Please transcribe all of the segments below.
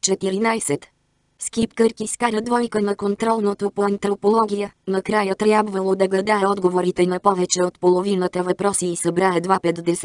14. Скип Кърк изкара двойка на контролното по антропология, накрая трябвало да гадае отговорите на повече от половината въпроси и събра едва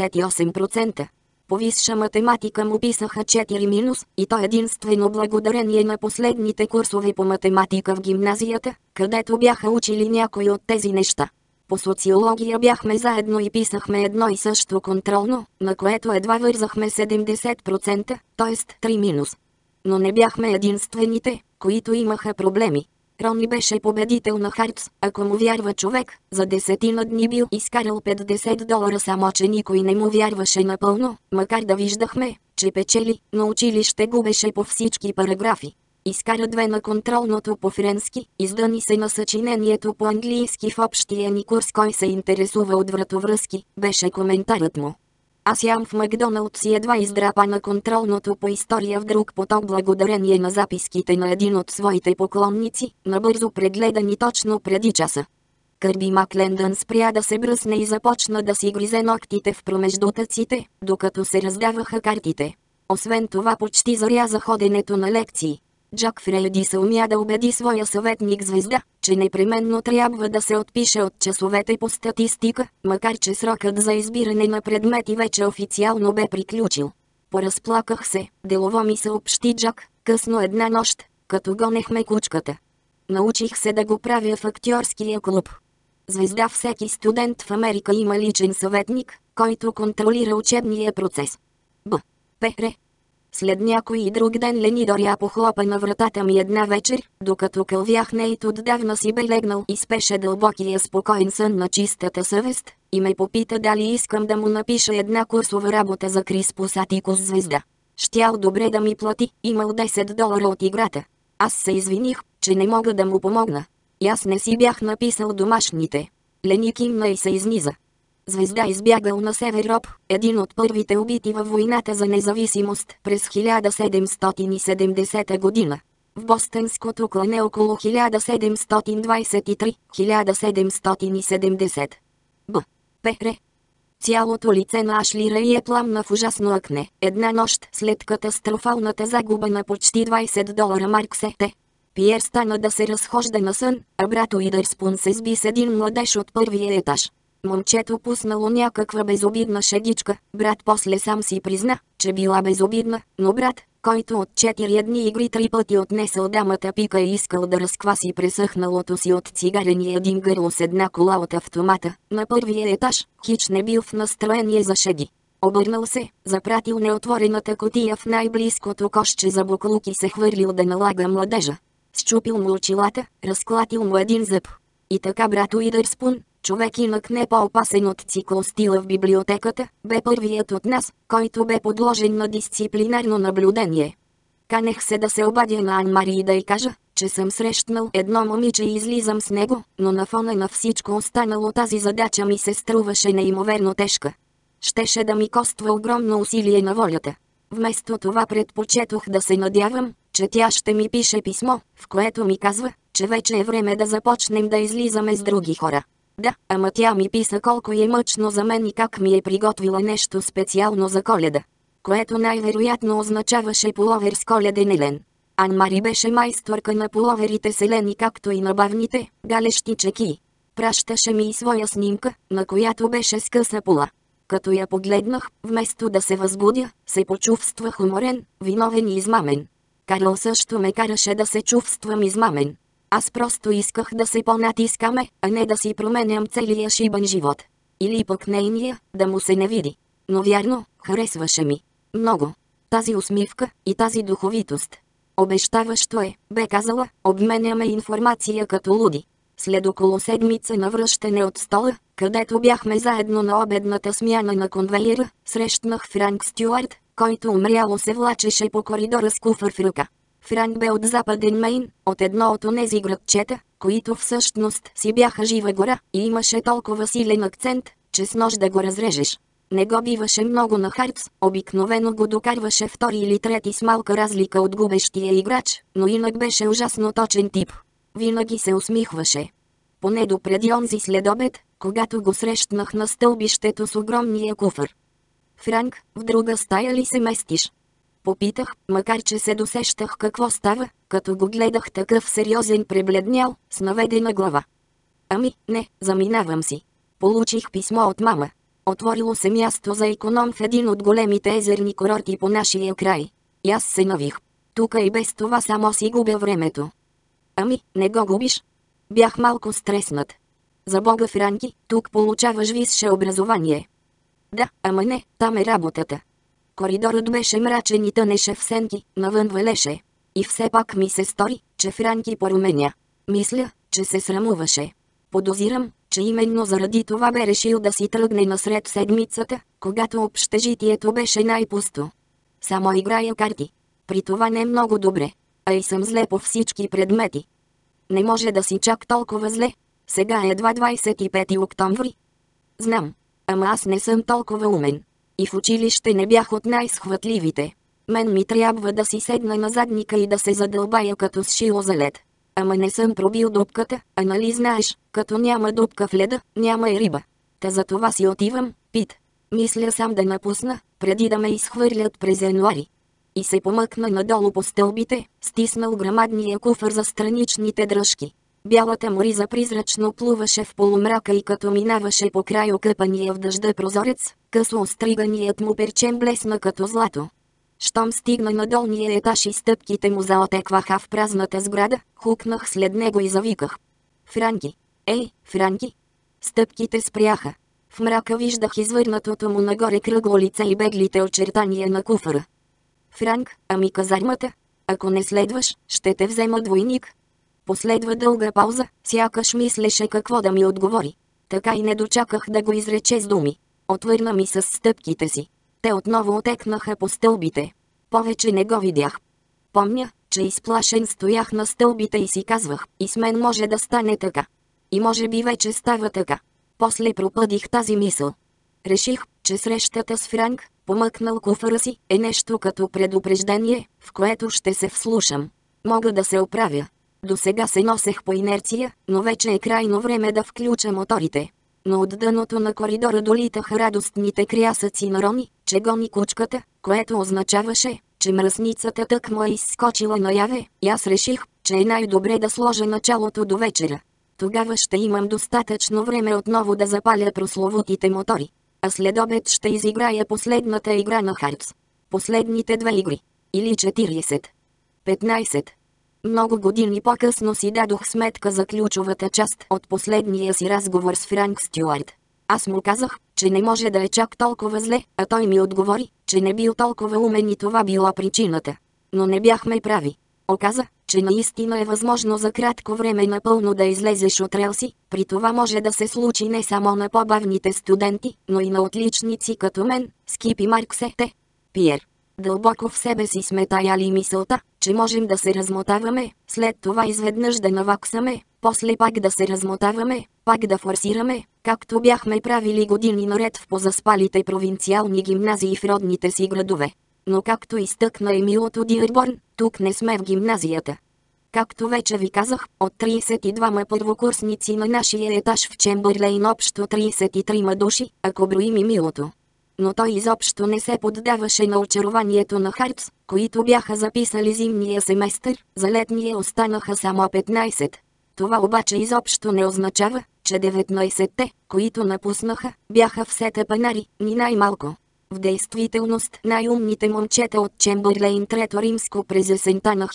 58%. По висша математика му писаха 4 и то единствено благодарение на последните курсове по математика в гимназията, където бяха учили някои от тези неща. По социология бяхме заедно и писахме едно и също контролно, на което едва вързахме 70%, т.е. 3-. Но не бяхме единствените, които имаха проблеми. Рони беше победител на Хартс, ако му вярва човек, за 10 дни бил изкарал $50, само че никой не му вярваше напълно, макар да виждахме, че печели, но училище губеше по всички параграфи. Изкара 2 на контролното по френски, издъни се на съчинението по английски в общия ни курс. Кой се интересува от вратовръзки, беше коментарът му. Аз ям в Макдоналдс и едва издрапа на контролното по история в друг поток благодарение на записките на един от своите поклонници, набързо прегледани точно преди часа. Кърби Маклендън спря да се бръсне и започна да си гризе ногтите в промеждутъците, докато се раздаваха картите. Освен това почти заряза ходенето на лекции. Джак Фрейди се умя да убеди своя съветник Звезда, че непременно трябва да се отпише от часовете по статистика, макар че срокът за избиране на предмети вече официално бе приключил. Поразплаках се, делово ми съобщи Джак, късно една нощ, като гонехме кучката. Научих се да го правя в актьорския клуб. Звезда: всеки студент в Америка има личен съветник, който контролира учебния процес. П.Р. След някой и друг ден Лени Доря похлопа на вратата ми една вечер, докато кълвях Нейт отдавна си бе легнал и спеше дълбокия спокоен сън на чистата съвест, и ме попита дали искам да му напиша една курсова работа за Криспус Атикус Звезда. Щял добре да ми плати, имал $10 от играта. Аз се извиних, че не мога да му помогна. И аз не си бях написал домашните. Лени кимна и се изниза. Звезда избягал на Север Роб, един от първите убити във войната за независимост през 1770 година. В Бостонското клане около 1723-1770. П.Р. Цялото лице на Ашли Рей е пламна в ужасно акне. Една нощ след катастрофалната загуба на почти $20 Марк Сете. Пиер стана да се разхожда на сън, а брат Уидърспун се сби с един младеж от първия етаж. Момчето пуснало някаква безобидна шегичка, брат после сам си призна, че била безобидна, но брат, който от 4 дни игри 3 пъти отнесъл дамата пика и искал да разкваси пресъхналото си от цигарения дим гърло с една кола от автомата, на първия етаж, хич не бил в настроение за шеги. Обърнал се, запратил неотворената кутия в най-близкото кошче за буклук и се хвърлил да налага младежа. Счупил му очилата, разклатил му един зъб. И така брат Уидърспун, човек инак не по-опасен от циклостила в библиотеката, бе първият от нас, който бе подложен на дисциплинарно наблюдение. Канех се да се обадя на Ан-Мари и да й кажа, че съм срещнал едно момиче и излизам с него, но на фона на всичко останало тази задача ми се струваше неимоверно тежка. Щеше да ми коства огромно усилие на волята. Вместо това предпочетох да се надявам, че тя ще ми пише писмо, в което ми казва, че вече е време да започнем да излизаме с други хора. Да, ама тя ми писа колко е мъчно за мен и как ми е приготвила нещо специално за Коледа. Което най-вероятно означаваше пуловер с коледен елен. Ан-Мари беше майсторка на пуловерите с елени, както и на бавните, галещи чекии. Пращаше ми и своя снимка, на която беше с къса пола. Като я погледнах, вместо да се възбудя, се почувствах уморен, виновен и измамен. Карл също ме караше да се чувствам измамен. Аз просто исках да се понатискаме, а не да си променям целия шибан живот. Или пък нейния, да му се не види. Но вярно, харесваше ми. Много. Тази усмивка и тази духовитост. Обещаващо е, бе казала, обменяме информация като луди. След около седмица на връщане от стола, където бяхме заедно на обедната смяна на конвейера, срещнах Франк Стюарт, който умряло се влачеше по коридора с куфър в ръка. Франк бе от Западен Мейн, от едно от онези градчета, които всъщност си бяха жива гора, и имаше толкова силен акцент, че с нож да го разрежеш. Не го биваше много на Хартс, обикновено го докарваше втори или трети с малка разлика от губещия играч, но инак беше ужасно точен тип. Винаги се усмихваше. Поне допреди онзи следобед, когато го срещнах на стълбището с огромния куфър. Франк, в друга стая ли се местиш? Попитах, макар че се досещах какво става, като го гледах такъв сериозен пребледнял, с наведена глава. Ами, не, заминавам си. Получих писмо от мама. Отворило се място за иконом в един от големите езерни курорти по нашия край. И аз се навих. Тука и без това само си губя времето. Ами, не го губиш? Бях малко стреснат. За Бога, Франки, тук получаваш висше образование. Да, ама не, там е работата. Коридорът беше мрачен и тънеше в сенки, навън валеше. И все пак ми се стори, че Франки поруменя. Мисля, че се срамуваше. Подозирам, че именно заради това бе решил да си тръгне насред седмицата, когато общежитието беше най-пусто. Само играя карти. При това не много добре, а и съм зле по всички предмети. Не може да си чак толкова зле. Сега е едва 25 октомври. Знам, ама аз не съм толкова умен. И в училище не бях от най-схватливите. Мен ми трябва да си седна на задника и да се задълбая като с шило за лед. Ама не съм пробил дупката, а нали знаеш, като няма дупка в леда, няма и риба. Та за това си отивам, Пит. Мисля сам да напусна, преди да ме изхвърлят през януари. И се помъкна надолу по стълбите, стиснал грамадния куфър за страничните дръжки. Бялата му риза призрачно плуваше в полумрака и като минаваше по край окъпания в дъжда прозорец, късо остриганият му перчем блесна като злато. Щом стигна на долния етаж и стъпките му заотекваха в празната сграда, хукнах след него и завиках. Франки! Ей, Франки! Стъпките спряха. В мрака виждах извърнатото му нагоре кръгло лице и беглите очертания на куфъра. Франк, ами казармата? Ако не следваш, ще те взема двойник. Последва дълга пауза, сякаш мислеше какво да ми отговори. Така и не дочаках да го изрече с думи. Отвърна ми с стъпките си. Те отново отекнаха по стълбите. Повече не го видях. Помня, че изплашен стоях на стълбите и си казвах, и с мен може да стане така. И може би вече става така. После пропъдих тази мисъл. Реших, че срещата с Франк, помъкнал куфъра си, е нещо като предупреждение, в което ще се вслушам. Мога да се оправя. До сега се носех по инерция, но вече е крайно време да включа моторите. Но от дъното на коридора долитаха радостните крясъци на Рони, че гони кучката, което означаваше, че мръсницата тъкмо е изскочила наяве, и аз реших, че е най-добре да сложа началото до вечера. Тогава ще имам достатъчно време отново да запаля прословутите мотори. А след обед ще изиграя последната игра на Хартс. Последните 2 игри. Или 40. 15. Много години по-късно си дадох сметка за ключовата част от последния си разговор с Франк Стюарт. Аз му казах, че не може да е чак толкова зле, а той ми отговори, че не бил толкова умен и това била причината. Но не бяхме прави. Оказа, че наистина е възможно за кратко време напълно да излезеш от релси, при това може да се случи не само на по-бавните студенти, но и на отличници като мен, Скип и Марк Сете. Пиер. Дълбоко в себе си сме таяли мисълта, че можем да се размотаваме, след това изведнъж да наваксаме, после пак да се размотаваме, пак да форсираме, както бяхме правили години наред в позаспалите провинциални гимназии в родните си градове. Но както изтъкна Емил от Дирборн, тук не сме в гимназията. Както вече ви казах, от 32 първокурсници на нашия етаж в Чембърлейн общо 33 души, ако броим и Милото. Но той изобщо не се поддаваше на очарованието на Хартс, които бяха записали зимния семестър, за летния останаха само 15. Това обаче изобщо не означава, че 19-те, които напуснаха, бяха все тъпанари, ни най-малко. В действителност най-умните момчета от Чембърлейн Трето Римско през есента на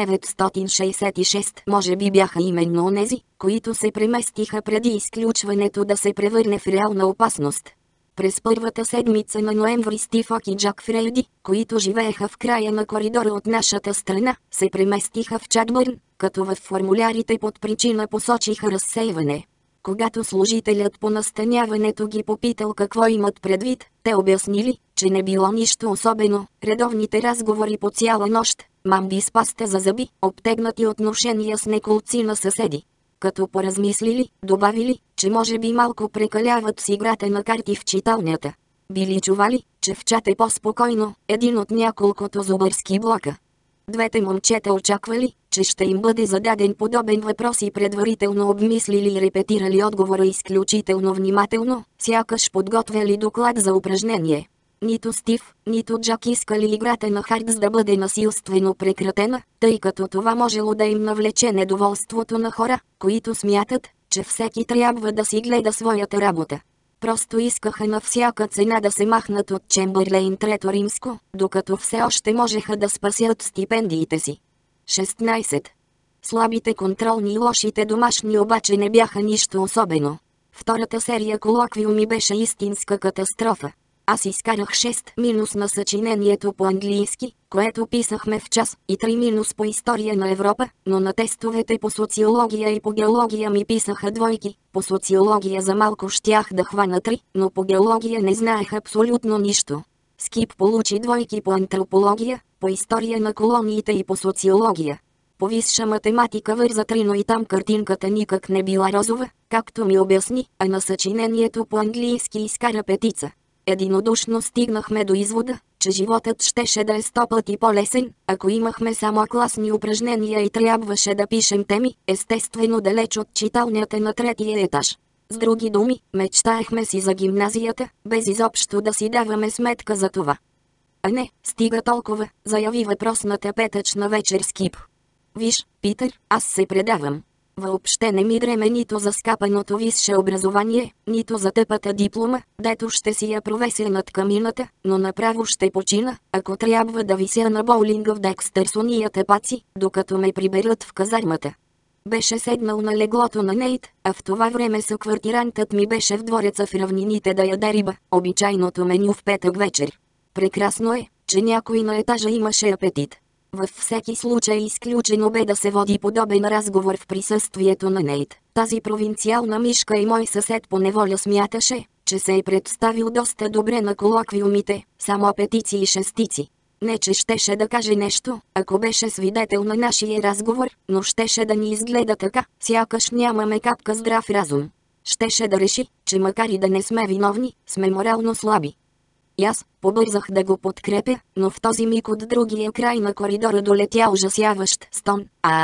1966 може би бяха именно онези, които се преместиха преди изключването да се превърне в реална опасност. През първата седмица на ноември Стив Ок и Джак Фрейди, които живееха в края на коридора от нашата страна, се преместиха в Чадбърн, като в формулярите под причина посочиха разсейване. Когато служителят по настаняването ги попитал какво имат предвид, те обяснили, че не било нищо особено, редовните разговори по цяла нощ, мамби с паста за зъби, обтегнати отношения с неколци на съседи. Като поразмислили, добавили, че може би малко прекаляват с играта на карти в читалнята. Били чували, че в чат е по-спокойно, един от няколкото зубърски блока. Двете момчета очаквали, че ще им бъде зададен подобен въпрос и предварително обмислили и репетирали отговора изключително внимателно, сякаш подготвяли доклад за упражнение. Нито Стив, нито Джак искали играта на Хартс да бъде насилствено прекратена, тъй като това можело да им навлече недоволството на хора, които смятат, че всеки трябва да си гледа своята работа. Просто искаха на всяка цена да се махнат от Чембърлейн Трето Римско, докато все още можеха да спасят стипендиите си. 16. Слабите контролни и лошите домашни обаче не бяха нищо особено. Втората серия колоквиуми беше истинска катастрофа. Аз изкарах 6- на съчинението по английски, което писахме в час, и 3- по история на Европа, но на тестовете по социология и по геология ми писаха двойки. По социология за малко щях да хвана 3, но по геология не знаех абсолютно нищо. Скип получи двойки по антропология, по история на колониите и по социология. По висша математика върза 3, но и там картинката никак не била розова, както ми обясни, а на съчинението по английски изкара 5. Единодушно стигнахме до извода, че животът щеше да е 100 пъти по-лесен, ако имахме само класни упражнения и трябваше да пишем теми, естествено далеч от читалнята на третия етаж. С други думи, мечтаехме си за гимназията, без изобщо да си даваме сметка за това. А не, стига толкова, заяви въпросната петъчна вечер Скип. Виж, Питър, аз се предавам. Въобще не ми дреме нито за скапаното висше образование, нито за тъпата диплома, дето ще си я провеся над камината, но направо ще почина, ако трябва да вися на боулинга в Декстър с уния тъпаци, докато ме приберат в казармата. Беше седнал на леглото на Нейт, а в това време съквартирантът ми беше в двореца в равнините да яде риба, обичайното меню в петък вечер. Прекрасно е, че някой на етажа имаше апетит. Във всеки случай изключено бе да се води подобен разговор в присъствието на Нейт. Тази провинциална мишка и мой съсед по неволя смяташе, че се е представил доста добре на колоквиумите, само петици и шестици. Не че щеше да каже нещо, ако беше свидетел на нашия разговор, но щеше да ни изгледа така, сякаш нямаме капка здрав разум. Щеше да реши, че макар и да не сме виновни, сме морално слаби. И аз побързах да го подкрепя, но в този миг от другия край на коридора долетя ужасяващ стон.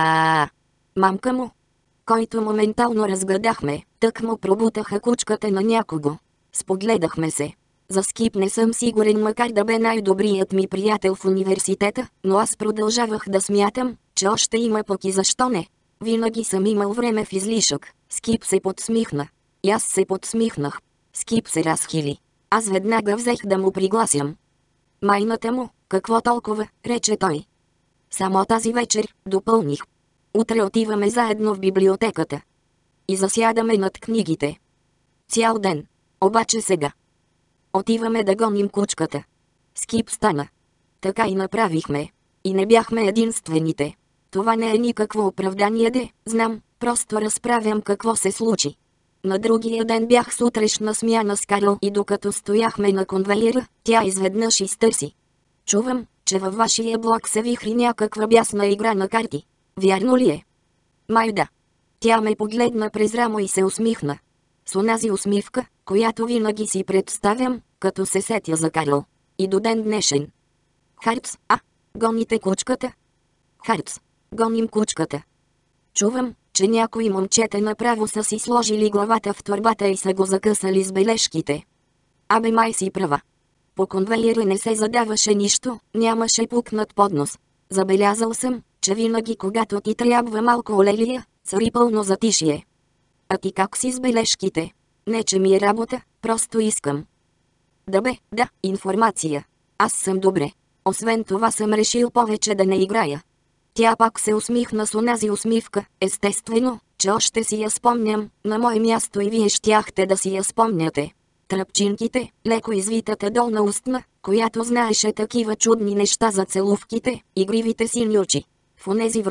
Мамка му! Който моментално разгадахме, тък му пробутаха кучката на някого. Спогледахме се. За Скип не съм сигурен, макар да бе най-добрият ми приятел в университета, но аз продължавах да смятам, че още има, пък и защо не. Винаги съм имал време в излишък. Скип се подсмихна. И аз се подсмихнах. Скип се разхили. Аз веднага взех да му пригласям. Майната му, какво толкова, рече той. Само тази вечер, допълних. Утре отиваме заедно в библиотеката. И засядаме над книгите. Цял ден. Обаче сега. Отиваме да гоним кучката. Скип стана. Така и направихме. И не бяхме единствените. Това не е никакво оправдание, знам, просто разправям какво се случи. На другия ден бях сутрешна смяна с Карл и докато стояхме на конвейера, тя изведнъж изтърси. Чувам, че във вашия блок се вихри някаква бясна игра на карти. Вярно ли е? Май да. Тя ме погледна през рамо и се усмихна. С онази усмивка, която винаги си представям, като се сетя за Карл. И до ден днешен. Хартс, гоните кучката? Хартс, гоним кучката. Чувам, че някои момчета направо са си сложили главата в торбата и са го закъсали с бележките. Абе май си права. По конвейера не се задаваше нищо, нямаше пукнат поднос. Забелязал съм, че винаги когато ти трябва малко олелия, цари пълно затишие. А ти как си с бележките? Не че ми е работа, просто искам. Да, информация. Аз съм добре. Освен това съм решил повече да не играя. Тя пак се усмихна с онази усмивка, естествено, че още си я спомням, на мое място и вие щяхте да си я спомняте. Тръпчинките, леко извитата долна устна, която знаеше такива чудни неща за целувките, игривите сини очи. В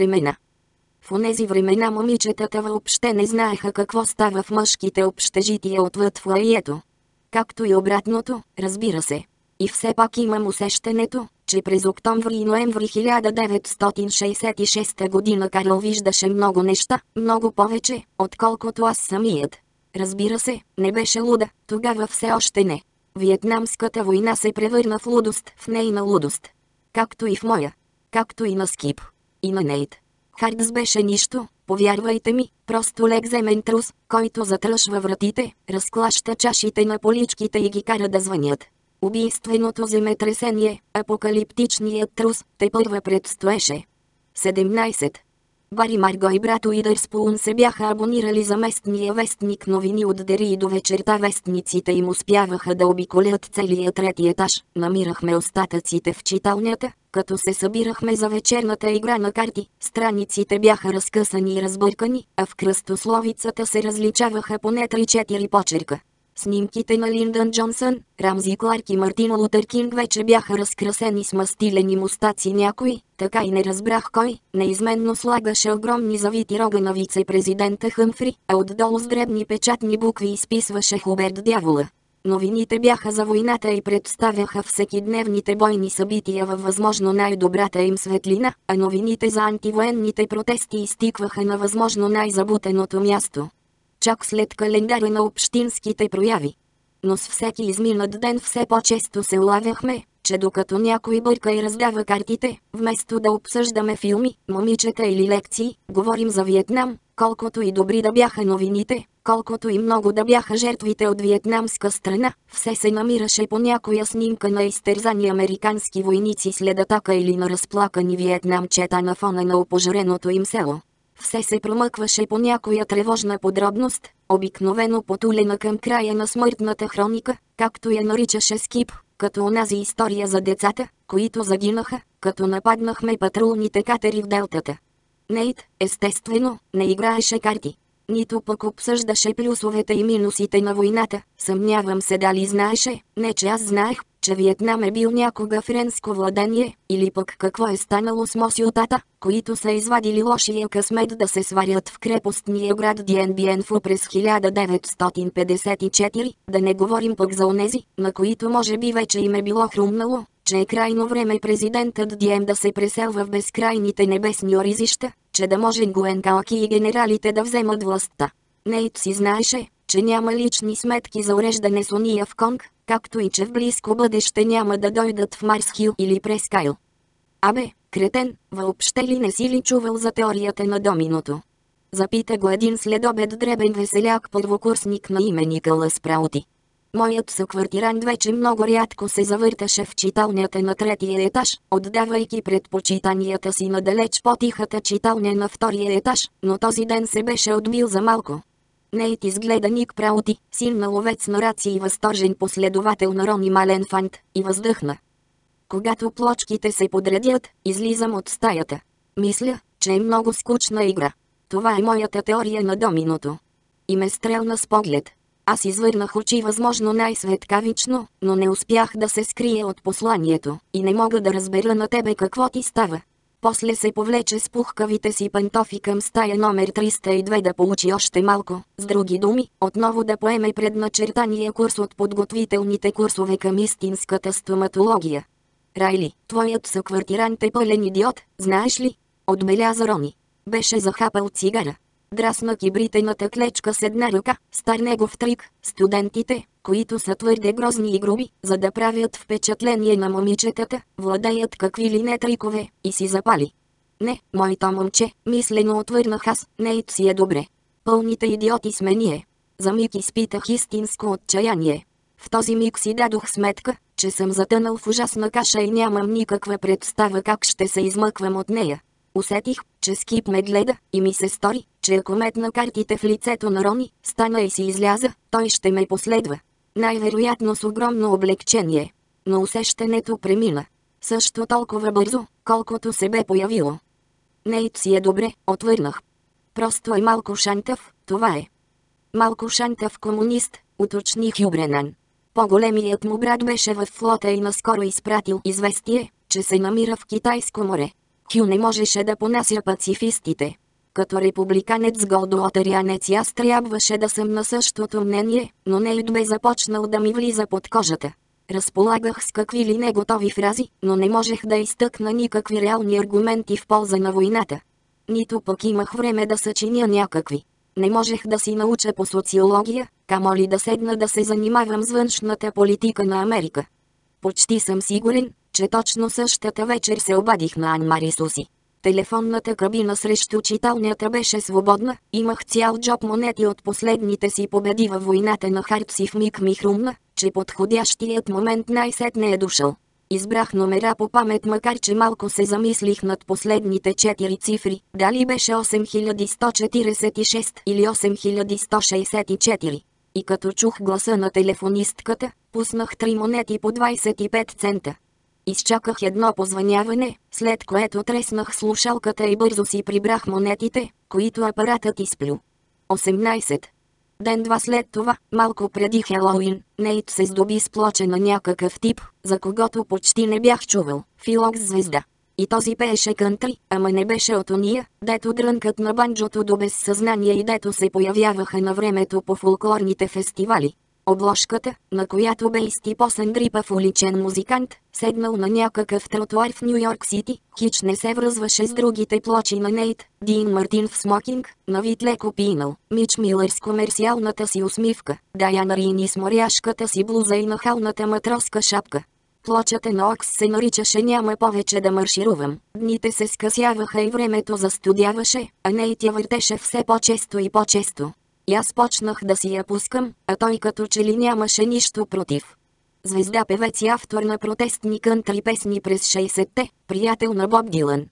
онези времена момичетата въобще не знаеха какво става в мъжките общежития отвъд фоайето. Както и обратното, разбира се. И все пак имам усещането, че през октомври и ноември 1966 година Карл виждаше много неща, много повече, отколкото аз самият. Разбира се, не беше луда, тогава все още не. Виетнамската война се превърна в лудост, в нейна лудост. Както и в моя. Както и на Скип. И на Нейт. Хартс беше нищо, повярвайте ми, просто легземен трус, който затръшва вратите, разклаща чашите на поличките и ги кара да звънят. Убийственото земетресение, апокалиптичният трус, тепърва предстоеше. 17. Бари Марго и брат Уидърспун се бяха абонирали за местния вестник новини от дери и до вечерта вестниците им успяваха да обиколят целия трети етаж. Намирахме остатъците в читалнята, като се събирахме за вечерната игра на карти. Страниците бяха разкъсани и разбъркани, а в кръстословицата се различаваха поне 3-4 почерка. Снимките на Линдън Джонсън, Рамзи Кларк и Мартин Лутер Кинг вече бяха разкрасени с мастилени мустаци някой, така и не разбрах кой, неизменно слагаше огромни завити рога на вице-президента Хъмфри, а отдолу с дребни печатни букви изписваше Хуберт Дявола. Новините бяха за войната и представяха всекидневните бойни събития във възможно най-добрата им светлина, а новините за антивоенните протести изтикваха на възможно най-забутеното място. Чак след календара на общинските прояви. Но с всеки изминат ден все по-често се улавяхме, че докато някой бърка и раздава картите, вместо да обсъждаме филми, момичета или лекции, говорим за Виетнам, колкото и добри да бяха новините, колкото и много да бяха жертвите от виетнамска страна, все се намираше по някоя снимка на изтерзани американски войници след атака или на разплакани виетнамчета на фона на опожареното им село. Все се промъкваше по някоя тревожна подробност, обикновено потулена към края на смъртната хроника, както я наричаше Скип, като онази история за децата, които загинаха, като нападнахме патрулните катери в делтата. Нейт, естествено, не играеше карти. Нито пък обсъждаше плюсовете и минусите на войната. Съмнявам се дали знаеше, не че аз знаех, че Виетнам е бил някога френско владение, или пък какво е станало с мосютата, които са извадили лошия късмет да се сварят в крепостния град Дien Bien Phu през 1954, да не говорим пък за онези, на които може би вече им е било хрумнало, че е крайно време президентът Дием да се преселва в безкрайните небесни оризища, че да може Нгуен Каоки и генералите да вземат властта. Нейт си знаеше, че няма лични сметки за уреждане с ония в Конг, както и че в близко бъдеще няма да дойдат в Марс Хил или Прескайл. Абе, кретен, въобще ли не си ли чувал за теорията на доминото? Запита го един следобед дребен веселяк първокурсник на име Никълас Праути. Моят съквартирант вече много рядко се завърташе в читалнята на третия етаж, отдавайки предпочитанията си на далеч по-тихата читалня на втория етаж, но този ден се беше отбил за малко. Нейт изгледа Ник Праути, син на ловец на раци и възторжен последовател на Рони Маленфант, и въздъхна. Когато плочките се подредят, излизам от стаята. Мисля, че е много скучна игра. Това е моята теория на доминото. И ме стрелна с поглед. Аз извърнах очи възможно най-светкавично, но не успях да се скрия от посланието и не мога да разбера на тебе какво ти става. После се повлече с пухкавите си пантофи към стая номер 302 да получи още малко, с други думи, отново да поеме предначертания курс от подготвителните курсове към истинската стоматология. Райли, твоят съквартирант е пълен идиот, знаеш ли? Отбеляза Рони. Беше захапал цигара. Драсна кибритената клечка с една ръка, стар негов трик, студентите, които са твърде грозни и груби, за да правят впечатление на момичетата, владеят какви ли не трикове, и си запали. Не, моето момче, мислено отвърнах аз, Нейт си е добре. Пълните идиоти сме ние. За миг изпитах истинско отчаяние. В този миг си дадох сметка, че съм затънал в ужасна каша и нямам никаква представа как ще се измъквам от нея. Усетих, че Скип ме гледа и ми се стори, че ако метна картите в лицето на Рони, стана и си изляза, той ще ме последва. Най-вероятно с огромно облегчение. Но усещането премина. Също толкова бързо, колкото се бе появило. Нейт си е добре, отвърнах. Просто е малко шантав, това е. Малко шантав комунист, уточни Хю Бренан. По-големият му брат беше във флота и наскоро изпратил известие, че се намира в Китайско море. Хю не можеше да понася пацифистите. Като републиканец голдуотарианец аз трябваше да съм на същото мнение, но Нейт бе започнал да ми влиза под кожата. Разполагах с какви ли не готови фрази, но не можех да изтъкна никакви реални аргументи в полза на войната. Нито пък имах време да съчиня някакви. Не можех да си науча по социология, камо ли да седна да се занимавам с външната политика на Америка. Почти съм сигурен, че точно същата вечер се обадих на Ан-Мари Суси. Телефонната кабина срещу читалнята беше свободна, имах цял джоб монети от последните си победи във войната на Хартс и в миг ми хрумна, че подходящият момент най-сетне е дошъл. Избрах номера по памет, макар че малко се замислих над последните 4 цифри, дали беше 8146 или 8164. И като чух гласа на телефонистката, пуснах 3 монети по 25 цента. Изчаках едно позвъняване, след което треснах слушалката и бързо си прибрах монетите, които апаратът изплю. 18. Ден-два след това, малко преди Хелоуин, Нейт се здоби с плоча на някакъв тип, за когото почти не бях чувал, Филокс звезда. И този пееше кънтри, ама не беше от ония, дето дрънкат на банджото до безсъзнание и дето се появяваха на времето по фолклорните фестивали. Обложката, на която бе изтипосан дрипав уличен музикант, седнал на някакъв тротуар в Ню Йорк Сити, хич не се връзваше с другите плочи на Нейт, Дин Мартин в смокинг, на вид леко пинал, Мич Милър с комерциалната си усмивка, Даяна Рини с моряшката си блуза и нахалната матроска шапка. Плочата на Окс се наричаше "Няма повече да марширувам". Дните се скъсяваха и времето застудяваше, а Нейт я въртеше все по-често и по-често. И аз почнах да си я пускам, а той като че ли нямаше нищо против. Звезда, певец и автор на протестни кънтри песни през 60-те, приятел на Боб Дилан.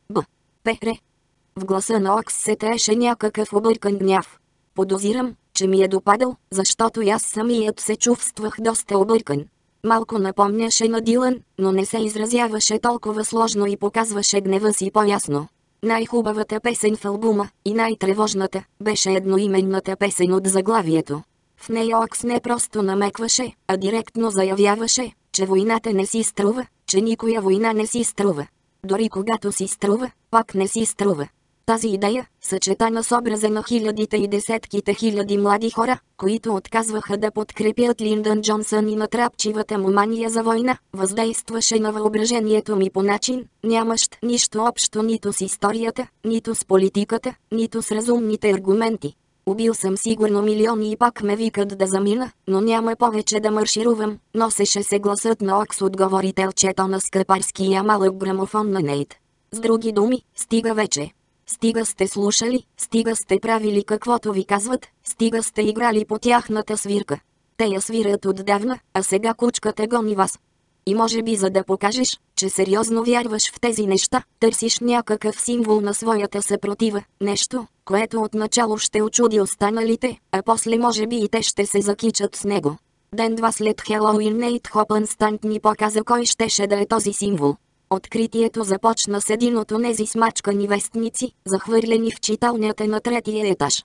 Пере. В гласа на Окс се таеше някакъв объркан гняв. Подозирам, че ми е допадал, защото и аз самият се чувствах доста объркан. Малко напомняше на Дилан, но не се изразяваше толкова сложно и показваше гнева си по-ясно. Най-хубавата песен в албума, и най-тревожната, беше едноименната песен от заглавието. В нея Окс не просто намекваше, а директно заявяваше, че войната не си струва, че никоя война не си струва. Дори когато си струва, пак не си струва. Тази идея, съчетана с образа на хилядите и десетките хиляди млади хора, които отказваха да подкрепят Линдън Джонсън и натрапчивата му мания за война, въздействаше на въображението ми по начин, нямащ нищо общо нито с историята, нито с политиката, нито с разумните аргументи. Убил съм сигурно милиони и пак ме викат да замина, но няма повече да марширувам, носеше се гласът на Окс от говорителчето на скъпарския малък грамофон на Нейт. С други думи, стига вече. Стига сте слушали, стига сте правили каквото ви казват, стига сте играли по тяхната свирка. Те я свирят отдавна, а сега кучката гони вас. И може би за да покажеш, че сериозно вярваш в тези неща, търсиш някакъв символ на своята съпротива, нещо, което отначало ще очуди останалите, а после може би и те ще се закичат с него. Ден-два след Хелоуин Нейт Хопънстант ни показа кой щеше да е този символ. Откритието започна с един от онези смачкани вестници, захвърлени в читалнята на 3-тия етаж.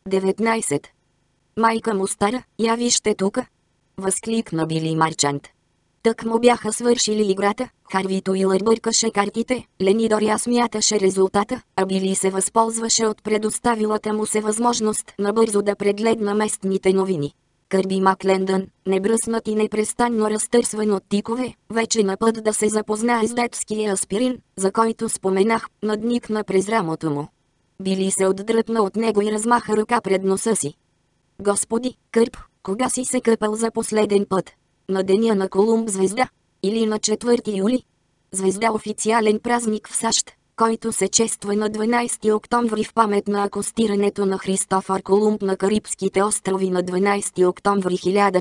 19. Майка му стара, я вижте тука! Възкликна Били Марчант. Тък му бяха свършили играта, Харви Туилър бъркаше картите, Ленидоря смяташе резултата, а Били се възползваше от предоставилата му се възможност набързо да прегледна местните новини. Кърби Маклендън, небръснат и непрестанно разтърсван от тикове, вече на път да се запознае с детския аспирин, за който споменах, надникна през рамото му. Били се отдръпна от него и размаха ръка пред носа си. Господи, Кърп, кога си се къпал за последен път? На деня на Колумб звезда? Или на 4 юли? Звезда, официален празник в САЩ, който се чества на 12 октомври в памет на акостирането на Христофор Колумб на Карибските острови на 12 октомври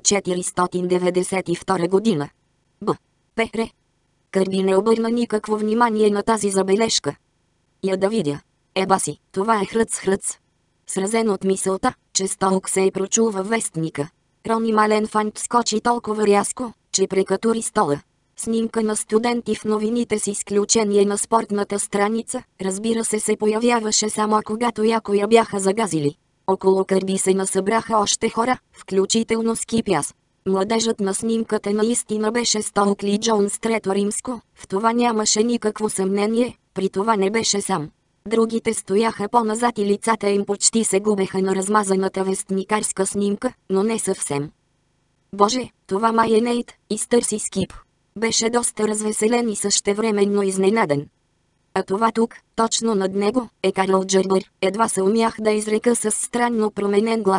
1492 година. Пере. Кърби не обърна никакво внимание на тази забележка. Я да видя. Еба си, това е хръц. Сразен от мисълта, че Стоук се е прочул във вестника. Рони Маленфант скочи толкова рязко, че прекатури стола. Снимка на студенти в новините с изключение на спортната страница, разбира се появяваше само когато якоя бяха загазили. Около Кърби се насъбраха още хора, включително Скипяс. Младежът на снимката наистина беше Стоукли Джонс Трето Римско, в това нямаше никакво съмнение, при това не беше сам. Другите стояха по-назад и лицата им почти се губеха на размазаната вестникарска снимка, но не съвсем. Боже, това май е Нейт, изтърси Скип. Беше доста развеселен и същевременно изненадан. А това тук, точно над него, е Карл Джербър, едва се умях да изрека с странно променен глас.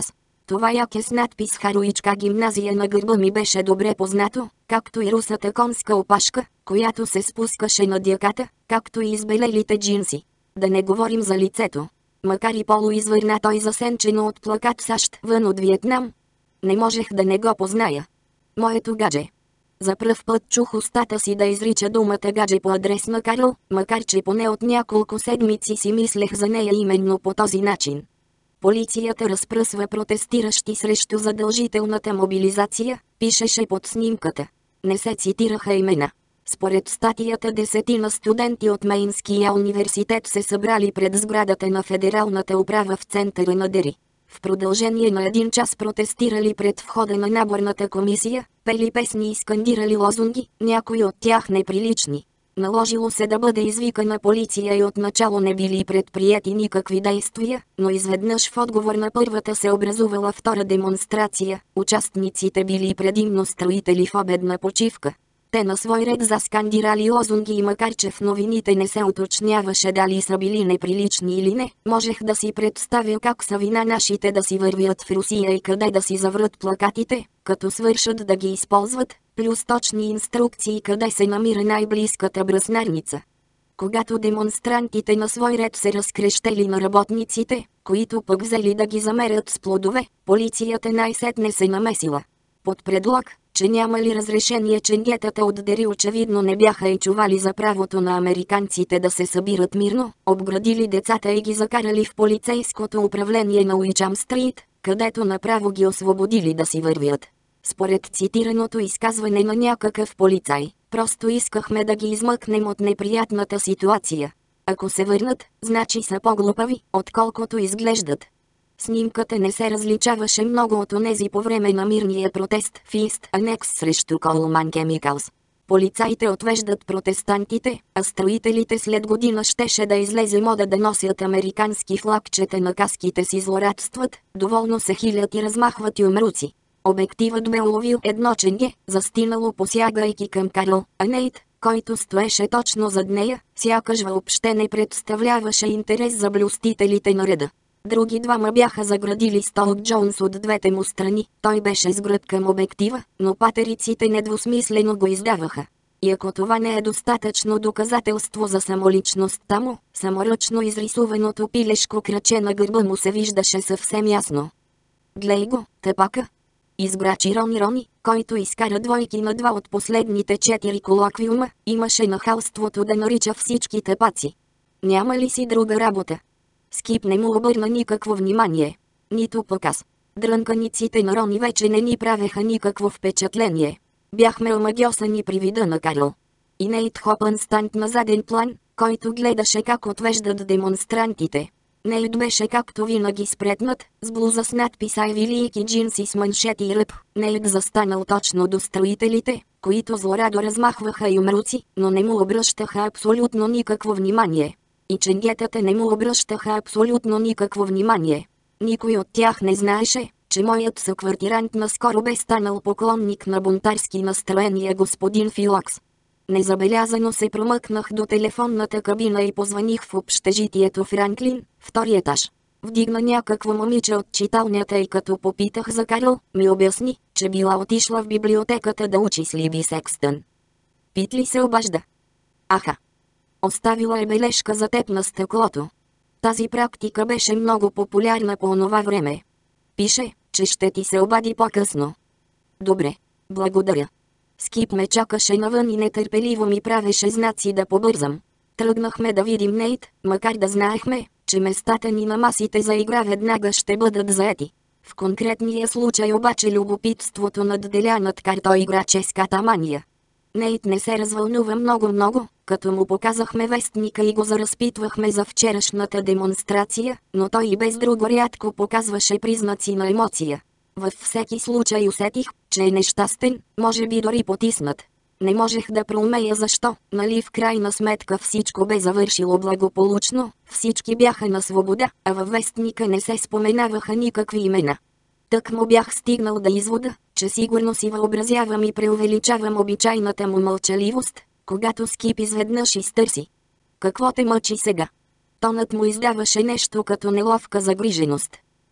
Това яке с надпис Хароичка гимназия на гърба ми беше добре познато, както и русата конска опашка, която се спускаше на дяката, както и избелелите джинси. Да не говорим за лицето. Макар и полуизвърнато и засенчено от плакат САЩ вън от Виетнам. Не можех да не го позная. Моето гадже. За пръв път чух устата си да изрича думата гадже по адрес на Карл, макар че поне от няколко седмици си мислех за нея именно по този начин. Полицията разпръсва протестиращи срещу задължителната мобилизация, пишеше под снимката. Не се цитираха имена. Според статията 10 студенти от Мейнския университет се събрали пред сградата на Федералната управа в центъра на Дери. В продължение на 1 час протестирали пред входа на наборната комисия, пели песни и скандирали лозунги, някои от тях неприлични. Наложило се да бъде извикана полиция и отначало не били предприети никакви действия, но изведнъж в отговор на първата се образувала втора демонстрация, участниците били предимно строители в обедна почивка. Те на свой ред заскандирали лозунги и макар че в новините не се уточняваше дали са били неприлични или не, можех да си представя как са вина нашите да си вървят в Русия и къде да си заврат плакатите, като свършат да ги използват, плюс точни инструкции къде се намира най-близката бръснарница. Когато демонстрантите на свой ред се разкрещели на работниците, които пък взели да ги замерят с плодове, полицията най-сетне се намесила. Под предлог, че нямали разрешение, ченгетата от Дери очевидно не бяха и чували за правото на американците да се събират мирно, обградили децата и ги закарали в полицейското управление на Уичам Стрит, където направо ги освободили да си вървят. Според цитираното изказване на някакъв полицай, просто искахме да ги измъкнем от неприятната ситуация. Ако се върнат, значи са по-глупави, отколкото изглеждат. Снимката не се различаваше много от онези по време на мирния протест в Ист Анекс срещу Coleman Chemicals. Полицаите отвеждат протестантите, а строителите след година щеше да излезе мода да носят американски флагчета на каските си, злорадстват, доволно се хилят и размахват юмруци. Обективът бе уловил едно ченге, застинало посягайки към Карл, а Нейт, който стоеше точно зад нея, сякаш въобще не представляваше интерес за блюстителите на реда. Други двама бяха заградили Столк Джонс от двете му страни, той беше с гръб към обектива, но патериците недвусмислено го издаваха. И ако това не е достатъчно доказателство за самоличността му, саморъчно изрисуваното пилешко краче на гърба му се виждаше съвсем ясно. Глей го, тъпака! Изграчи Рони, който изкара двойки на 2 от последните 4 колоквиума, имаше нахалството да нарича всички тъпаци. Няма ли си друга работа? Скип не му обърна никакво внимание. Нито пък аз. Дрънканиците на Рони вече не ни правеха никакво впечатление. Бяхме омагьосани при вида на Карл. И Нейт Хопънстант на заден план, който гледаше как отвеждат демонстрантите. Нейт беше както винаги спретнат, с блуза с надпис Ivy League и джинси с маншети и ръб. Нейт застанал точно до строителите, които злорадо размахваха юмруци, но не му обръщаха абсолютно никакво внимание. И ченгетата не му обръщаха абсолютно никакво внимание. Никой от тях не знаеше, че моят съквартирант наскоро бе станал поклонник на бунтарски настроения господин Филакс. Незабелязано се промъкнах до телефонната кабина и позваних в общежитието Франклин, 2-ти етаж. Вдигна някакво момиче от читалнята и като попитах за Карл, ми обясни, че била отишла в библиотеката да учи с Либи Секстън. Питли се обажда. Аха. Оставила е бележка за теб на стъклото. Тази практика беше много популярна по онова време. Пише, че ще ти се обади по-късно. Добре, благодаря. Скип ме чакаше навън и нетърпеливо ми правеше знаци да побързам. Тръгнахме да видим Нейт, макар да знаехме, че местата ни на масите за игра веднага ще бъдат заети. В конкретния случай обаче любопитството надделя над картоиграческата мания. Нейт не се развълнува много, като му показахме вестника и го заразпитвахме за вчерашната демонстрация, но той и без друго рядко показваше признаци на емоция. Във всеки случай усетих, че е нещастен, може би дори потиснат. Не можех да проумея защо, нали в крайна сметка всичко бе завършило благополучно, всички бяха на свобода, а във вестника не се споменаваха никакви имена. Тък му бях стигнал да извода, че сигурно си въобразявам и преувеличавам обичайната му мълчаливост, когато Скип изведнъж изтърси. Какво те мъчи сега? Тонът му издаваше нещо като неловка загриженост.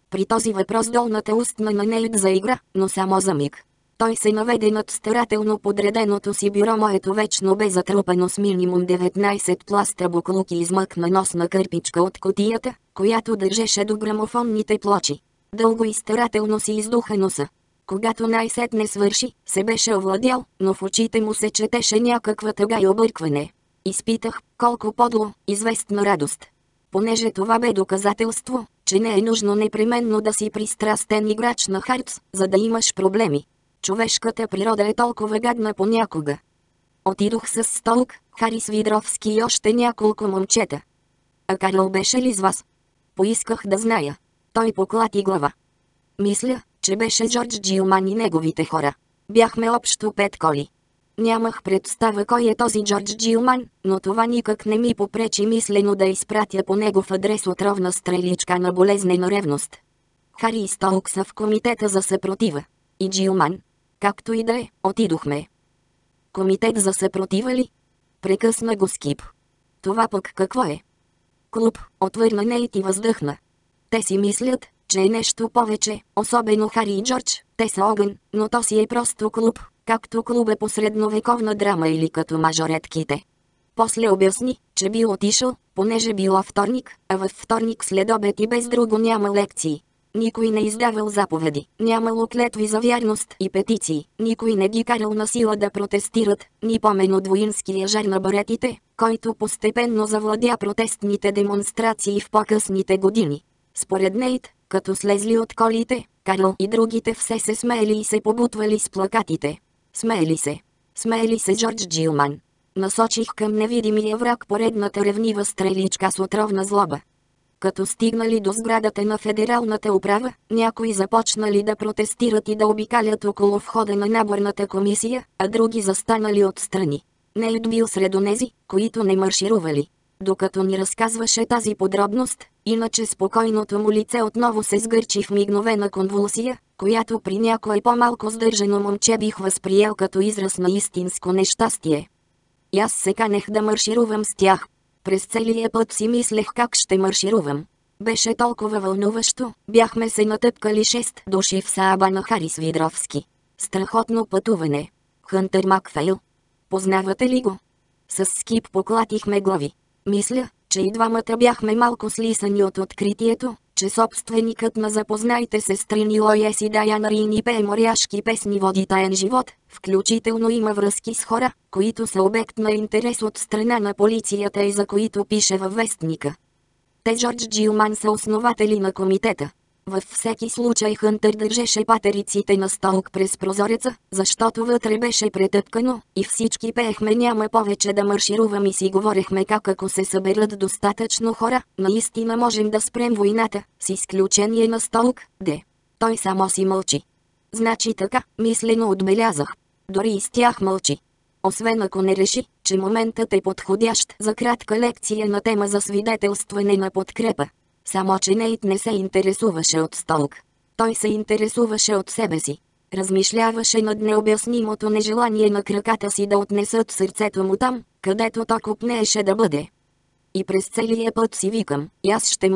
При този въпрос долната устна на Нейт заигра, но само за миг. Той се наведе над старателно подреденото си бюро, моето вечно бе затрупано с минимум 19 пласта буклук и измъкна носна кърпичка от кутията, която държеше до грамофонните плочи. Дълго и старателно си издуха носа. Когато най-сетне свърши, се беше овладял, но в очите му се четеше някаква тъга и объркване. Изпитах, колко подло, известна радост. Понеже това бе доказателство, че не е нужно непременно да си пристрастен играч на хартс, за да имаш проблеми. Човешката природа е толкова гадна понякога. Отидох с Столк, Харис Видровски и още няколко момчета. А Карл беше ли с вас? Поисках да зная. Той поклати глава. Мисля, че беше Джордж Джилман и неговите хора. Бяхме общо 5 коли. Нямах представа кой е този Джордж Джилман, но това никак не ми попречи мислено да изпратя по негов адрес отровна стреличка на болезнена ревност. Хари и Столк са в комитета за съпротива. И Джилман. Както и да е, отидохме. Комитет за съпротива ли? Прекъсна го Скип. Това пък какво е? Клуб, отвърна Нейт и въздъхна. Те си мислят, че е нещо повече, особено Хари и Джордж, те са огън, но то си е просто клуб, както клуб е по средновековна драма или като мажоретките. После обясни, че бил отишъл, понеже било вторник, а във вторник след обед и без друго няма лекции. Никой не издавал заповеди, нямало клетви за вярност и петиции, никой не ги карал на сила да протестират, ни помен от воинския жар на баретите, който постепенно завладя протестните демонстрации в по-късните години. Според Нейт, като слезли от колите, Карл и другите все се смеели и се побутвали с плакатите. Смеели се Джордж Джилман. Насочих към невидимия враг поредната ревнива стреличка с отровна злоба. Като стигнали до сградата на федералната управа, някои започнали да протестират и да обикалят около входа на наборната комисия, а други застанали отстрани. Нейт бил сред онези, които не марширували. Докато ни разказваше тази подробност, иначе спокойното му лице отново се сгърчи в мигновена конвулсия, която при някое по-малко сдържано момче бих възприел като израз на истинско нещастие. И аз се канех да марширувам с тях. През целия път си мислех как ще марширувам. Беше толкова вълнуващо, бяхме се натъпкали 6 души в Сааба на Харис Видровски. Страхотно пътуване. Хънтър Макфейл. Познавате ли го? С Скип поклатихме глави. Мисля, че и двамата бяхме малко слисани от откритието, че собственикът на "Запознайте се с Трини Лоес и Даяна Рини пее моряшки песни, води таен живот", включително има връзки с хора, които са обект на интерес от страна на полицията и за които пише във вестника. Те Джордж Джилман са основатели на комитета. Във всеки случай Хънтър държеше патериците на Столк през прозореца, защото вътре беше претъпкано, и всички пеехме "Няма повече да марширувам" и си говорехме как ако се съберат достатъчно хора, наистина можем да спрем войната, с изключение на Столк, де. Той само си мълчи. Значи така, мислено отбелязах. Дори и с тях мълчи. Освен ако не реши, че моментът е подходящ за кратка лекция на тема за свидетелстване на подкрепа. Само че Нейт не се интересуваше от Столк. Той се интересуваше от себе си. Размишляваше над необяснимото нежелание на краката си да отнесат сърцето му там, където то копнееше да бъде. И през целия път си викам: и аз ще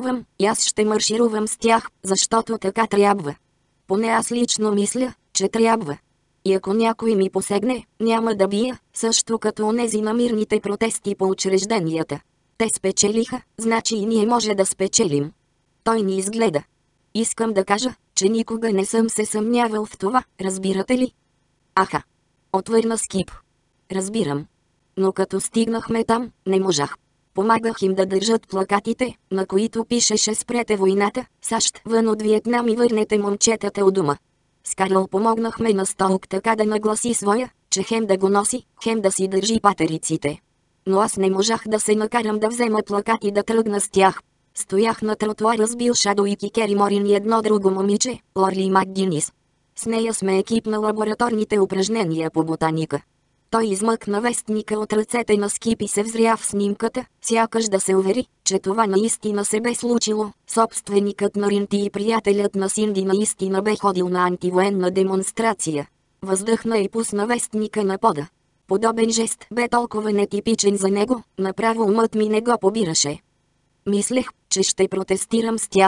марширувам с тях, защото така трябва. Поне аз лично мисля, че трябва. И ако някой ми посегне, няма да бия, също като онези на мирните протести по учрежденията. Те спечелиха, значи и ние може да спечелим. Той ни изгледа. Искам да кажа, че никога не съм се съмнявал в това, разбирате ли? Аха. Отвърна Скип. Разбирам. Но като стигнахме там, не можах. Помагах им да държат плакатите, на които пишеше "Спрете войната, САЩ вън от Виетнам и върнете момчетата у дома". С Карл помогнахме на Столк така да нагласи своя, че хем да го носи, хем да си държи патериците. Но аз не можах да се накарам да взема плакат и да тръгна с тях. Стоях на тротуара с Бил Шадо и Кикери Морин и едно друго момиче, Лорли Макгинис. С нея сме екип на лабораторните упражнения по ботаника. Той измъкна вестника от ръцете на Скип и се взря в снимката, сякаш да се увери, че това наистина се бе случило. Собственикът на Ринти и приятелят на Синди наистина бе ходил на антивоенна демонстрация. Въздъхна и пусна вестника на пода. Подобен жест бе толкова нетипичен за него, направо умът ми не го побираше. Мислех, че ще протестирам с тях.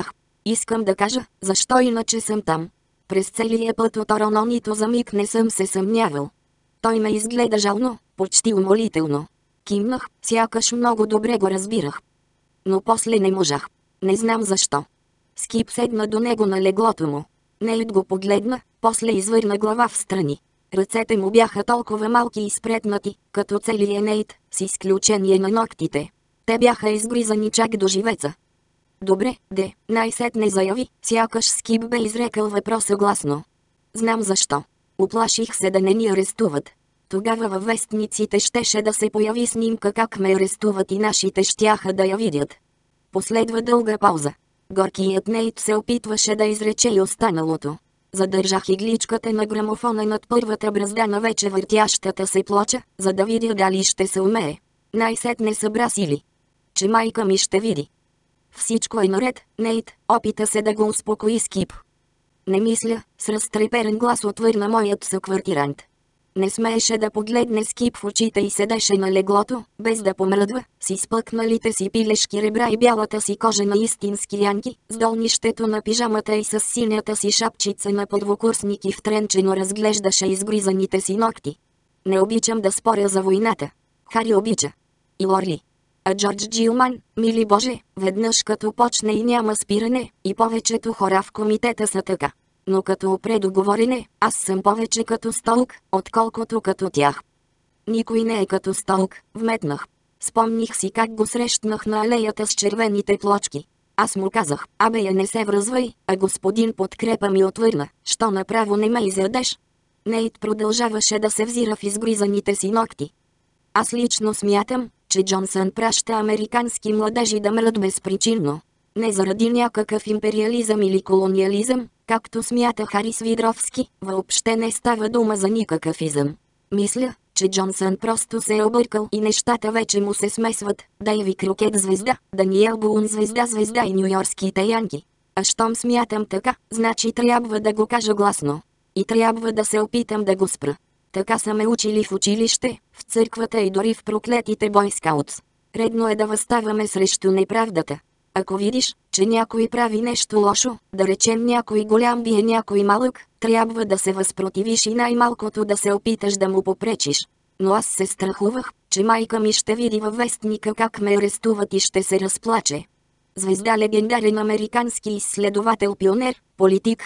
Искам да кажа, защо иначе съм там. През целия път от Ороно нито за миг не съм се съмнявал. Той ме изгледа жално, почти умолително. Кимнах, сякаш много добре го разбирах. Но после не можах. Не знам защо. Скип седна до него на леглото му. Нейт го погледна, после извърна глава в страни. Ръцете му бяха толкова малки и спретнати, като целия Нейт, с изключение на ногтите. Те бяха изгризани чак до живеца. Добре, де, най-сетне заяви, сякаш Скип бе изрекал въпроса гласно. Знам защо. Уплаших се да не ни арестуват. Тогава във вестниците щеше да се появи снимка как ме арестуват и нашите щяха да я видят. Последва дълга пауза. Горкият Нейт се опитваше да изрече и останалото. Задържах игличката на грамофона над първата бразда на вече въртящата се плоча, за да видя дали ще се умее. Най-сетне събра сили. Че майка ми ще види. Всичко е наред, Нейт, опита се да го успокои Скип. Не мисля, с разтреперен глас отвърна моят съквартирант. Не смееше да погледне Скип в очите и седеше на леглото, без да помръдва, с изпъкналите си пилешки ребра и бялата си кожа на истински янки, с долнището на пижамата и с синята си шапчица на първокурсник и втренчено разглеждаше изгризаните си ногти. Не обичам да споря за войната. Хари обича. И Лорли. А Джордж Джилман, мили Боже, веднъж като почне и няма спиране, и повечето хора в комитета са така. Но като опре до говорене, аз съм повече като Столк, отколкото като тях. Никой не е като Столк, вметнах. Спомних си как го срещнах на алеята с червените плочки. Аз му казах, абе я не се връзвай, а господин подкрепа ми отвърна, що направо не ме изядеш. Нейт продължаваше да се взира в изгризаните си ногти. Аз лично смятам, че Джонсън праща американски младежи да мрат безпричинно. Не заради някакъв империализъм или колониализъм, както смята Харис Видровски, въобще не става дума за никакъв изъм. Мисля, че Джонсън просто се е объркал и нещата вече му се смесват. Дейви Крокет звезда, Даниел Буун звезда и нюйоркските янки. А щом смятам така, значи трябва да го кажа гласно. И трябва да се опитам да го спра. Така са ме учили в училище, в църквата и дори в проклетите бойскаутс. Редно е да възставаме срещу неправдата. Ако видиш, че някой прави нещо лошо, да речем някой голям бие някой малък, трябва да се възпротивиш и най-малкото да се опиташ да му попречиш. Но аз се страхувах, че майка ми ще види във вестника как ме арестуват и ще се разплаче. Звезда легендарен американски изследовател-пионер, политик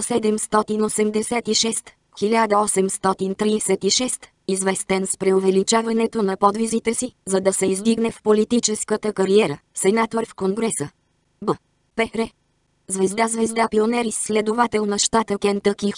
1786-1836, известен с преувеличаването на подвизите си, за да се издигне в политическата кариера, сенатор в Конгреса. Б. Р. Звезда пионер изследовател на щата Кентъки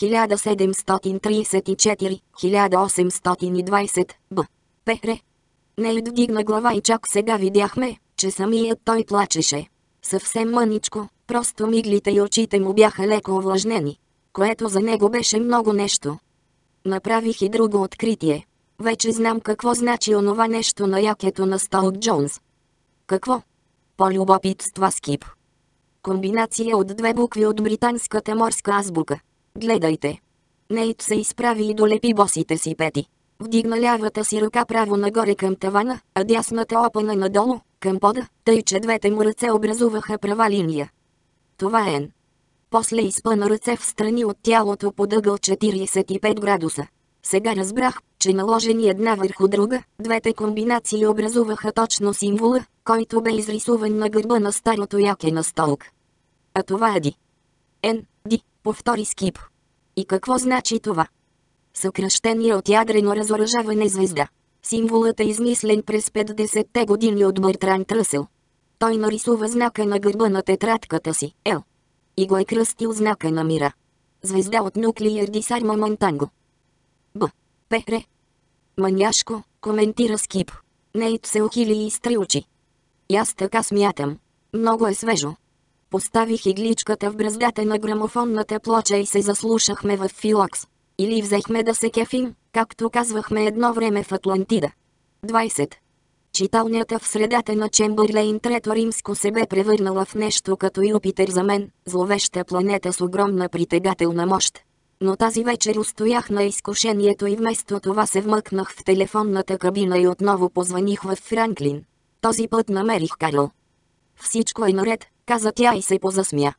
1734-1820, Б. Р. Нейт вдигна глава и чак сега видяхме, че самият той плачеше. Съвсем мъничко, просто миглите и очите му бяха леко овлажнени, което за него беше много нещо. Направих и друго откритие. Вече знам какво значи онова нещо на якето на Столк Джонс. Какво? Полюбопитства Скип. Комбинация от две букви от британската морска азбука. Гледайте. Нейт се изправи и долепи босите си пети. Вдигна лявата си ръка право нагоре към тавана, а дясната опъна надолу, към пода, тъй че двете му ръце образуваха права линия. Това е Н. После изпъна ръце в страни от тялото под ъгъл 45 градуса. Сега разбрах, че наложени една върху друга, двете комбинации образуваха точно символа, който бе изрисуван на гърба на старото яке на Столк. А това е Ди. Н, Ди, повтори Скип. И какво значи това? Съкръщение от ядрено разоръжаване звезда. Символът е измислен през 50-те години от Бъртранд Ръсел. Той нарисува знака на гърба на тетрадката си, Л. И го е кръстил знака на мира. Звезда от Nuclear Disarmament Tango. Б. Р. Маняшко, коментира Скип. Нейт се ухили и изтри очи. И аз така смятам. Много е свежо. Поставих игличката в браздата на грамофонната плоча и се заслушахме в Филокс. Или взехме да се кефим, както казвахме едно време в Атлантида. 20. Читалнята в средата на Чембърлейн Трето Римско се бе превърнала в нещо като Юпитер за мен, зловеща планета с огромна притегателна мощ. Но тази вечер устоях на изкушението и вместо това се вмъкнах в телефонната кабина и отново позваних в Франклин. Този път намерих Карл. Всичко е наред, каза тя и се позасмя.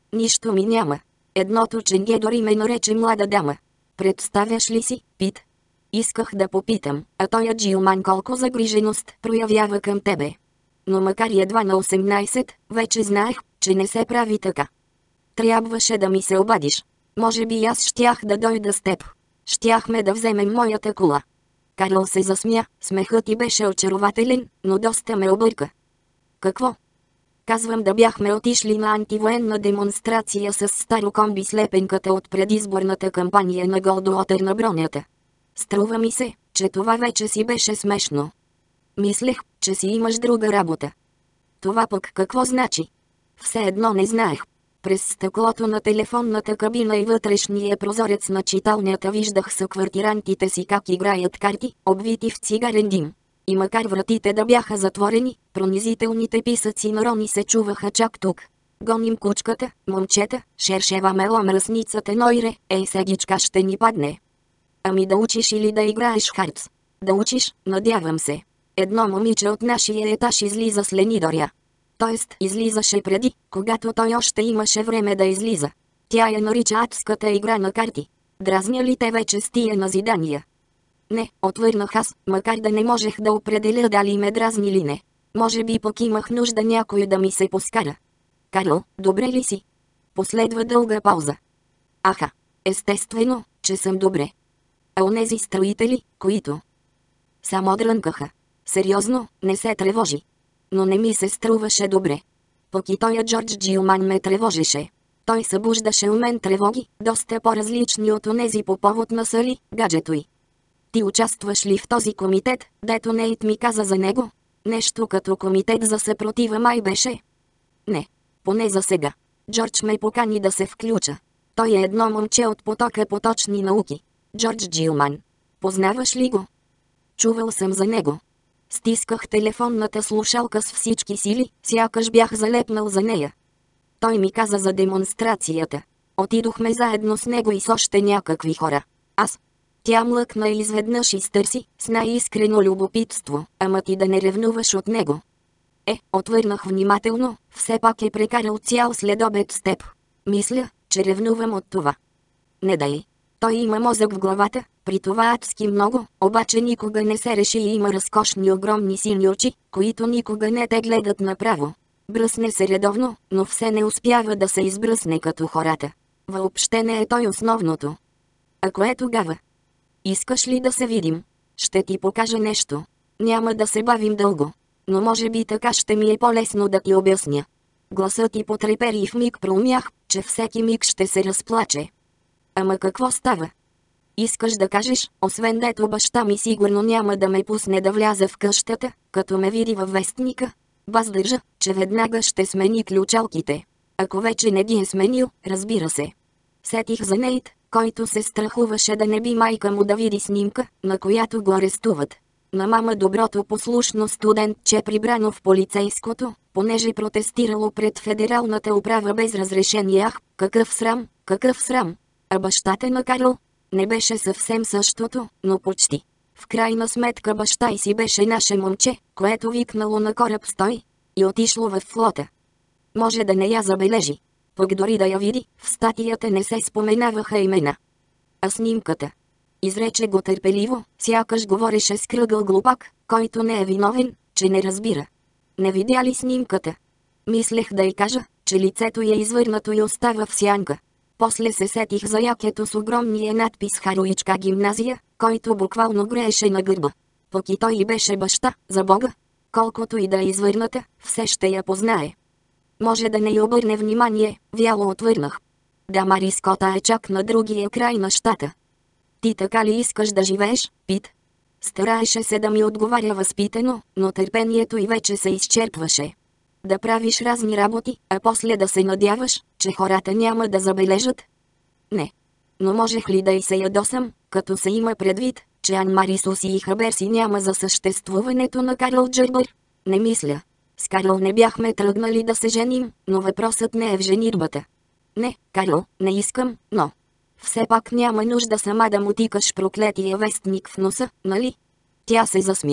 Нищо ми няма. Едното ченге дори ме нарече млада дама. Представяш ли си, Пит? Исках да попитам, а той Джилман колко загриженост проявява към тебе. Но макар и едва на 18, вече знаех, че не се прави така. Трябваше да ми се обадиш. Може би аз щях да дойда с теб. Щяхме да вземем моята кола. Карл се засмя, смехът ти беше очарователен, но доста ме обърка. Какво? Казвам, да бяхме отишли на антивоенна демонстрация с старо комби с лепенката от предизборната кампания на Голдуотър на бронята. Струва ми се, че това вече си беше смешно. Мислех, че си имаш друга работа. Това пък какво значи? Все едно не знаех. През стъклото на телефонната кабина и вътрешния прозорец на читалнята виждах съквартирантите си как играят карти, обвити в цигарен дим. И макар вратите да бяха затворени, пронизителните писъци на Рони се чуваха чак тук. Гоним кучката, момчета, шершева мела мръсницата Нойре, ей сегичка ще ни падне. Ами да учиш или да играеш хартс? Да учиш, надявам се. Едно момиче от нашия етаж излиза с Ленидоря. Тоест излизаше преди, когато той още имаше време да излиза. Тя я нарича адската игра на карти. Дразня ли те вече с тия назидания? Не, отвърнах аз, макар да не можех да определя дали ме дразни или не. Може би пък имах нужда някой да ми се поскара. Карл, добре ли си? Последва дълга пауза. Аха, естествено, че съм добре. А онези строители, които само дрънкаха. Сериозно, не се тревожи. Но не ми се струваше добре. Пък и той Джордж Джилман ме тревожеше. Той събуждаше у мен тревоги, доста по-различни от онези по повод на Сали, гаджето й. Ти участваш ли в този комитет, дето Нейт ми каза за него? Нещо като комитет за съпротива май беше? Не, поне за сега. Джордж ме покани да се включа. Той е едно момче от потока поточни науки. Джордж Джилман. Познаваш ли го? Чувал съм за него. Стисках телефонната слушалка с всички сили, сякаш бях залепнал за нея. Той ми каза за демонстрацията. Отидохме заедно с него и с още някакви хора. Аз. Тя млъкна изведнъж и стърси, с най-искрено любопитство, ама ти да не ревнуваш от него. Отвърнах внимателно, все пак е прекарал цял следобед с теб. Мисля, че ревнувам от това. Не дай. Той има мозък в главата, при това адски много, обаче никога не се реши и има разкошни огромни сини очи, които никога не те гледат направо. Бръсне се редовно, но все не успява да се избръсне като хората. Въобще не е той основното. А кое тогава? Искаш ли да се видим? Ще ти покажа нещо. Няма да се бавим дълго. Но може би така ще ми е по-лесно да ти обясня. Гласът ти потрепери и в миг проумях, че всеки миг ще се разплаче. Ама какво става? Искаш да кажеш, освен дето баща ми сигурно няма да ме пусне да вляза в къщата, като ме види във вестника? Баз държа, че веднага ще смени ключалките. Ако вече не ги е сменил, разбира се. Сетих за Нейт, който се страхуваше да не би майка му да види снимка, на която го арестуват. На мама доброто послушно студентче прибрано в полицейското, понеже протестирало пред федералната управа без разрешение. Ах, какъв срам, какъв срам! А бащата на Карл? Не беше съвсем същото, но почти. В крайна сметка баща й си беше наше момче, което викнало на кораб стой и отишло във флота. Може да не я забележи. Пък дори да я види, в статията не се споменаваха имена. А снимката? Изрече го търпеливо, сякаш говореше с кръгъл глупак, който не е виновен, че не разбира. Не видя ли снимката? Мислех да й кажа, че лицето й е извърнато и остава в сянка. После се сетих за якето с огромния надпис Хароичка гимназия, който буквално грееше на гърба. Пък и той и беше баща, за Бога. Колкото и да е извърната, все ще я познае. Може да не й обърне внимание, вяло отвърнах. Да, Мари Скота е чак на другия край на щата. Ти така ли искаш да живееш, Пит? Стараеше се да ми отговаря възпитано, но търпението й вече се изчерпваше. Да правиш разни работи, а после да се надяваш, че хората няма да забележат? Не. Но можех ли да й се ядосам, като се има предвид, че Ан-Мари Суси и хабер си няма за съществуването на Карл Джербър? Не мисля. С Карл не бяхме тръгнали да се женим, но въпросът не е в женитбата. Не, Карл, не искам, но все пак няма нужда сама да му тикаш проклетия вестник в носа, нали? Тя се засмя.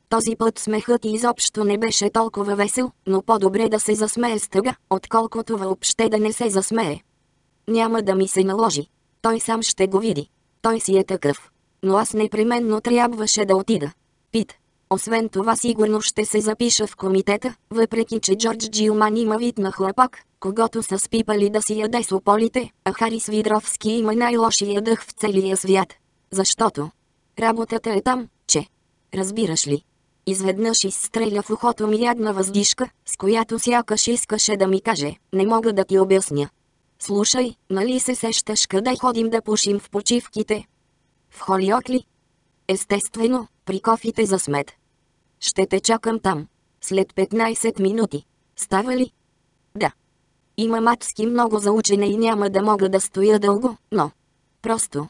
Този път смехът и изобщо не беше толкова весел, но по-добре да се засмее с тъга, отколкото въобще да не се засмее. Няма да ми се наложи. Той сам ще го види. Той си е такъв. Но аз непременно трябваше да отида. Пит. Освен това сигурно ще се запиша в комитета, въпреки че Джордж Джилман има вид на хлапак, когото са спипали да си яде сополите, а Харис Видровски има най-лошия дъх в целия свят. Защото работата е там, че... Разбираш ли? Изведнъж изстреля в ухото ми ядна въздишка, с която сякаш искаше да ми каже: не мога да ти обясня. Слушай, нали се сещаш къде ходим да пушим в почивките? В Холиок ли? Естествено, при кофите за смет. Ще те чакам там. След 15 минути. Става ли? Да. Имам адски много за учене и няма да мога да стоя дълго, но... Просто...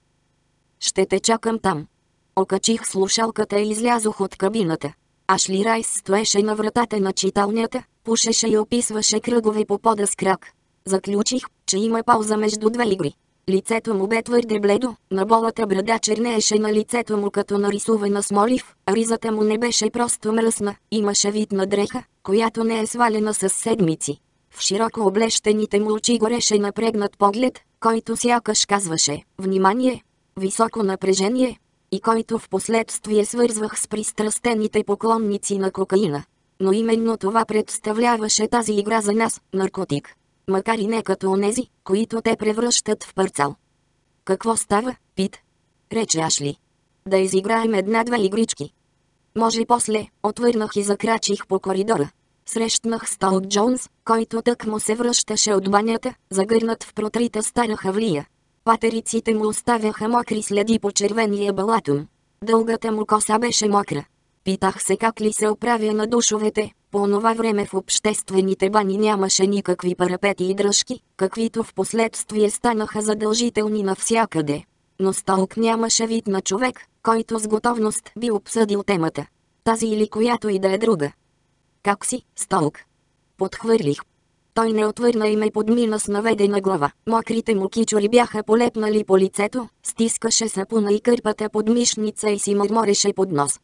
Ще те чакам там. Окачих слушалката и излязох от кабината. Ашли Райс стоеше на вратата на читалнята, пушеше и описваше кръгове по пода с крак. Заключих, че има пауза между две игри. Лицето му бе твърде бледо, наболата брада чернееше на лицето му като нарисувана с молив, а ризата му не беше просто мръсна, имаше вид на дреха, която не е свалена с седмици. В широко облещените му очи гореше напрегнат поглед, който сякаш казваше: внимание, високо напрежение, и който в последствие свързвах с пристрастените поклонници на кокаина. Но именно това представляваше тази игра за нас, наркотик. Макар и не като онези, които те превръщат в парцал. Какво става, Пит? Рече Ашли. Да изиграем една-две игрички. Може после, отвърнах и закрачих по коридора. Срещнах Сталк Джонс, който тъкмо се връщаше от банята, загърнат в протрита стара хавлия. Патериците му оставяха мокри следи по червения балатум. Дългата му коса беше мокра. Питах се как ли се оправя на душовете. По онова време в обществените бани нямаше никакви парапети и дръжки, каквито в последствие станаха задължителни навсякъде. Но Сталк нямаше вид на човек, който с готовност би обсъдил темата. Тази или която и да е друга. Как си, Сталк? Подхвърлих. Той не отвърна и ме подмина с наведена глава. Мокрите му кичури бяха полепнали по лицето, стискаше сапуна и кърпата под мишница и си мърмореше под нос.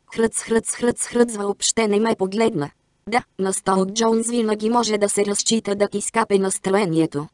Хръц, въобще не ме погледна. Да, на Сталк Джонс винаги може да се разчита да ти скапе настроението.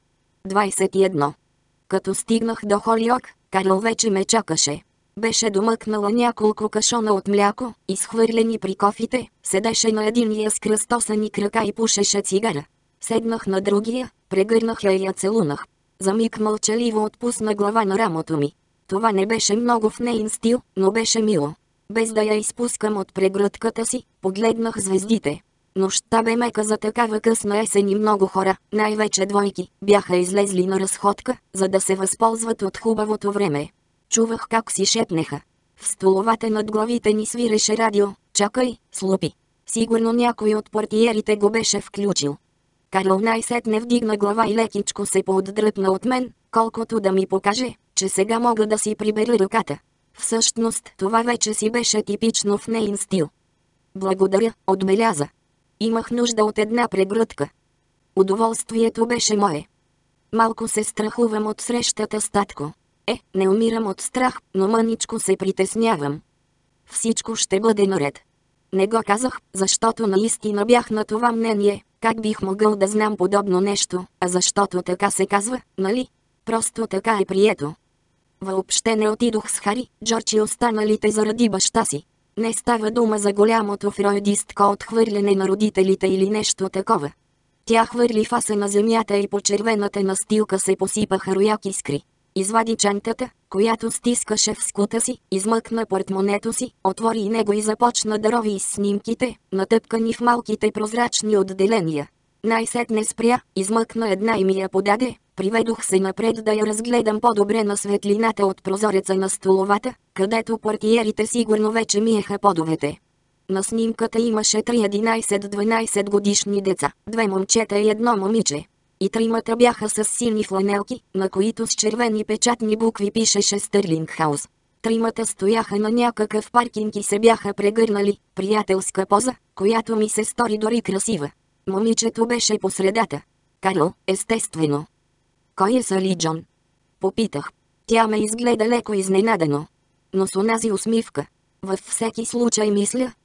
21. Като стигнах до Холиок, Карл вече ме чакаше. Беше домъкнала няколко кашона от мляко, изхвърлени при кофите, седеше на единия с кръстосани крака и пушеше цигара. Седнах на другия, прегърнах я и я целунах. За миг мълчаливо отпусна глава на рамото ми. Това не беше много в нейн стил, но беше мило. Без да я изпускам от прегръдката си, погледнах звездите. Нощта бе мека за такава късна есен и много хора, най-вече двойки, бяха излезли на разходка, за да се възползват от хубавото време. Чувах как си шепнеха. В столовата над главите ни свиреше радио: чакай, слупи. Сигурно някой от портиерите го беше включил. Карл най-сетне вдигна глава и лекичко се поотдръпна от мен, колкото да ми покаже, че сега мога да си прибера ръката. Всъщност това вече си беше типично в нейн стил. Благодаря, отбеляза. Имах нужда от една прегръдка. Удоволствието беше мое. Малко се страхувам от срещата с татко. Не умирам от страх, но мъничко се притеснявам. Всичко ще бъде наред. Не го казах, защото наистина бях на това мнение. Как бих могъл да знам подобно нещо, а защото така се казва, нали? Просто така е прието. Въобще не отидох с Хари, Джордж и останалите заради баща си. Не става дума за голямото фройдистко отхвърляне на родителите или нещо такова. Тя хвърли фаса на земята и по червената настилка се посипаха рояк искри. Извади чантата, която стискаше в скута си, измъкна портмонето си, отвори него и започна да рови из снимките, натъпкани в малките прозрачни отделения. Най-сетне спря, измъкна една и ми я подаде, приведох се напред да я разгледам по-добре на светлината от прозореца на столовата, където портиерите сигурно вече миеха подовете. На снимката имаше 3 11-12 годишни деца, 2 момчета и 1 момиче. И тримата бяха с сини фланелки, на които с червени печатни букви пишеше Стърлинг Хаус. Тримата стояха на някакъв паркинг и се бяха прегърнали, приятелска поза, която ми се стори дори красива. Момичето беше по средата. Карл, естествено. Кой е Сали Джон? Попитах. Тя ме изгледа леко изненадано. Но с онази усмивка. Във всеки случай мисля,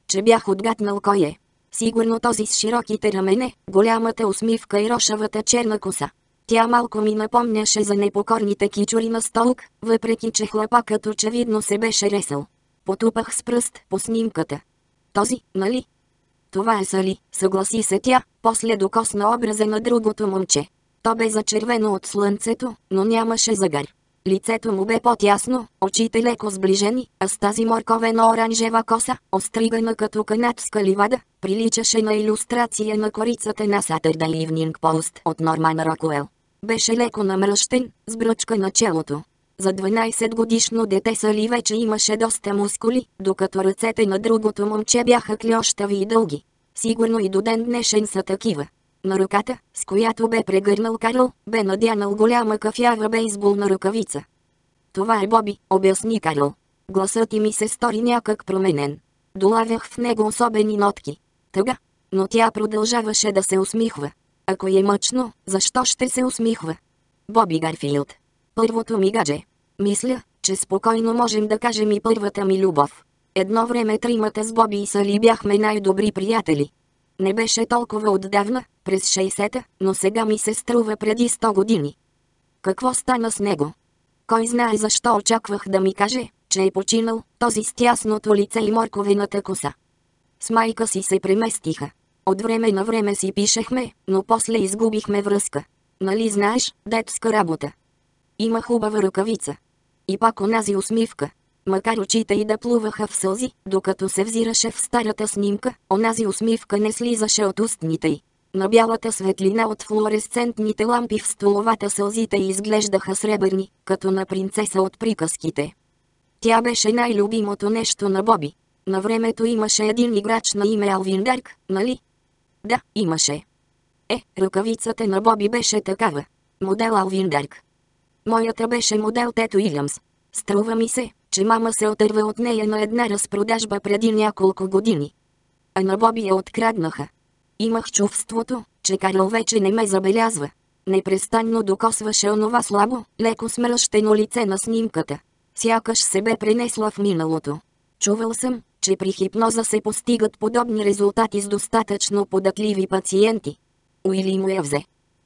че бях отгатнал кой е. Сигурно този с широките рамене, голямата усмивка и рошавата черна коса. Тя малко ми напомняше за непокорните кичури на Столк, въпреки че хлапакът очевидно се беше ресъл. Потупах с пръст по снимката. Този, нали? Това е Сали, съгласи се тя, после докосна образа на другото момче. То бе зачервено от слънцето, но нямаше загар. Лицето му бе по-тясно, очите леко сближени, а с тази морковено-оранжева коса, остригана като канадска ливада, приличаше на илюстрация на корицата на Saturday Evening Post от Норман Рокуел. Беше леко намръщен, с бръчка на челото. За 12-годишно дете Сали вече имаше доста мускули, докато ръцете на другото момче бяха кльощави и дълги. Сигурно и до ден днешен са такива. На ръката, с която бе прегърнал Карл, бе надянал голяма кафява бейсболна ръкавица. Това е Боби, обясни Карл. Гласът ми се стори някак променен. Долавях в него особени нотки. Тъга, но тя продължаваше да се усмихва. Ако е мъчно, защо ще се усмихва? Боби Гарфилд. Първото ми гадже. Мисля, че спокойно можем да кажем и първата ми любов. Едно време тримата с Боби и Сали бяхме най-добри приятели. Не беше толкова отдавна, през 60-та, но сега ми се струва преди 100 години. Какво стана с него? Кой знае защо очаквах да ми каже, че е починал, този с тясното лице и морковената коса. С майка си се преместиха. От време на време си пишехме, но после изгубихме връзка. Нали знаеш, детска работа. Има хубава ръкавица. И пак онази усмивка. Макар очите й да плуваха в сълзи, докато се взираше в старата снимка, онази усмивка не слизаше от устните й. На бялата светлина от флуоресцентните лампи в столовата сълзите й изглеждаха сребърни, като на принцеса от приказките. Тя беше най-любимото нещо на Боби. На времето имаше един играч на име Алвин Дарк, нали? Да, имаше. Ръкавицата на Боби беше такава. Модел Алвин Дарк. Моята беше модел Тето Илямс. Струва ми се, че мама се отърва от нея на една разпродажба преди няколко години. А на Боби я откраднаха. Имах чувството, че Карл вече не ме забелязва. Непрестанно докосваше онова слабо, леко смръщено лице на снимката. Сякаш се бе пренесла в миналото. Чувал съм, че при хипноза се постигат подобни резултати с достатъчно податливи пациенти. Уили му я взе.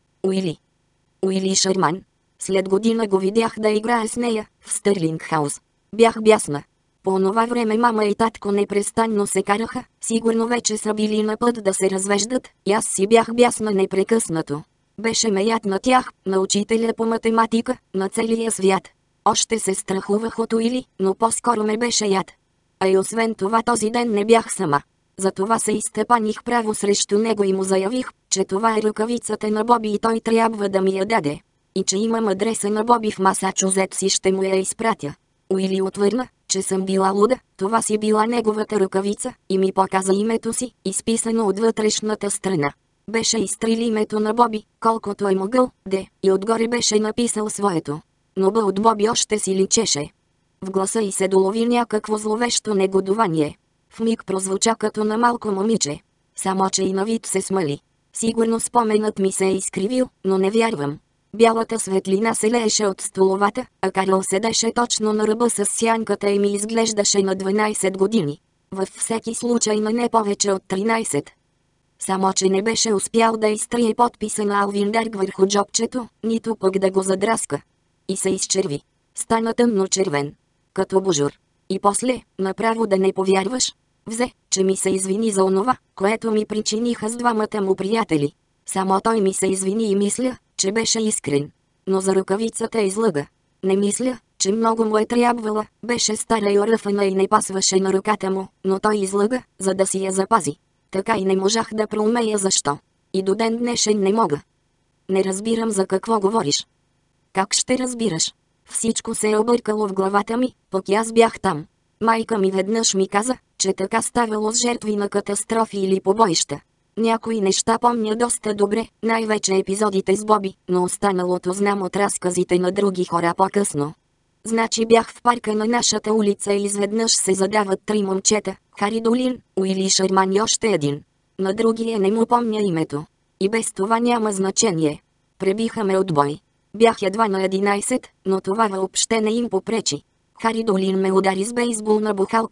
Уили Шерман. След година го видях да играе с нея в Стърлинг Хаус. Бях бясна. По онова време мама и татко непрестанно се караха, сигурно вече са били на път да се развеждат, и аз си бях бясна непрекъснато. Беше ме яд на тях, на учителя по математика, на целия свят. Още се страхувах от Уили, но по-скоро ме беше яд. А и освен това този ден не бях сама. Затова се изтъпаних право срещу него и му заявих, че това е ръкавицата на Боби и той трябва да ми я даде. И че имам адреса на Боби в Масачузетс и ще му я изпратя. Уили отвърна, че съм била луда, това си била неговата ръкавица, и ми показа името си, изписано от вътрешната страна. Беше изтрили името на Боби, колкото е могъл, и отгоре беше написал своето. Но Б от Боби още си личеше. В гласа й се долови някакво зловещо негодование. В миг прозвуча като на малко момиче. Само че и на вид се смали. Сигурно споменът ми се е изкривил, но не вярвам. Бялата светлина се лееше от столовата, а Карл седеше точно на ръба с сянката и ми изглеждаше на 12 години. Във всеки случай на не повече от 13. Само че не беше успял да изтрие подписа на Алвин Дарк върху джобчето, нито пък да го задраска. И се изчерви. Стана тъмно червен. Като бужур. И после, направо да не повярваш, взе, че ми се извини за онова, което ми причиниха с двамата му приятели. Само той ми се извини и мисля, че беше искрен. Но за ръкавицата излъга. Не мисля, че много му е трябвала, беше стара и оръфана и не пасваше на ръката му, но той излъга, за да си я запази. Така и не можах да проумея защо. И до ден днешен не мога. Не разбирам за какво говориш. Как ще разбираш? Всичко се е объркало в главата ми, пък и аз бях там. Майка ми веднъж ми каза, че така ставало с жертви на катастрофи или побоища. Някои неща помня доста добре, най-вече епизодите с Боби, но останалото знам от разказите на други хора по-късно. Значи бях в парка на нашата улица и изведнъж се задават три момчета, Хари Долин, Уили Шерман и още един. На другия не му помня името. И без това няма значение. Пребиха ме от бой. Бях едва на 11, но това въобще не им попречи. Хари Долин ме удари с бейсболна бухалка.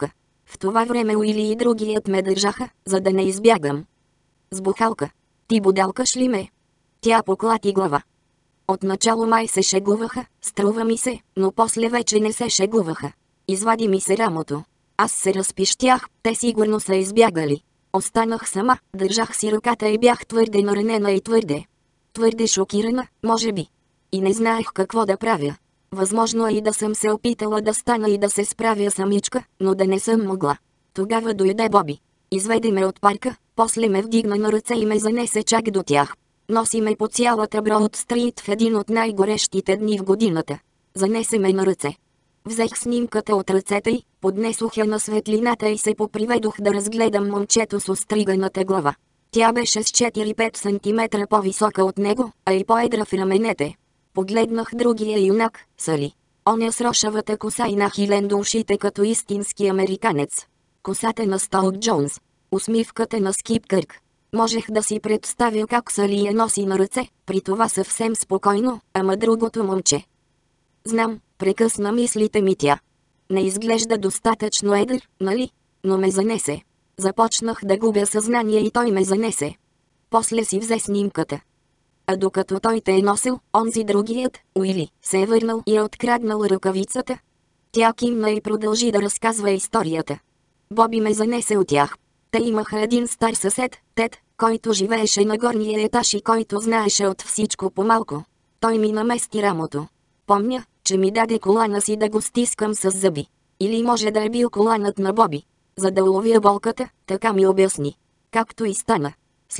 В това време Уили и другият ме държаха, за да не избягам. С бухалка. Ти будалкаш ли ме? Тя поклати глава. Отначало май се шегуваха, струва ми се, но после вече не се шегуваха. Извади ми се рамото. Аз се разпищях, те сигурно са избягали. Останах сама, държах си ръката и бях твърде наранена и твърде шокирана, може би. И не знаех какво да правя. Възможно е и да съм се опитала да стана и да се справя самичка, но да не съм могла. Тогава дойде Боби. Изведе ме от парка, после ме вдигна на ръце и ме занесе чак до тях. Носи ме по цялата Броуд Стрит в един от най-горещите дни в годината. Занесе ме на ръце. Взех снимката от ръцете й, поднесох я на светлината и се поприведох да разгледам момчето с остриганата глава. Тя беше с 4-5 см по-висока от него, а и по-едра в раменете. Погледнах другия юнак, Сали. Оня с рошавата коса и нахилен до ушите като истински американец. Косата на Стоук Джонс. Усмивката на Скип Кърк. Можех да си представя как Сали я носи на ръце, при това съвсем спокойно, ама другото момче. Знам, прекъсна мислите ми тя. Не изглежда достатъчно едър, нали? Но ме занесе. Започнах да губя съзнание и той ме занесе. После си взе снимката. А докато той те е носил, онзи другият, Уили, се е върнал и е откраднал ръкавицата. Тя кимна и продължи да разказва историята. Боби ме занесе от тях. Те имаха един стар съсед, Тед, който живееше на горния етаж и който знаеше от всичко по-малко. Той ми намести рамото. Помня, че ми даде колана си да го стискам с зъби. Или може да е бил коланът на Боби. За да уловя болката, така ми обясни. Както и стана.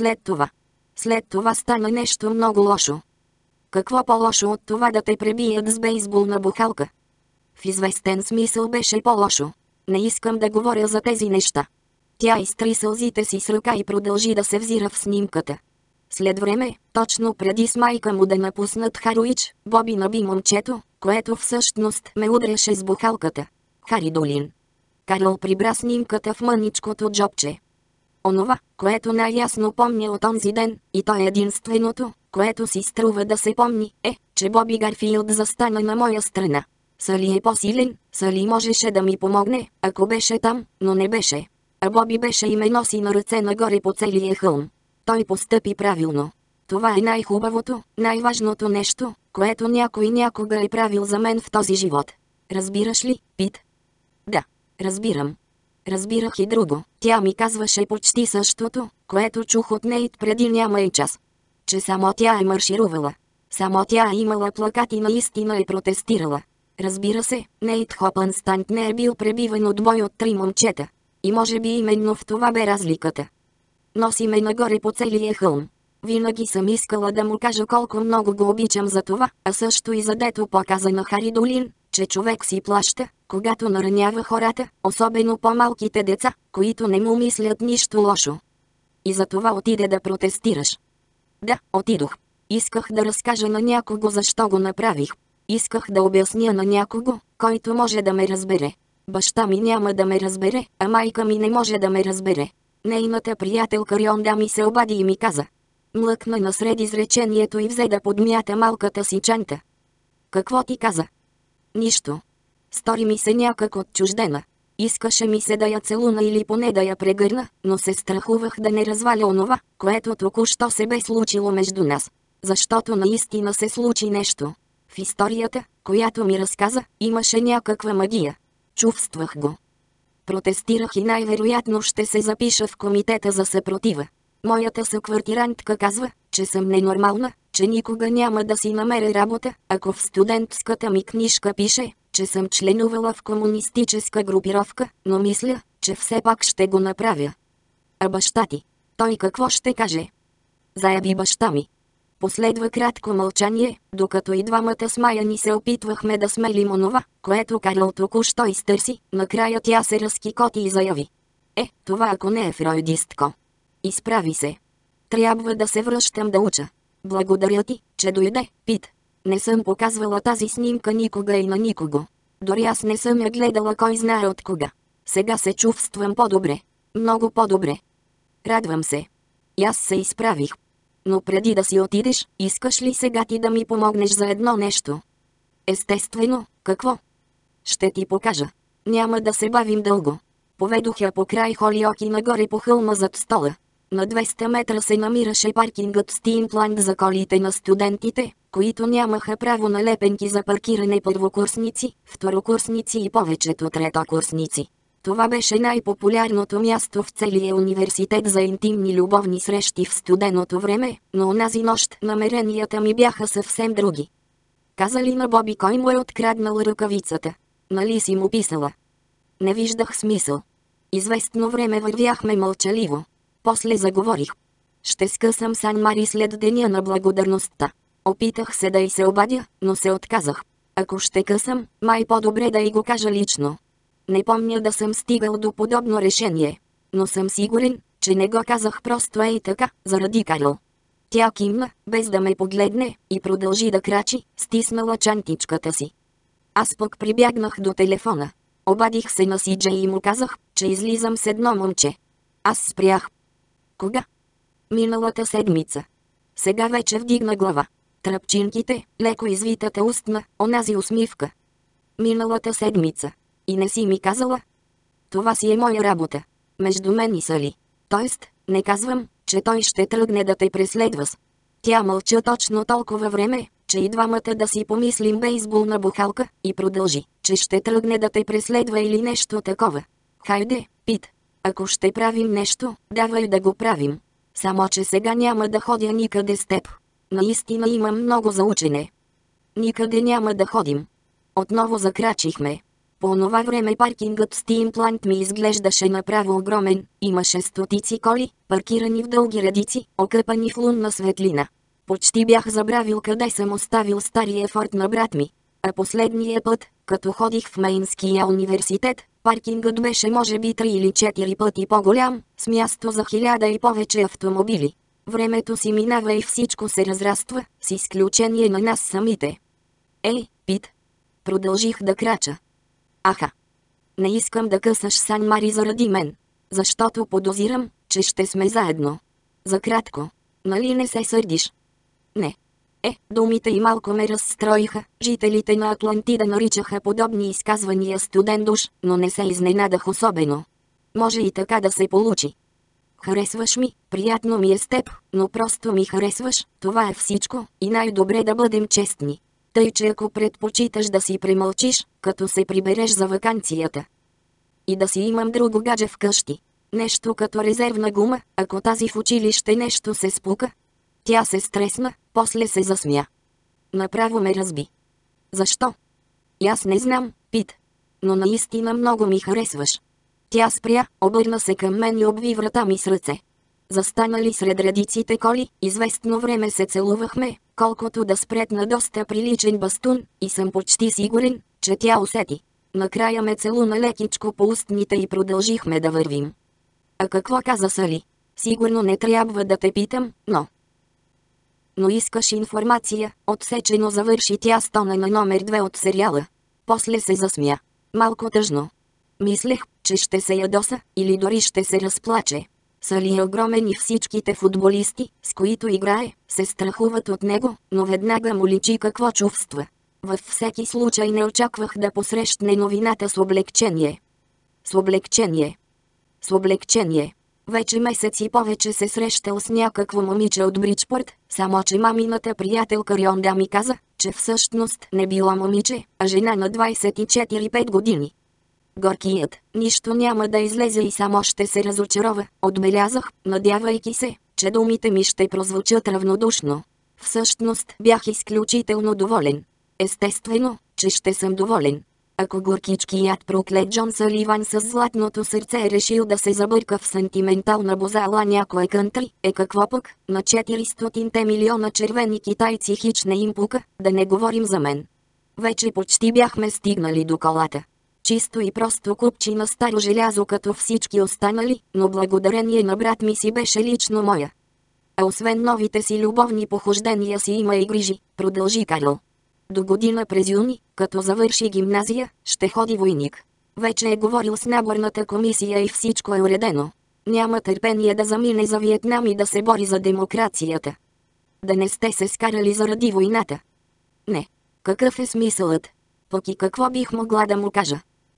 След това стана нещо много лошо. Какво по-лошо от това да те пребият с бейсболна бухалка? В известен смисъл беше по-лошо. Не искам да говоря за тези неща. Тя изтри сълзите си с ръка и продължи да се взира в снимката. След време, точно преди с майка му да напуснат Харуич, Боби наби момчето, което всъщност ме удряше с бухалката. Хари Долин. Карл прибра снимката в мъничкото джобче. Онова, което най-ясно помня от онзи ден, и то е единственото, което си струва да се помни, е, че Боби Гарфилд застана на моя страна. Сали е по-силен, Сали можеше да ми помогне, ако беше там, но не беше. А Боби беше и ме носи на ръце нагоре по целия хълм. Той постъпи правилно. Това е най-хубавото, най-важното нещо, което някой някога е правил за мен в този живот. Разбираш ли, Пит? Да, разбирам. Разбирах и друго. Тя ми казваше почти същото, което чух от Нейт преди няма и час. Че само тя е марширувала. Само тя е имала плакати и наистина е протестирала. Разбира се, Нейт Хопънстант не е бил пребиван от бой от 3 момчета. И може би именно в това бе разликата. Носи ме нагоре по целия хълм. Винаги съм искала да му кажа колко много го обичам за това, а също и задето показа на Хари Долин, че човек си плаща, когато наранява хората, особено по-малките деца, които не му мислят нищо лошо. И за това отиде да протестираш. Да, отидох. Исках да разкажа на някого защо го направих. Исках да обясня на някого, който може да ме разбере. Баща ми няма да ме разбере, а майка ми не може да ме разбере. Нейната приятелка Рионда ми се обади и ми каза. Млъкна насред изречението и взе да подмята малката си чанта. Какво ти каза? Нищо. Стори ми се някак отчуждена. Искаше ми се да я целуна или поне да я прегърна, но се страхувах да не разваля онова, което току-що се бе случило между нас. Защото наистина се случи нещо. В историята, която ми разказа, имаше някаква магия. Чувствах го. Протестирах и най-вероятно ще се запиша в комитета за съпротива. Моята съквартирантка казва, че съм ненормална, че никога няма да си намеря работа, ако в студентската ми книжка пише, че съм членувала в комунистическа групировка, но мисля, че все пак ще го направя. А баща ти? Той какво ще каже? Заяви баща ми. Последва кратко мълчание, докато и двамата с Майя ни се опитвахме да смелим онова, което Карл току-що изтърси. Накрая тя се разкикоти и заяви. Това ако не е фройдистко. Изправи се. Трябва да се връщам да уча. Благодаря ти, че дойде, Пит. Не съм показвала тази снимка никога и на никого. Дори аз не съм я гледала кой знае от кога. Сега се чувствам по-добре. Много по-добре. Радвам се. И аз се изправих. Но преди да си отидеш, искаш ли сега ти да ми помогнеш за едно нещо? Естествено, какво? Ще ти покажа. Няма да се бавим дълго. Поведох я покрай Холиоки нагоре по хълма зад стола. На 200 метра се намираше паркингът Стимпланд за колите на студентите, които нямаха право на лепенки за паркиране първокурсници, второкурсници и повечето третокурсници. Това беше най-популярното място в целия университет за интимни любовни срещи в студеното време, но онази нощ намеренията ми бяха съвсем други. Каза ли на Боби кой му е откраднал ръкавицата? Нали си му писала? Не виждах смисъл. Известно време вървяхме мълчаливо. После заговорих. Ще скъсам Сан Мари след деня на благодарността. Опитах се да й се обадя, но се отказах. Ако ще късам, май по-добре да й го кажа лично. Не помня да съм стигал до подобно решение. Но съм сигурен, че не го казах просто ей така, заради Карл. Тя кимна, без да ме погледне, и продължи да крачи, стиснала чантичката си. Аз пък прибягнах до телефона. Обадих се на Сиджей и му казах, че излизам с едно момче. Аз спрях. Кога? Миналата седмица. Сега вече вдигна глава. Тръпчинките, леко извитата устна, онази усмивка. Миналата седмица. И не си ми казала? Това си е моя работа. Между мен и Сали. Тоест, не казвам, че той ще тръгне да те преследва. Тя мълча точно толкова време, че и двамата да си помислим бейсболна бухалка, и продължи, че ще тръгне да те преследва или нещо такова. Хайде, Пит. Ако ще правим нещо, давай да го правим. Само че сега няма да ходя никъде с теб. Наистина имам много за учене. Никъде няма да ходим. Отново закрачихме. По онова време паркингът Стимпланд ми изглеждаше направо огромен, имаше стотици коли, паркирани в дълги редици, окъпани в лунна светлина. Почти бях забравил къде съм оставил стария форт на брат ми. А последния път, като ходих в Мейнския университет, паркингът беше може би 3 или 4 пъти по-голям, с място за 1000 и повече автомобили. Времето си минава и всичко се разраства, с изключение на нас самите. Ей, Пит! Продължих да крача. Аха! Не искам да късаш Сан Мари заради мен, защото подозирам, че ще сме заедно. За кратко. Нали не се сърдиш? Не. Думите й малко ме разстроиха. Жителите на Атлантида наричаха подобни изказвания студен душ, но не се изненадах особено. Може и така да се получи. Харесваш ми, приятно ми е с теб, но просто ми харесваш, това е всичко, и най-добре да бъдем честни. Тъй че ако предпочиташ да си премълчиш, като се прибереш за ваканцията. И да си имам друго гадже вкъщи. Нещо като резервна гума, ако тази в училище нещо се спука. Тя се стресна, после се засмя. Направо ме разби. Защо? И аз не знам, Пит. Но наистина много ми харесваш. Тя спря, обърна се към мен и обви врата ми с ръце. Застанали сред редиците коли, известно време се целувахме, колкото да спретна доста приличен бастун, и съм почти сигурен, че тя усети. Накрая ме целуна лекичко по устните и продължихме да вървим. А какво каза Сали? Сигурно не трябва да те питам, но искаш информация, отсечено завърши тя с тона на номер 2 от сериала. После се засмя. Малко тъжно. Мислех, че ще се ядоса, или дори ще се разплаче. Сали е огромен и всичките футболисти, с които играе, се страхуват от него, но веднага му личи какво чувства. Във всеки случай не очаквах да посрещне новината с облегчение. С облегчение. С облегчение. Вече месец и повече се срещал с някакво момиче от Бриджпорт, само че мамината приятелка Рионда ми каза, че всъщност не била момиче, а жена на 24-5 години. Горкият, нищо няма да излезе и само ще се разочарова, отбелязах, надявайки се, че думите ми ще прозвучат равнодушно. Всъщност бях изключително доволен. Естествено, че ще съм доволен. Ако горкичкият проклет Джон Саливан с златното сърце е решил да се забърка в сантиментална бозала някоя кънтри, какво пък, на 400 милиона червени китайци хич не им пука, да не говорим за мен. Вече почти бяхме стигнали до колата. Чисто и просто купчи на старо желязо като всички останали, но благодарение на брат ми си беше лично моя. А освен новите си любовни похождения си има и грижи, продължи Карл. До година през юни, като завърши гимназия, ще ходи войник. Вече е говорил с наборната комисия и всичко е уредено. Няма търпение да замине за Виетнам и да се бори за демокрацията. Да не сте се скарали заради войната? Не. Какъв е смисълът? Пък и какво бих могла да му кажа?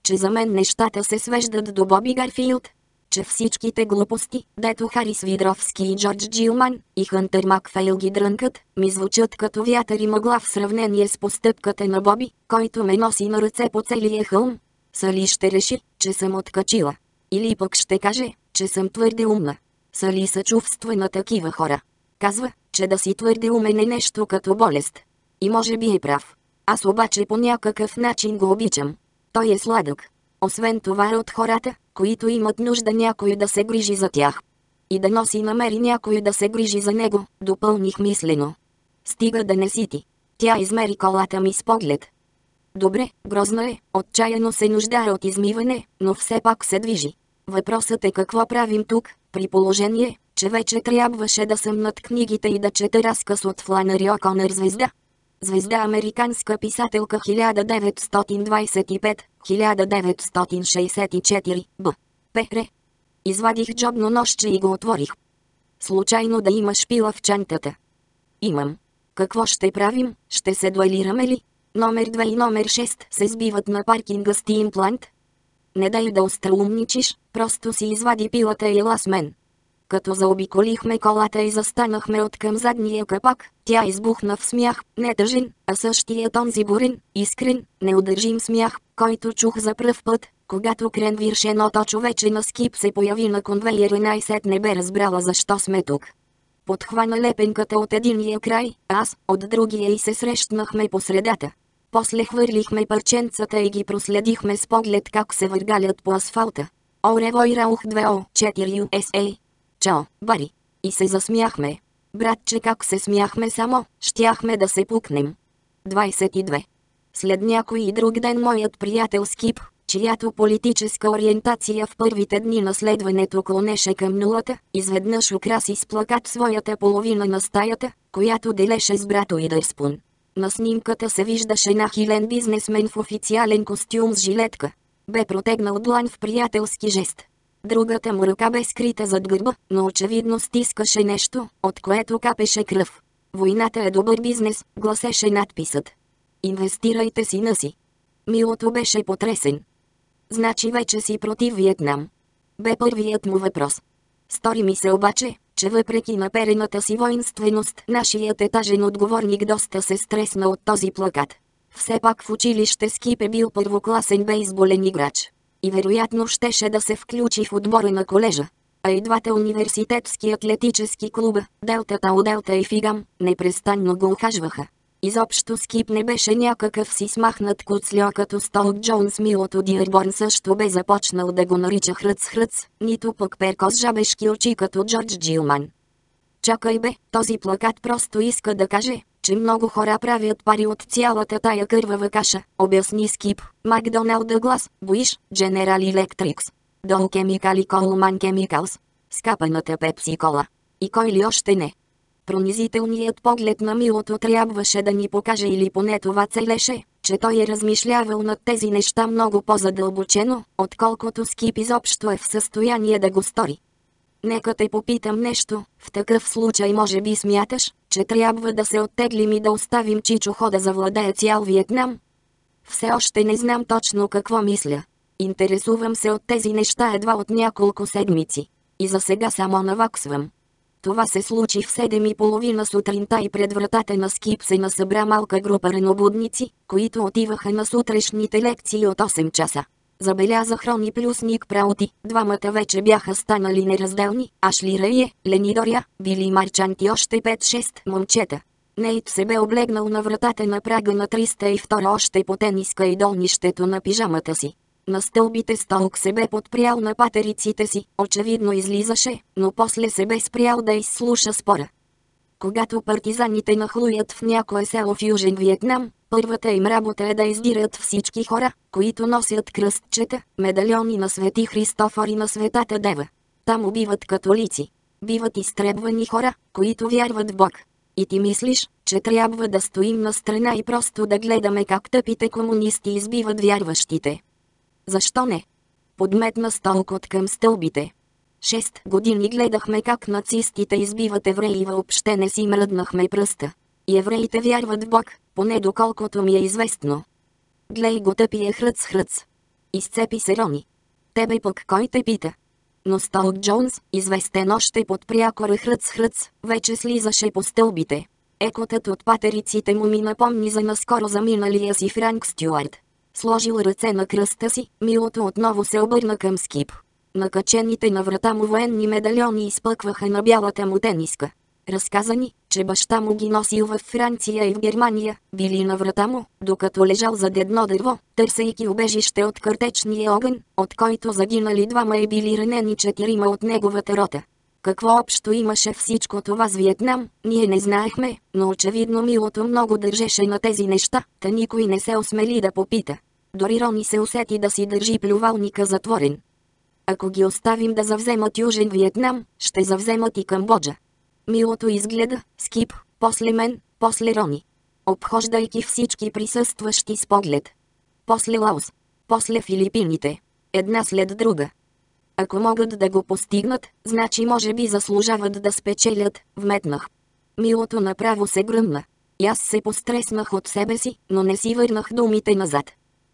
че за мен нещата се свеждат до Боби Гарфилд. Че всичките глупости, дето Харис Видровски и Джордж Джилман и Хънтер Макфейл ги дрънкат, ми звучат като вятър и мъгла в сравнение с постъпката на Боби, който ме носи на ръце по целия хълм. Сали ще реши, че съм откачила. Или пък ще каже, че съм твърде умна. Сали съчувства на такива хора. Казва, че да си твърде умен е нещо като болест. И може би е прав. Аз обаче по някакъв начин го обичам. Той е сладък. Освен това е от хората, които имат нужда някой да се грижи за тях. И да носи намери някой да се грижи за него, допълних мислено. Стига да не си ти. Тя измери колата ми с поглед. Добре, грозна е, отчаяно се нуждае от измиване, но все пак се движи. Въпросът е какво правим тук, при положение, че вече трябваше да съм над книгите и да чета разказ от Фланъри Оконър «Звезда». Звезда, американска писателка 1925-1964, Б. Р. Извадих джобно ножче и го отворих. Случайно да имаш пила в чантата. Имам. Какво ще правим, ще се дуелираме ли? Номер 2 и номер 6 се сбиват на паркинга с имплант. Не дай да остроумничиш, просто си извади пилата и ела с мен. Като заобиколихме колата и застанахме откъм задния капак, тя избухна в смях, не тъжен, а същият онзи бурен, искрен, неудържим смях, който чух за пръв път, когато кренвиршеното човече на скип се появи на конвейера и най-сетне бе разбрала защо сме тук. Подхвана лепенката от единия край, аз от другия и се срещнахме по средата. После хвърлихме парченцата и ги проследихме с поглед как се въргалят по асфалта. Орево и Раух 2О4 USA. Чао, Бари. И се засмяхме. Братче, как се смяхме само, щяхме да се пукнем. 22. След някой и друг ден моят приятел Скип, чиято политическа ориентация в първите дни на следването клонеше към нулата, изведнъж украси с плакат своята половина на стаята, която делеше с брато Идърспун. На снимката се виждаше нахилен бизнесмен в официален костюм с жилетка. Бе протегнал длан в приятелски жест. Другата му ръка бе скрита зад гърба, но очевидно стискаше нещо, от което капеше кръв. Войната е добър бизнес, гласеше надписът. Инвестирайте сина си. Милото беше потресен. Значи вече си против Виетнам. Бе първият му въпрос. Стори ми се обаче, че въпреки наперената си воинственост, нашият етажен отговорник доста се стресна от този плакат. Все пак в училище Скип е бил първокласен бейсболен играч. И вероятно щеше да се включи в отбора на колежа. А и двата университетски атлетически клуба, Делта Тау Делта и Фигам, непрестанно го ухажваха. Изобщо Скип не беше някакъв си смахнат куцльо като Столк Джонс. Милото Диърборн също бе започнал да го нарича Хръц-Хръц, нито пък перко с жабешки очи като Джордж Джилман. Чакай бе, този плакат просто иска да каже, че много хора правят пари от цялата тая кървава каша, обясни Скип. Макдоналд Дъглас, Буиш, General Electrics, Dow Chemical и Coleman Chemicals, скапаната Пепси Кола. И кой ли още не? Пронизителният поглед на Милото трябваше да ни покаже, или поне това целеше, че той е размишлявал над тези неща много по-задълбочено, отколкото Скип изобщо е в състояние да го стори. Нека те попитам нещо, в такъв случай може би смяташ, че трябва да се оттеглим и да оставим Чичо Хо да завладее цял Виетнам? Все още не знам точно какво мисля. Интересувам се от тези неща едва от няколко седмици. И за сега само наваксвам. Това се случи в 7:30 сутринта и пред вратата на Скип се насъбра малка група ранобудници, които отиваха на сутрешните лекции от 8 часа. Забелязах Рони плюс Ник Праути, двамата вече бяха станали неразделни, Ашли Рейе, Лени Доря, Били Марчант и още 5-6 момчета. Нейт се бе облегнал на вратата на прага на 302 още по тениска и долнището на пижамата си. На стълбите Столк се бе подпрял на патериците си, очевидно излизаше, но после се бе спрял да изслуша спора. Когато партизаните нахлуят в някое село в Южен Виетнам, първата им работа е да издирят всички хора, които носят кръстчета, медальони на Свети Христофор и на Светата Дева. Там убиват католици. Биват изтребвани хора, които вярват в Бог. И ти мислиш, че трябва да стоим на страна и просто да гледаме как тъпите комунисти избиват вярващите? Защо не? Подметна Столк от към стълбите. 6 години гледахме как нацистите избиват евреи и въобще не си мръднахме пръста. И евреите вярват в Бог, поне доколкото ми е известно. Глей го тъпия Хръц-Хръц. Изцепи се Рони. Тебе пък кой те пита? Но Сталк Джонс, известен още под прякора хръц-хръц, вече слизаше по стълбите. Екотът от патериците му ми напомни за наскоро заминалия си Франк Стюарт. Сложил ръце на кръста си, Милото отново се обърна към Скип. Накачените на врата му военни медальони изпъкваха на бялата му тениска. Разказа ни, че баща му ги носил в Франция и в Германия, били на врата му, докато лежал зад едно дърво, търсейки убежище от картечния огън, от който загинали двама и били ранени 4 от неговата рота. Какво общо имаше всичко това с Виетнам, ние не знаехме, но очевидно Милото много държеше на тези неща, та никой не се осмели да попита. Дори Рони се усети да си държи плювалника затворен. Ако ги оставим да завземат Южен Виетнам, ще завземат и Камбоджа. Милото изгледа Скип, после мен, после Рони, обхождайки всички присъстващи с поглед. После Лаос, после Филипините, една след друга. Ако могат да го постигнат, значи може би заслужават да спечелят, вметнах. Милото направо се гръмна. И аз се постреснах от себе си, но не си върнах думите назад.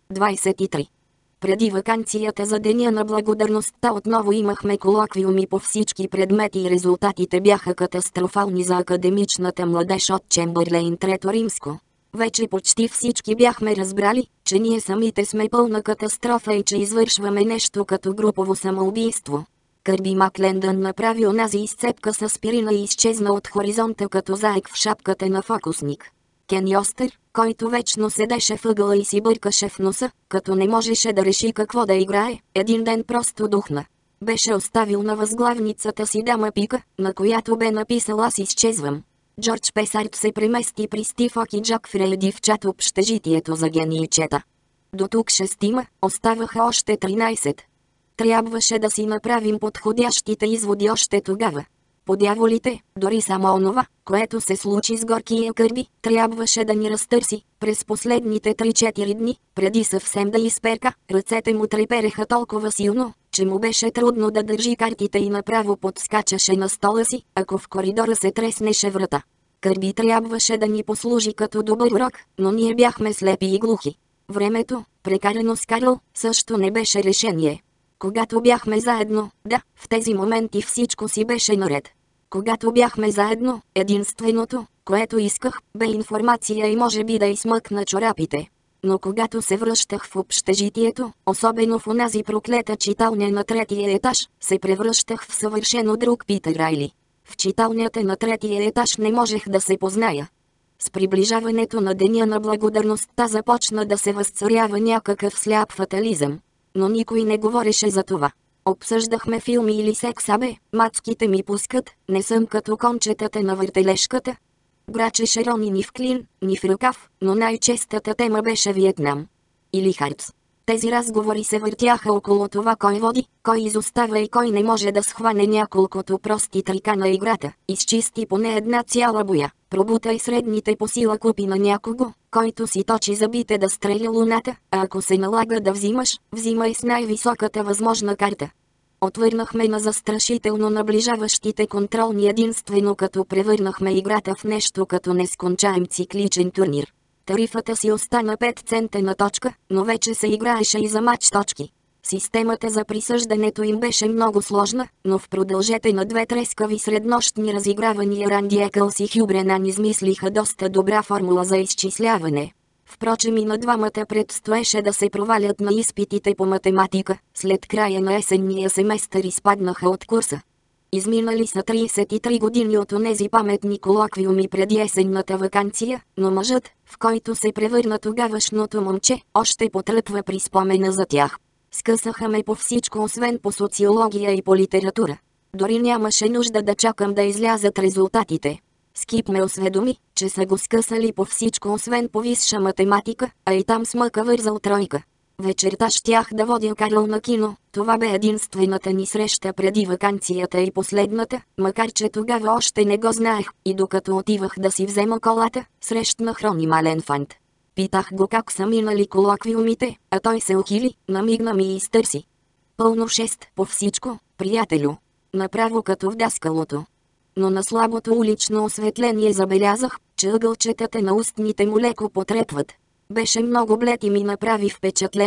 23. Преди ваканцията за Деня на благодарността отново имахме колоквиуми по всички предмети и резултатите бяха катастрофални за академичната младеж от Чембърлейн Трето Римско. Вече почти всички бяхме разбрали, че ние самите сме пълна катастрофа и че извършваме нещо като групово самоубийство. Кърби Маклендън направи онази изцепка с аспирина и изчезна от хоризонта като заек в шапката на фокусник. Кен Йостър, който вечно седеше въгъла и си бъркаше в носа, като не можеше да реши какво да играе, един ден просто духна. Беше оставил на възглавницата си дама пика, на която бе написал аз изчезвам. Джордж Песард се премести при Стив Ок и Джак Фрейди в чат общежитието за генийчета. До тук 6, оставаха още 13. Трябваше да си направим подходящите изводи още тогава. По дяволите, дори само онова, което се случи с горкия Кърби, трябваше да ни разтърси. През последните 3-4 дни, преди съвсем да изперка, ръцете му трепереха толкова силно, че му беше трудно да държи картите и направо подскачаше на стола си, ако в коридора се треснеше врата. Кърби трябваше да ни послужи като добър урок, но ние бяхме слепи и глухи. Времето, прекарано с Карл, също не беше решение. Когато бяхме заедно, да, в тези моменти всичко си беше наред. Когато бяхме заедно, единственото, което исках, бе информация и може би да измъкна чорапите. Но когато се връщах в общежитието, особено в онази проклета читалня на 3-я етаж, се превръщах в съвършено друг Питър Райли. В читалнята на 3-я етаж не можех да се позная. С приближаването на Деня на благодарността започна да се възцарява някакъв сляп фатализъм. Но никой не говореше за това. Обсъждахме филми или секса бе, мацките ми пускат, не съм като кончетата на въртележката. Грачеше Рони ни в клин, ни в ръкав, но най-честата тема беше Виетнам. Или Хартс. Тези разговори се въртяха около това кой води, кой изостава и кой не може да схване няколкото прости трика на играта, изчисти поне една цяла боя, пробутай средните по сила купи на някого, който си точи зъбите да стреля луната, а ако се налага да взимаш, взимай с най-високата възможна карта. Отвърнахме на застрашително наближаващите контролни единствено като превърнахме играта в нещо като нескончаем цикличен турнир. Тарифата си остана 5 цента на точка, но вече се играеше и за мач точки. Системата за присъждането им беше много сложна, но в продължете на 2 трескави среднощни разигравания Ранди Екълс и Хюбренан измислиха доста добра формула за изчисляване. Впрочем и на двамата предстоеше да се провалят на изпитите по математика, след края на есенния семестър изпаднаха от курса. Изминали са 33 години от онези паметни колоквиуми преди есенната ваканция, но мъжът, в който се превърна тогавашното момче, още потръпва при спомена за тях. Скъсаха ме по всичко освен по социология и по литература. Дори нямаше нужда да чакам да излязат резултатите. Скип ме осведоми, че са го скъсали по всичко освен по висша математика, а и там смъка вързал тройка. Вечерта щях да водя Карл на кино, това бе единствената ни среща преди ваканцията и последната, макар че тогава още не го знаех, и докато отивах да си взема колата, срещнах Рони Маленфант. Питах го как са минали колоквиумите, а той се ухили, намигна ми и изтърси. Пълно 6 по всичко, приятелю. Направо като в даскалото. Но на слабото улично осветление забелязах, че ъгълчетата на устните му леко потрепват. Беше много блед и ми направи впечатление,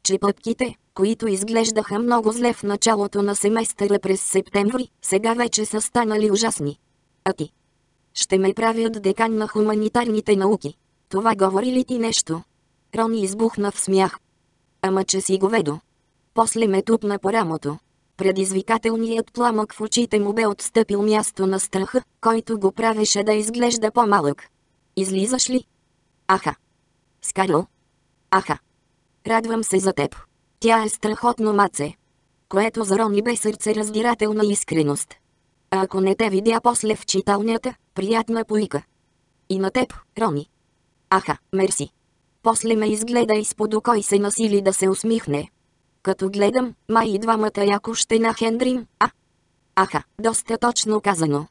че пъпките, които изглеждаха много зле в началото на семестъра през септември, сега вече са станали ужасни. А ти? Ще ме правят декан на хуманитарните науки. Това говори ли ти нещо? Рони избухна в смях. Ама че си говедо. После ме тупна по рамото. Предизвикателният пламък в очите му бе отстъпил място на страха, който го правеше да изглежда по-малък. Излизаш ли? Аха. Скарл? Аха. Радвам се за теб. Тя е страхотно маце. Което за Рони бе сърцераздирателна искреност. А ако не те видя после в читалнята, приятна поика. И на теб, Рони. Аха, мерси. После ме изгледа изпод око и се насили да се усмихне. Като гледам, май и двамата яко ще нахендрим, а? Аха, доста точно казано.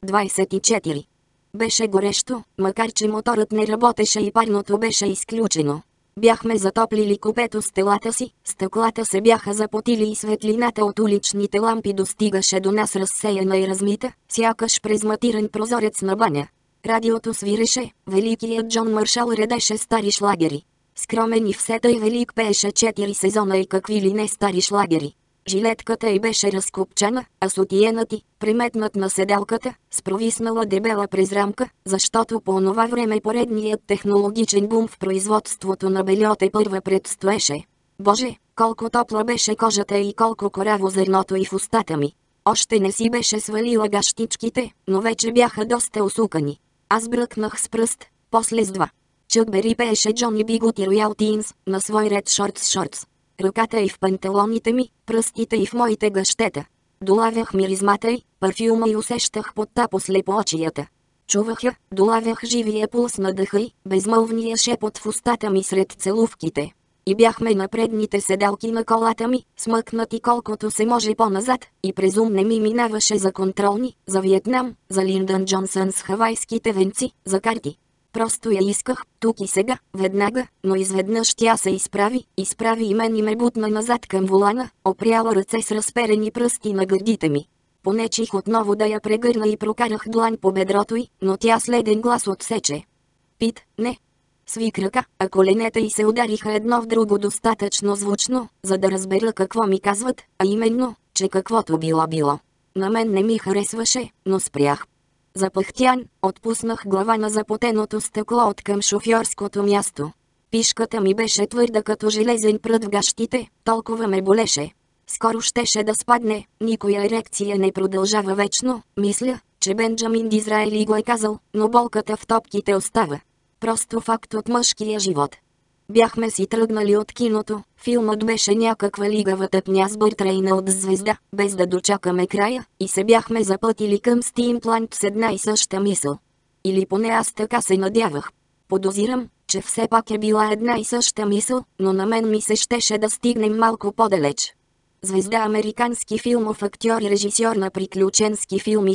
24. Беше горещо, макар че моторът не работеше и парното беше изключено. Бяхме затоплили купето с телата си, стъклата се бяха запотили и светлината от уличните лампи достигаше до нас разсеяна и размита, сякаш през матиран прозорец на баня. Радиото свиреше, великият Джон Маршал редеше стари шлагери. Скромен и все тъй велик пееше 4 сезона и какви ли не стари шлагери. Жилетката й беше разкопчана, а сутиенът й, приметнат на седалката, с провиснала дебела през рамка, защото по онова време поредният технологичен бум в производството на бельоте първа предстоеше. Боже, колко топла беше кожата и колко кораво зърното и в устата ми. Още не си беше свалила гащичките, но вече бяха доста усукани. Аз бръкнах с пръст, после с два. Чък Бери пееше Джони Бигот и Роял Тинс на свой ред шортс. Ръката й в панталоните ми, пръстите й в моите гъщета. Долавях миризмата й, парфюма й усещах потта по слепоочията. Чувах я, долавях живия пулс на дъха й, безмълвния шепот в устата ми сред целувките. И бяхме на предните седалки на колата ми, смъкнати колкото се може по-назад, и през ум не ми минаваше за контролни, за Виетнам, за Линдън Джонсън с хавайските венци, за карти. Просто я исках, тук и сега, веднага, но изведнъж тя се изправи и мен и ме бутна назад към волана, опряла ръце с разперени пръсти на гърдите ми. Понечих отново да я прегърна и прокарах длан по бедрото й, но тя с леден глас отсече. Пит, не. Сви крака, а коленете й се удариха едно в друго достатъчно звучно, за да разбера какво ми казват, а именно, че каквото било. На мен не ми харесваше, но спрях. Запъхтян, отпуснах глава на запотеното стъкло от към шофьорското място. Пишката ми беше твърда като железен прът в гащите, толкова ме болеше. Скоро щеше да спадне, никоя ерекция не продължава вечно, мисля, че Бенджамин Дизраели го е казал, но болката в топките остава. Просто факт от мъжкия живот. Бяхме си тръгнали от киното, филмът беше някаква лигава тъпня с Бърт Рейнълдс звезда, без да дочакаме края, и се бяхме запътили към Стимплант с една и съща мисъл. Или поне аз така се надявах. Подозирам, че все пак е била една и съща мисъл, но на мен ми се щеше да стигнем малко по-далеч. Звезда американски филмов актьор и режисьор на приключенски филми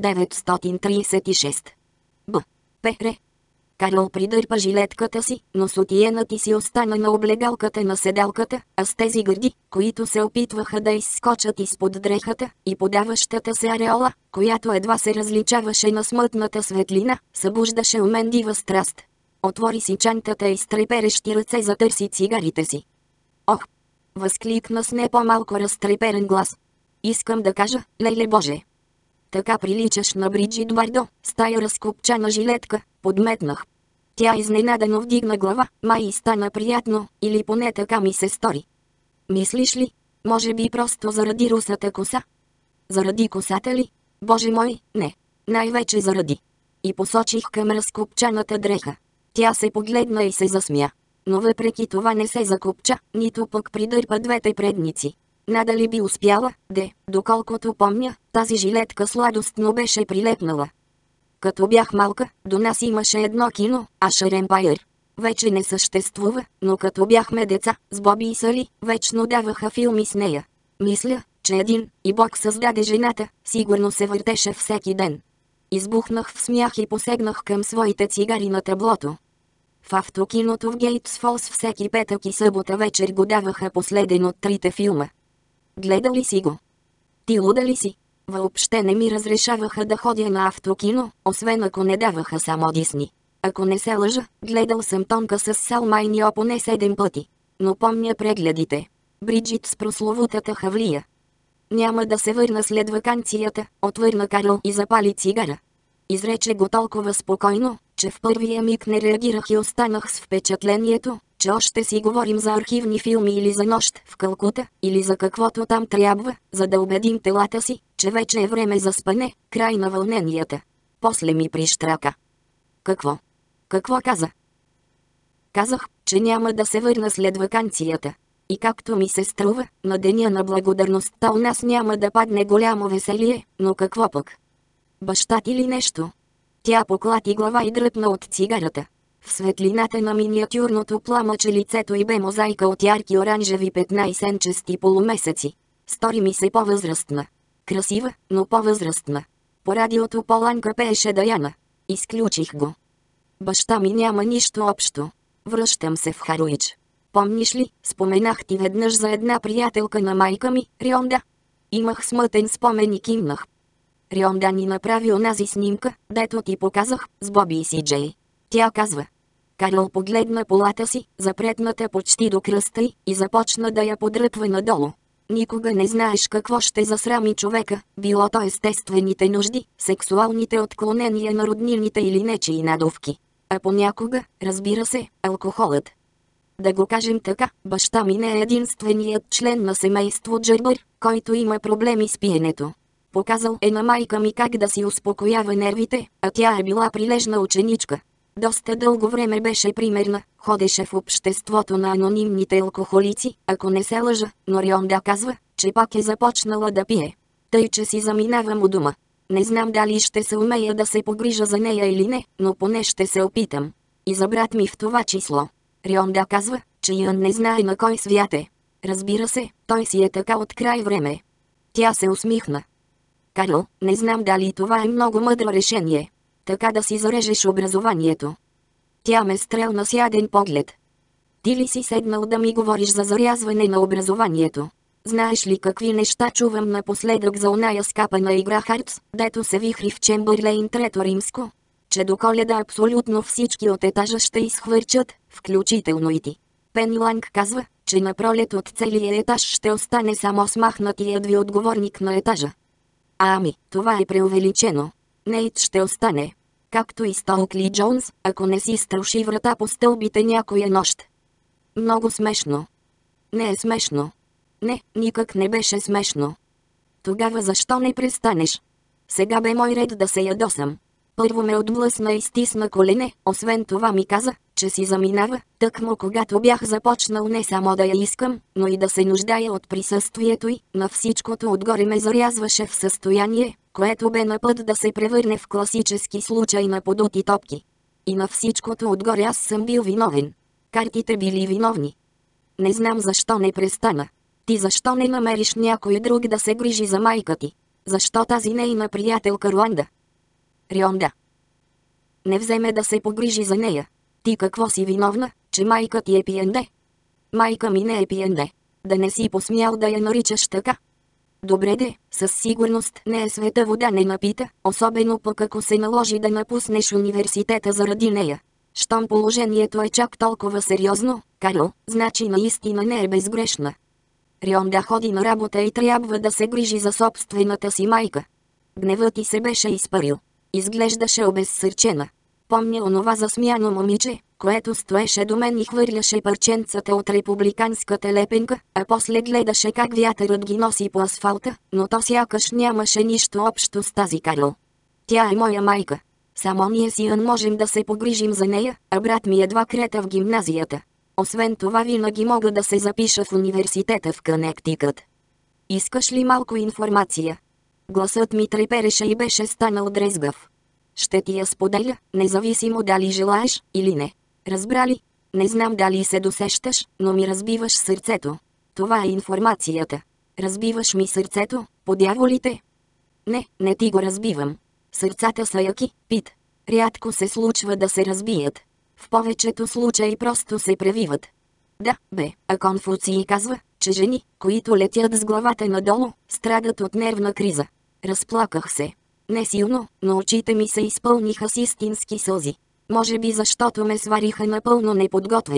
1936. Р. Карл придърпа жилетката си, но сутиенът ти си остана на облегалката на седалката, а с тези гърди, които се опитваха да изскочат изпод дрехата, и подаващата се ареола, която едва се различаваше на смътната светлина, събуждаше у мен дива страст. Отвори си чантата и с треперещи ръце затърси цигарите си. Ох! Възкликна с не по-малко разтреперен глас. Искам да кажа, леле Боже! Така приличаш на Бриджит Бардо, с тая разкопчана жилетка, подметнах. Тя изненадано вдигна глава, май и стана приятно, или поне така ми се стори. Мислиш ли? Може би просто заради русата коса? Заради косата ли? Боже мой, не. Най-вече заради. И посочих към разкопчаната дреха. Тя се погледна и се засмя. Но въпреки това не се закопча, нито пък придърпа двете предници. Надали би успяла, доколкото помня, тази жилетка сладостно беше прилепнала. Като бях малка, до нас имаше едно кино, Asher Empire. Вече не съществува, но като бяхме деца, с Боби и Сали, вечно даваха филми с нея. Мисля, че един, и Бог създаде жената, сигурно се въртеше всеки ден. Избухнах в смях и посегнах към своите цигари на таблото. В автокиното в Гейтс Фолс всеки петък и събота вечер го даваха последен от 3 филма. Гледа ли си го? Ти луда ли си? Въобще не ми разрешаваха да ходя на автокино, освен ако не даваха само Дисни. Ако не се лъжа, гледал съм Тонка с Салмайнио поне 7 пъти. Но помня прегледите. Бриджит с прословутата хавлия. Няма да се върна след ваканцията, отвърна Карл и запали цигара. Изрече го толкова спокойно, че в първия миг не реагирах и останах с впечатлението, че още си говорим за архивни филми или за нощ в Калкута, или за каквото там трябва, за да убедим телата си, че вече е време за спане, край на вълненията. После ми прищрака. Какво? Какво каза? Казах, че няма да се върна след ваканцията. И както ми се струва, на деня на благодарността у нас няма да падне голямо веселие, но какво пък? Баща ти ли нещо? Тя поклати глава и дръпна от цигарата. В светлината на миниатюрното пламъче лицето й бе мозайка от ярки оранжеви 15-сенчести полумесеци. Стори ми се по-възрастна. Красива, но по-възрастна. По радиото Поланка пееше Даяна. Изключих го. Баща ми няма нищо общо. Връщам се в Харуич. Помниш ли, споменах ти веднъж за една приятелка на майка ми, Рионда? Имах смътен спомен и кимнах. Рионда ни направи онази снимка, дето ти показах, с Боби и Си Джей. Тя казва. Карл погледна полата си, запретната почти до кръста й, и започна да я подръпва надолу. Никога не знаеш какво ще засрами човека, било то естествените нужди, сексуалните отклонения на роднините или нечии надувки. А понякога, разбира се, алкохолът. Да го кажем така, баща ми не е единственият член на семейство Джербър, който има проблеми с пиенето. Показал е на майка ми как да си успокоява нервите, а тя е била прилежна ученичка. Доста дълго време беше примерна, ходеше в обществото на анонимните алкохолици, ако не се лъжа, но Рионда казва, че пак е започнала да пие. Тъй, че си заминавам у дома. Не знам дали ще се умея да се погрижа за нея или не, но поне ще се опитам. И за брат ми в това число. Рионда казва, че Ян не знае на кой свят е. Разбира се, той си е така от край време. Тя се усмихна. Карл, не знам дали това е много мъдро решение. Така да си зарежеш образованието. Тя ме стрелна с яден поглед. Ти ли си седнал да ми говориш за зарязване на образованието? Знаеш ли какви неща чувам напоследък за оная скапана игра Хартс, дето се вихри в Чембърлейн Трето Римско? Че до Коледа абсолютно всички от етажа ще изхвърчат, включително и ти. Пени Ланг казва, че на пролет от целия етаж ще остане само смахнатият ви отговорник на етажа. Ами, това е преувеличено. Нейт ще остане. Както и Столкли Джонс, ако не си струши врата по стълбите някоя нощ. Много смешно. Не е смешно. Не, никак не беше смешно. Тогава защо не престанеш? Сега бе мой ред да се ядосам. Първо ме отблъсна и стисна колене, освен това ми каза, че си заминава, тъкмо когато бях започнал не само да я искам, но и да се нуждая от присъствието й, на всичкото отгоре ме зарязваше в състояние, което бе на път да се превърне в класически случай на подути топки. И на всичкото отгоре аз съм бил виновен. Картите били виновни. Не знам защо не престана. Ти защо не намериш някой друг да се грижи за майка ти? Защо тази нейна приятелка Руанда? Рионда не вземе да се погрижи за нея. Ти какво си виновна, че майка ти е пиенде? Майка ми не е пиенде. Да не си посмял да я наричаш така. Добре де, със сигурност не е света вода не напита, особено пък ако се наложи да напуснеш университета заради нея. Щом положението е чак толкова сериозно, Карл, значи наистина не е безгрешна. Рионда ходи на работа и трябва да се грижи за собствената си майка. Гневът ти се беше изпарил. Изглеждаше обезсърчена. Помня онова засмяно момиче, което стоеше до мен и хвърляше парченцата от републиканската лепенка, а после гледаше как вятърът ги носи по асфалта, но то сякаш нямаше нищо общо с тази Карл. Тя е моя майка. Само ние с Ян можем да се погрижим за нея, а брат ми едва крета в гимназията. Освен това винаги мога да се запиша в университета в Кънектикът. Искаш ли малко информация? Гласът ми трепереше и беше станал дрезгав. Ще ти я споделя, независимо дали желаеш или не. Разбрали? Не знам дали се досещаш, но ми разбиваш сърцето. Това е информацията. Разбиваш ми сърцето, по дяволите? Не, не ти го разбивам. Сърцата са яки, Пит. Рядко се случва да се разбият. В повечето случаи просто се превиват. Да, бе, а Конфуций казва, че жени, които летят с главата надолу, страдат от нервна криза. Разплаках се. Не силно, но очите ми се изпълниха с истински сълзи. Може би защото ме свариха напълно неподготвен.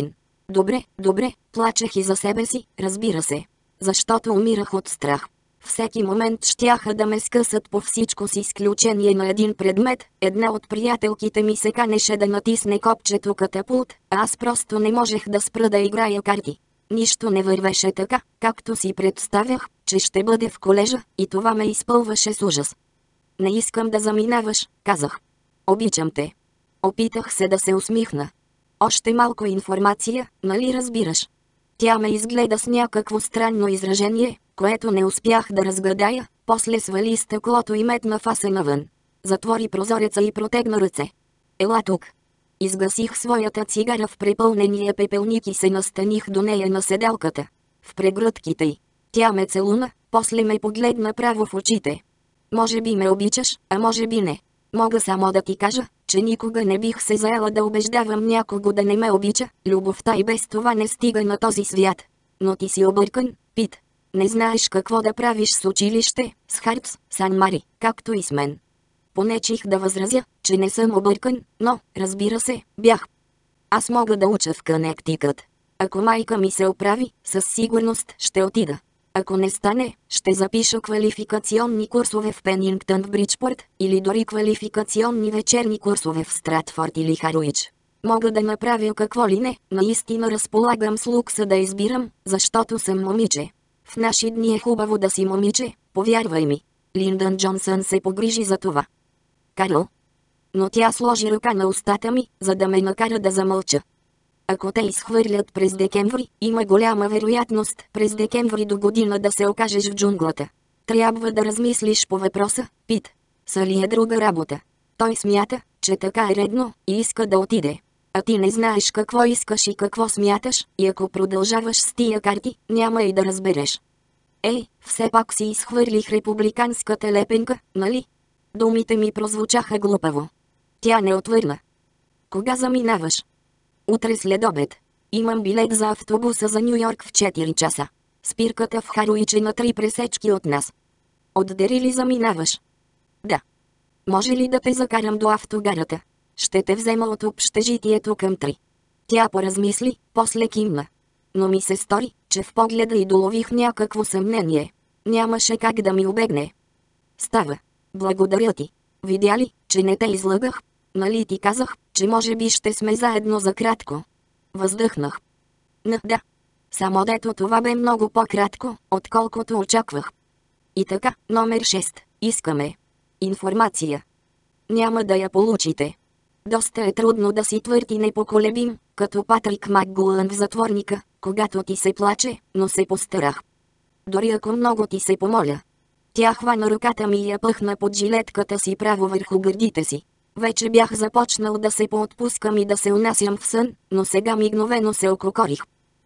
Добре, добре, плачех и за себе си, разбира се. Защото умирах от страх. Всеки момент щяха да ме скъсат по всичко с изключение на един предмет. Една от приятелките ми се канеше да натисне копчето катапулт, а аз просто не можех да спра да играя карти. Нищо не вървеше така, както си представях, че ще бъде в колежа, и това ме изпълваше с ужас. Не искам да заминаваш, казах. Обичам те. Опитах се да се усмихна. Още малко информация, нали разбираш? Тя ме изгледа с някакво странно изражение, което не успях да разгадая, после свали стъклото и метна фаса навън. Затвори прозореца и протегна ръце. Ела тук. Изгасих своята цигара в препълнения пепелник и се настаних до нея на седалката. В прегръдките й. Тя ме целуна, после ме погледна право в очите. Може би ме обичаш, а може би не. Мога само да ти кажа, че никога не бих се заела да убеждавам някого да не ме обича, любовта и без това не стига на този свят. Но ти си объркан, Пит. Не знаеш какво да правиш с училище, с Хартс, Сан Мари, както и с мен. Понечих да възразя, че не съм объркан, но, разбира се, бях. Аз мога да уча в Кънектикът. Ако майка ми се оправи, със сигурност ще отида. Ако не стане, ще запиша квалификационни курсове в Пенингтън в Бриджпорт, или дори квалификационни вечерни курсове в Стратфорд или Харуич. Мога да направя какво ли не, наистина разполагам с лукса да избирам, защото съм момиче. В наши дни е хубаво да си момиче, повярвай ми. Линдън Джонсън се погрижи за това. Карл? Но тя сложи ръка на устата ми, за да ме накара да замълча. Ако те изхвърлят през декември, има голяма вероятност през декември до година да се окажеш в джунглата. Трябва да размислиш по въпроса, Пит. Сали е друга работа. Той смята, че така е редно и иска да отиде. А ти не знаеш какво искаш и какво смяташ, и ако продължаваш с тия карти, няма и да разбереш. Ей, все пак си изхвърлих републиканската лепенка, нали? Думите ми прозвучаха глупаво. Тя не отвърна. Кога заминаваш? Утре след обед. Имам билет за автобуса за Ню Йорк в 4 часа. Спирката в Харуич е на 3 пресечки от нас. От Дери ли заминаваш? Да. Може ли да те закарам до автогарата? Ще те взема от общежитието към 3. Тя поразмисли, после кимна. Но ми се стори, че в погледа й долових някакво съмнение. Нямаше как да ми убегне. Става. Благодаря ти. Видя ли, че не те излъгах? Нали ти казах, че може би ще сме заедно за кратко? Въздъхнах. Да. Само дето това бе много по-кратко, отколкото очаквах. И така, номер 6. Искаме информация. Няма да я получите. Доста е трудно да си твърд и непоколебим, като Патрик Макгулън в Затворника, когато ти се плаче, но се постарах. Дори ако много ти се помоля. Тя хвана ръката ми и я пъхна под жилетката си право върху гърдите си. Вече бях започнал да се поотпускам и да се унасям в сън, но сега мигновено се ококорих.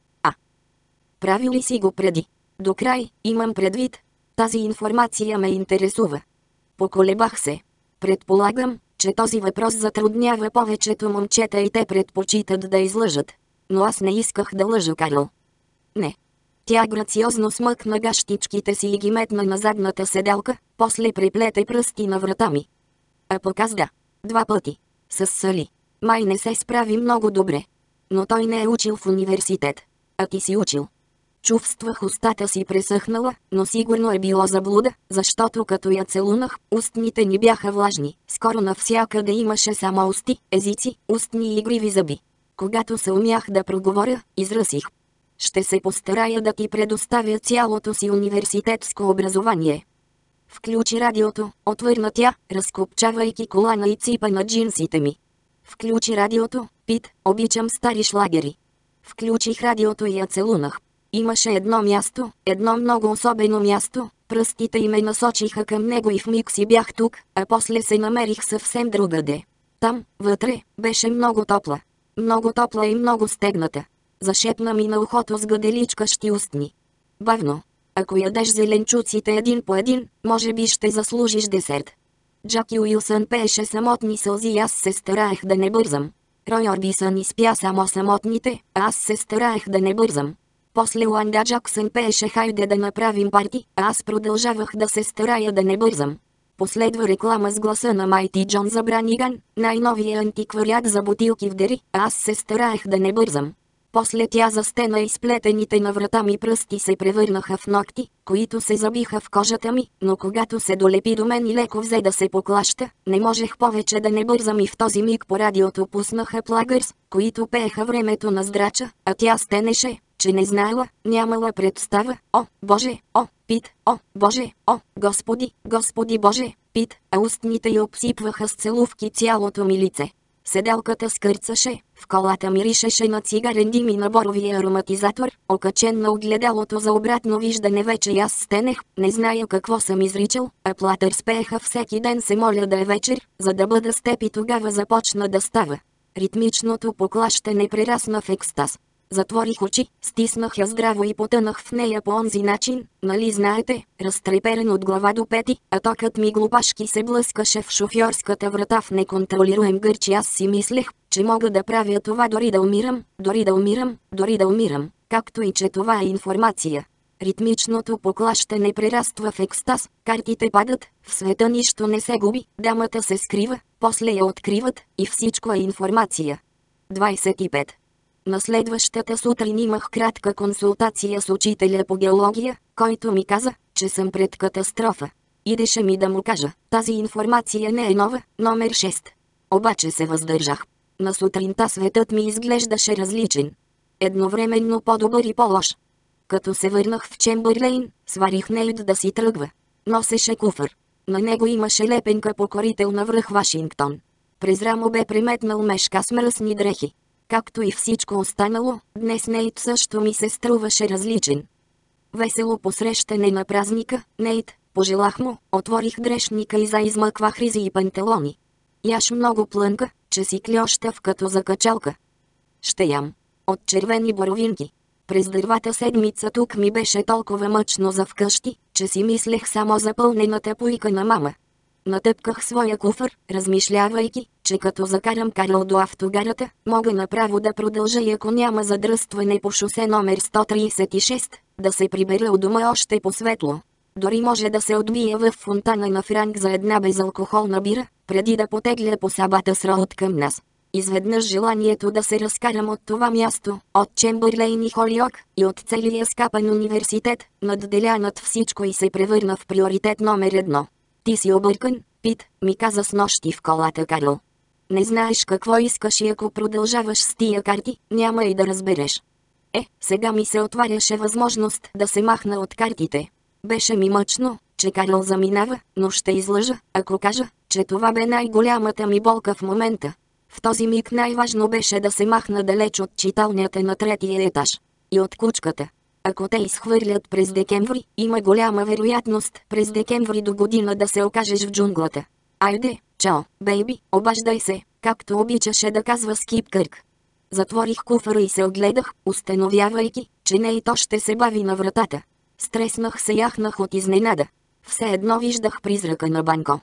Прави ли си го преди? До край, имам предвид. Тази информация ме интересува. Поколебах се. Предполагам, че този въпрос затруднява повечето момчета и те предпочитат да излъжат. Но аз не исках да лъжа, Карл. Не. Тя грациозно смъкна гащичките си и ги метна на задната седалка, после приплете пръсти на врата ми. А пък аз да. 2 пъти. С Сали. Май не се справи много добре. Но той не е учил в университет. А ти си учил. Чувствах устата си пресъхнала, но сигурно е било заблуда, защото като я целунах, устните ни бяха влажни. Скоро навсякъде имаше само усти, езици, устни и игриви зъби. Когато се умях да проговоря, изръсих. Ще се постарая да ти предоставя цялото си университетско образование. Включи радиото, отвърна тя, разкопчавайки колана и ципа на джинсите ми. Включи радиото, Пит, обичам стари шлагери. Включих радиото и я целунах. Имаше едно място, едно много особено място, пръстите й ме насочиха към него и в миг си бях тук, а после се намерих съвсем другаде. Там, вътре, беше много топла. Много топла и много стегната. Зашепна ми на ухото с гаделичкащи устни. Бавно. Ако ядеш зеленчуците един по един, може би ще заслужиш десерт. Джаки Уилсън пееше самотни сълзи и аз се стараех да не бързам. Рой Орбисън изпя само самотните, а аз се стараех да не бързам. После Уанда Джаксън пееше "Хайде да направим парти", а аз продължавах да се старая да не бързам. Последва реклама с гласа на Майти Джон за Браниган, най-новия антиквариат за бутилки в Дери, а аз се стараех да не бързам. После тя застена и сплетените на врата ми пръсти се превърнаха в ногти, които се забиха в кожата ми, но когато се долепи до мен и леко взе да се поклаща, не можех повече да не бързам и в този миг по радиото пуснаха Плагърс, които пееха времето на здрача, а тя стенеше, че не знаела, нямала представа. О, Боже, о, Пит, о, Боже, о, Господи, Господи Боже, Пит, а устните й обсипваха с целувки цялото ми лице. Седелката скърцаше, в колата миришеше на цигарен дим и на боровия ароматизатор, окачен на огледалото за обратно виждане вече и аз стенех, не зная какво съм изричал, а Платърс пееха всеки ден се моля да е вечер, за да бъда с теб и тогава започна да става. Ритмичното поклащане прерасна в екстаз. Затворих очи, стиснах я здраво и потънах в нея по онзи начин, нали знаете, разтреперен от глава до пети, а токът ми глупашки се блъскаше в шофьорската врата в неконтролируем гърч и аз си мислех, че мога да правя това дори да умирам, дори да умирам, дори да умирам, както и че това е информация. Ритмичното поклащане прераства в екстаз, картите падат, в света нищо не се губи, дамата се скрива, после я откриват и всичко е информация. 25. На следващата сутрин имах кратка консултация с учителя по геология, който ми каза, че съм пред катастрофа. Идеше ми да му кажа, тази информация не е нова, номер 6. Обаче се въздържах. На сутринта светът ми изглеждаше различен. Едновременно по-добър и по-лош. Като се върнах в Чембърлейн, сварих Нейт да си тръгва. Носеше куфър. На него имаше лепенка покорител на връх Вашингтон. През рамо бе преметнал мешка с мръсни дрехи. Както и всичко останало, днес Нейт също ми се струваше различен. Весело посрещане на празника, Нейт, пожелах му, отворих дрешника и заизмъквах ризи и панталони. Яш много плънка, че си клющав като за качалка. Ще ям. От червени боровинки. През дървата седмица тук ми беше толкова мъчно за вкъщи, че си мислех само за пълнената пуйка на мама. Натъпках своя куфър, размишлявайки, че като закарам Карл до автогарата, мога направо да продължа и ако няма задръстване по шосе номер 136, да се прибера у дома още по-светло. Дори може да се отбия в фонтана на Франк за една безалкохолна бира, преди да потегля по Сабата с Роуд към нас. Изведнъж желанието да се разкарам от това място, от Чембърлейн и Холиок, и от целия скапан университет, надделя над всичко и се превърна в приоритет номер 1. Ти си объркан, Пит, ми каза снощи в колата Карл. Не знаеш какво искаш и ако продължаваш с тия карти, няма и да разбереш. Сега ми се отваряше възможност да се махна от картите. Беше ми мъчно, че Карл заминава, но ще излъжа, ако кажа, че това бе най-голямата ми болка в момента. В този миг най-важно беше да се махна далеч от читалнята на третия етаж. И от кучката. Ако те изхвърлят през декември, има голяма вероятност през декември до година да се окажеш в джунглата. Айде, чао, бейби, обаждай се, както обичаше да казва Скип Кърк. Затворих куфара и се огледах, установявайки, че Нейт още се бави на вратата. Стреснах се, яхнах от изненада. Все едно виждах призрака на Банко.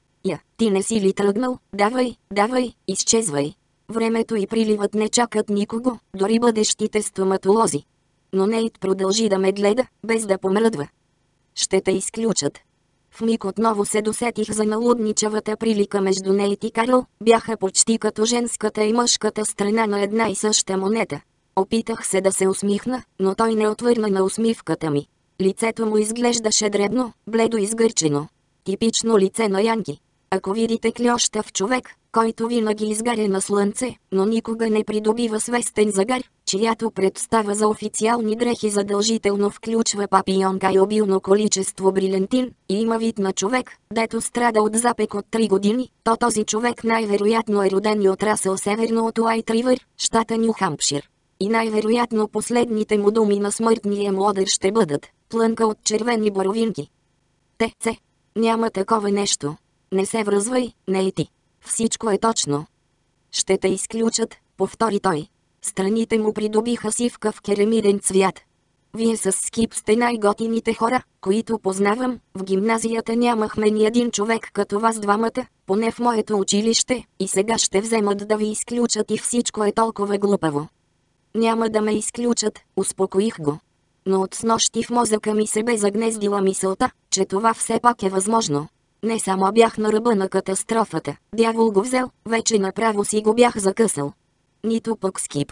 Ти не си ли тръгнал? Давай, изчезвай. Времето и приливът не чакат никого, дори бъдещите стоматолози. Но Нейт продължи да ме гледа, без да помръдва. Ще те изключат. В миг отново се досетих за налудничавата прилика между Нейт и Карл, бяха почти като женската и мъжката страна на една и съща монета. Опитах се да се усмихна, но той не отвърна на усмивката ми. Лицето му изглеждаше дребно, бледо изгърчено. Типично лице на янки. Ако видите клющав човек, който винаги изгаря на слънце, но никога не придобива свестен загар, чиято представа за официални дрехи задължително включва папионка и обилно количество брилянтин, и има вид на човек, дето страда от запек от 3 години, то този човек най-вероятно е роден и отрасъл северно от Уайт Ривър, щата Ню Хампшир. И най-вероятно последните му думи на смъртния му одър ще бъдат плънка от червени боровинки. Те, няма такова нещо. Не се връзвай, Нейти. Всичко е точно. Ще те изключат, повтори той. Страните му придобиха сивка в керамиден цвят. Вие с Скип сте най-готините хора, които познавам. В гимназията нямахме ни един човек като вас двамата, поне в моето училище, и сега ще вземат да ви изключат и всичко е толкова глупаво. Няма да ме изключат, успокоих го. Но от снощи в мозъка ми се бе загнездила мисълта, че това все пак е възможно. Не само бях на ръба на катастрофата, дявол го взел, вече направо си го бях закъсал. Нито пък Скип.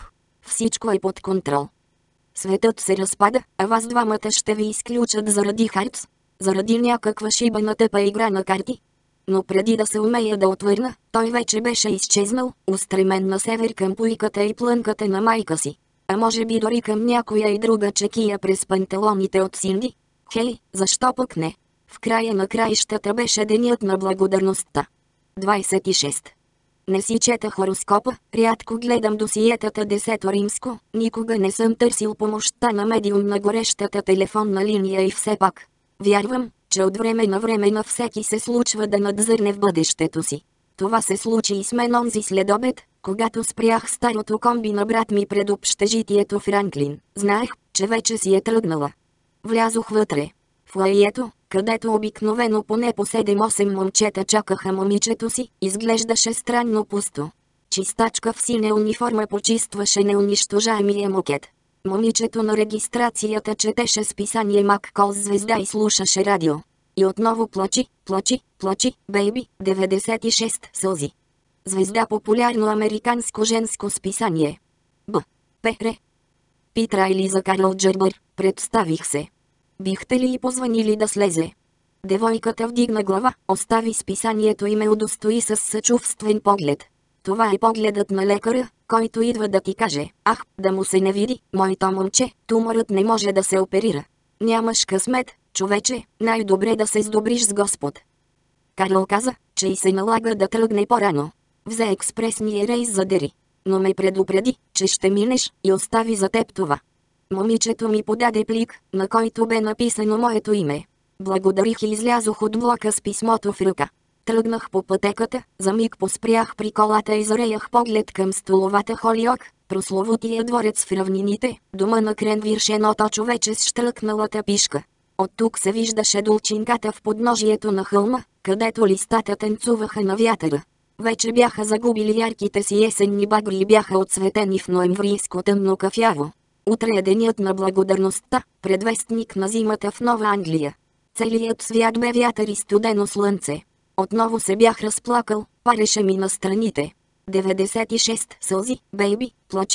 всичко е под контрол. Светът се разпада, а вас двамата ще ви изключат заради Харц, заради някаква шибана тъпа игра на карти. Но преди да се умея да отвърна, той вече беше изчезнал, устремен на север към пуйката и плънката на майка си. А може би дори към някоя и друга чекия през панталоните от Синди. Хей, защо пък не? В края на краищата беше денят на благодарността. 26. Не си чета хороскопа, рядко гледам досиетата 10 римско, никога не съм търсил помощта на медиум на горещата телефонна линия и все пак. Вярвам, че от време на време на всеки се случва да надзърне в бъдещето си. Това се случи и с мен онзи следобед, когато спрях старото комби на брат ми пред общежитието Франклин. Знаех, че вече си е тръгнала. Влязох вътре. В лаието, където обикновено поне по 7-8 момчета чакаха момичето си, изглеждаше странно пусто. Чистачка в синя униформа почистваше неунищожаемия мокет. Момичето на регистрацията четеше списание Маккол звезда и слушаше радио. И отново плачи, бейби, 96 сълзи. Звезда популярно американско женско списание. Р. Питра или за Карл Джербър, представих се. Бихте ли й позванили да слезе? Девойката вдигна глава, остави списанието и ме удостои с съчувствен поглед. Това е погледът на лекаря, който идва да ти каже: ах, да му се не види, моето момче, туморът не може да се оперира. Нямаш късмет, човече, най-добре да се сдобриш с Господ. Карл каза, че и се налага да тръгне по-рано. Взе експресния рейс за Дери. Но ме предупреди, че ще минеш и остави за теб това. Момичето ми подаде плик, на който бе написано моето име. Благодарих и излязох от блока с писмото в ръка. Тръгнах по пътеката, за миг поспрях при колата и зареях поглед към столовата Холиок, прословутия дворец в равнините, дома на Кренвирш, едното човече с штръкналата пишка. От тук се виждаше долчинката в подножието на хълма, където листата танцуваха на вятъра. Вече бяха загубили ярките си есенни багри и бяха отцветени в ноемврийско тъмно кафяво. Утре е денят на благодарността, предвестник на зимата в Нова Англия. Целият свят бе вятър и студено слънце. Отново се бях разплакал, пареше ми на страните. 96 сълзи, бейби,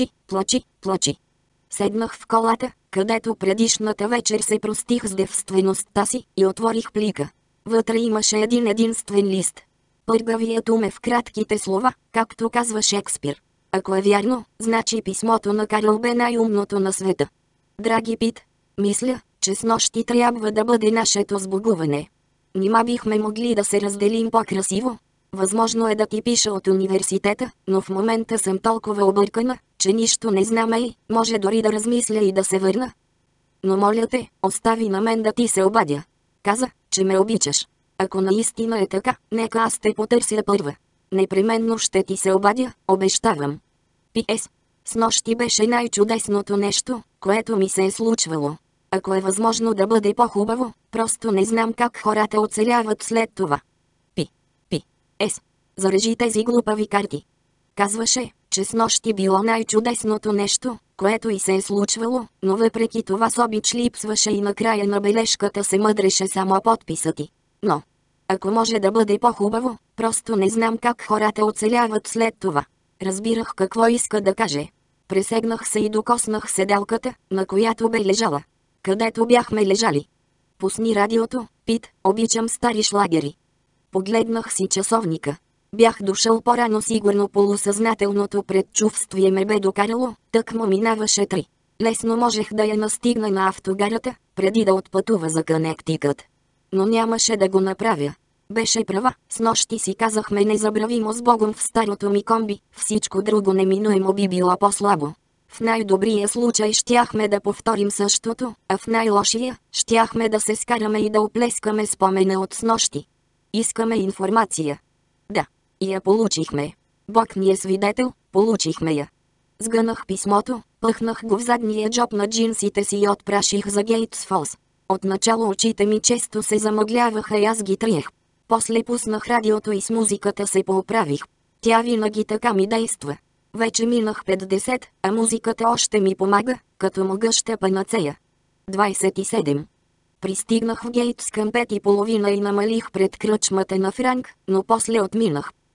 плачи. Седнах в колата, където предишната вечер се простих с девствеността си, и отворих плика. Вътре имаше един единствен лист. Пъргавият ум е в кратките слова, както казва Шекспир. Ако е вярно, значи писмото на Карл бе най-умното на света. Драги Пит, мисля, че снощи трябва да бъде нашето сбогуване. Нима бихме могли да се разделим по-красиво? Възможно е да ти пиша от университета, но в момента съм толкова объркана, че нищо не знам и може дори да размисля и да се върна. Но моля те, остави на мен да ти се обадя. Каза, че ме обичаш. Ако наистина е така, нека аз те потърся първа. Непременно ще ти се обадя, обещавам. П.С. Снощи беше най-чудесното нещо, което ми се е случвало. Ако е възможно да бъде по-хубаво, просто не знам как хората оцеляват след това. П.С. Зарежи тези глупави карти. Казваше, че снощи било най-чудесното нещо, което и се е случвало, но въпреки това с обич липсваше и накрая на бележката се мъдреше само подписът ти. Но, ако може да бъде по-хубаво, просто не знам как хората оцеляват след това. Разбирах какво иска да каже. Пресегнах се и докоснах седалката, на която бе лежала. Където бяхме лежали. Пусни радиото, Пит, обичам стари шлагери. Погледнах си часовника. Бях дошъл по-рано, сигурно полусъзнателното предчувствие ме бе докарало, тъкмо минаваше 3. Лесно можех да я настигна на автогарата, преди да отпътува за Конектикът. Но нямаше да го направя. Беше права, снощи си казахме незабравимо с Богом в старото ми комби, всичко друго неминуемо би било по-слабо. В най-добрия случай щяхме да повторим същото, а в най-лошия щяхме да се скараме и да оплескаме спомена от снощи. Искаме информация. Да, и я получихме. Бог ми е свидетел, получихме я. Сгънах писмото, пъхнах го в задния джоб на джинсите си и отпраших за Гейтс Фолс. Отначало очите ми често се замъгляваха и аз ги триех. После пуснах радиото и с музиката се пооправих. Тя винаги така ми действа. Вече минах 50, а музиката още ми помага, като могъща панацея. 27. Пристигнах в Гейтс към 5:30 и намалих пред кръчмата на Франк, но после отминах.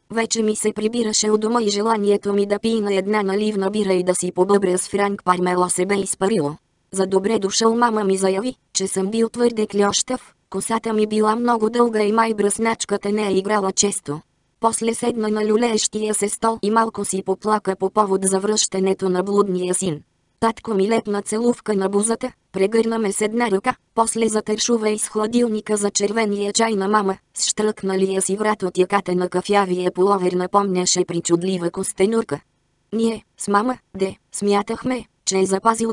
Вече ми се прибираше у дома и желанието ми да пина една наливна бира и да си побъбря с Франк Пармела се бе изпарило. За добре дошъл мама ми заяви, че съм бил твърде клющав, косата ми била много дълга и май бръсначката не е играла често. После седна на люлеещия се стол и малко си поплака по повод за връщането на блудния син. Татко ми лепна целувка на бузата, прегърна ме с една ръка, после затършува из хладилника за червения чай на мама, с щръкналия си врат от яката на кафявия пуловер напомняше причудлива костенурка. Ние, с мама, смятахме, че е запазил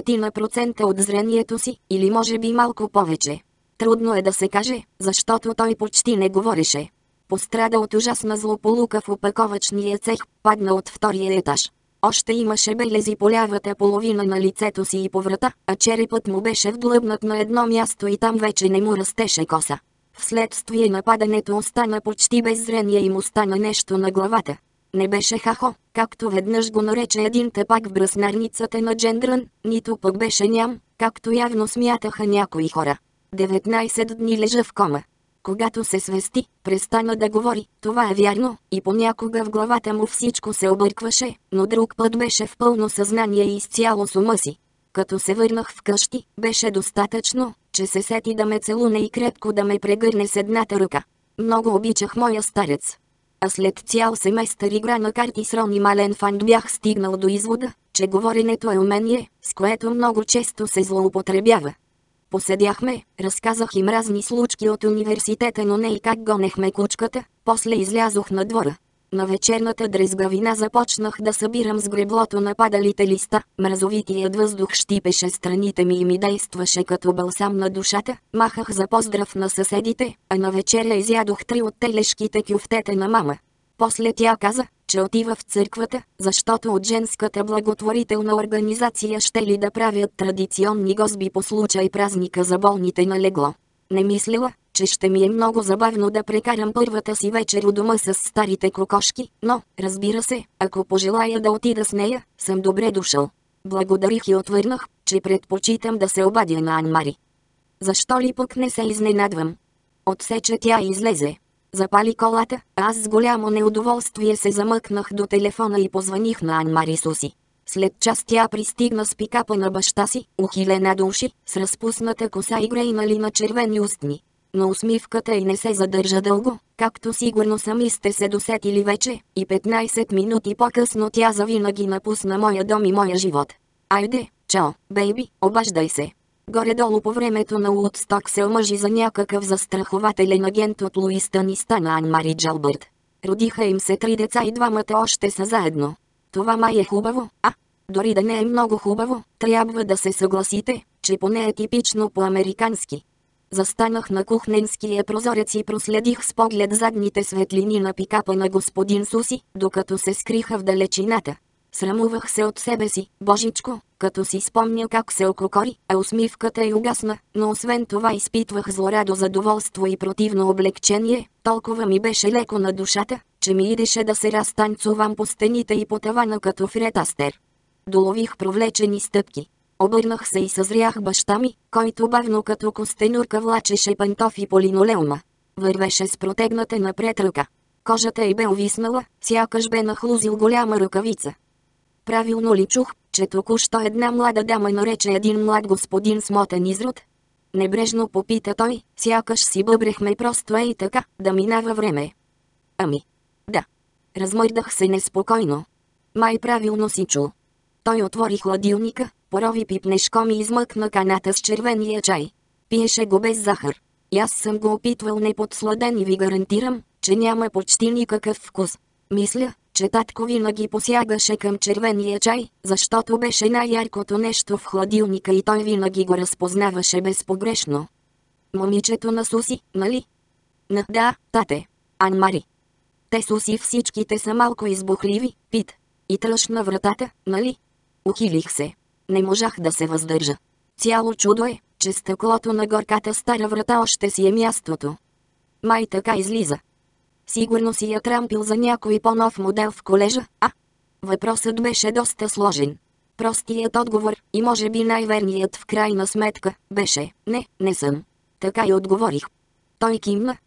20% от зрението си, или може би малко повече. Трудно е да се каже, защото той почти не говореше. Пострада от ужасна злополука в опаковъчния цех, падна от втория етаж. Още имаше белези по лявата половина на лицето си и по врата, а черепът му беше вдлъбнат на едно място и там вече не му растеше коса. Вследствие на падането остана почти без зрение и му стана нещо на главата. Не беше хахо, както веднъж го нарече един тъпак в бръснарницата на Джендрън, нито пък беше ням, както явно смятаха някои хора. 19 дни лежа в кома. Когато се свести, престана да говори, това е вярно, и понякога в главата му всичко се объркваше, но друг път беше в пълно съзнание и изцяло с ума си. Като се върнах вкъщи, беше достатъчно, че се сети да ме целуне и крепко да ме прегърне с едната ръка. Много обичах моя старец. А след цял семестър игра на карти с Рони Маленфанд бях стигнал до извода, че говоренето е умение, с което много често се злоупотребява. Поседяхме, разказах им разни случки от университета, но не и как гонехме кучката, после излязох на двора. На вечерната дрезгавина започнах да събирам с греблото на падалите листа, мразовитият въздух щипеше страните ми и ми действаше като балсам на душата, махах за поздрав на съседите, а на вечеря изядох 3 от телешките кюфтета на мама. После тя каза, че отива в църквата, защото от женската благотворителна организация щели да правят традиционни гозби по случай празника за болните на легло. Не мислила, че ще ми е много забавно да прекарам първата си вечер у дома с старите кокошки, но, разбира се, ако пожелая да отида с нея, съм добре дошъл. Благодарих и отвърнах, че предпочитам да се обадя на Ан-Мари. Защо ли пък не се изненадвам? Отсече тя и излезе. Запали колата, аз с голямо неудоволствие се замъкнах до телефона и позваних на Ан-Мари Суси. След час тя пристигна с пикапа на баща си, ухилена до уши, с разпусната коса и грейнали на червени устни. Но усмивката й не се задържа дълго, както сигурно сами сте се досетили вече, и 15 минути по-късно тя завинаги напусна моя дом и моя живот. Айде, чао, бейби, обаждай се. Горе-долу по времето на Уотсток се омъжи за някакъв застрахователен агент от Луистън и стана Ан-Мари Джалбърт. Родиха им се 3 деца и двамата още са заедно. Това май е хубаво, а? Дори да не е много хубаво, трябва да се съгласите, че поне е типично по-американски. Застанах на кухненския прозорец и проследих с поглед задните светлини на пикапа на господин Суси, докато се скриха в далечината. Срамувах се от себе си, божичко, като си спомня как се ококори, а усмивката й угасна, но освен това изпитвах злорадо задоволство и противно облегчение, толкова ми беше леко на душата, че ми идеше да се разтанцувам по стените и по тавана като Фред Астер. Долових провлечени стъпки. Обърнах се и съзрях баща ми, който бавно като костенурка влачеше пантофи по линолеума. Вървеше с протегната напред ръка. Кожата й бе увиснала, сякаш бе нахлузил голяма ръкавица. Правилно ли чух, че току-що една млада дама нарече един млад господин смотан изрод? Небрежно попита той, сякаш си бъбрехме просто ей така, да минава време. Ами. Да. Размърдах се неспокойно. Май правилно си чул. Той отвори хладилника, порови пипнешком и измъкна каната с червения чай. Пиеше го без захар. И аз съм го опитвал неподсладен и ви гарантирам, че няма почти никакъв вкус. Мисля, че татко винаги посягаше към червения чай, защото беше най-яркото нещо в хладилника и той винаги го разпознаваше безпогрешно. Момичето на Суси, нали? Да, тате. Ан-Мари. Те Суси всичките са малко избухливи, Пит. И тръщна вратата, нали? Ухилих се. Не можах да се въздържа. Цяло чудо е, че стъклото на горката стара врата още си е мястото. Май така излиза. Сигурно си я трампил за някой по-нов модел в колежа, а? Въпросът беше доста сложен. Простият отговор, и може би най-верният в крайна сметка, беше: не съм. Така и отговорих. Той кимна,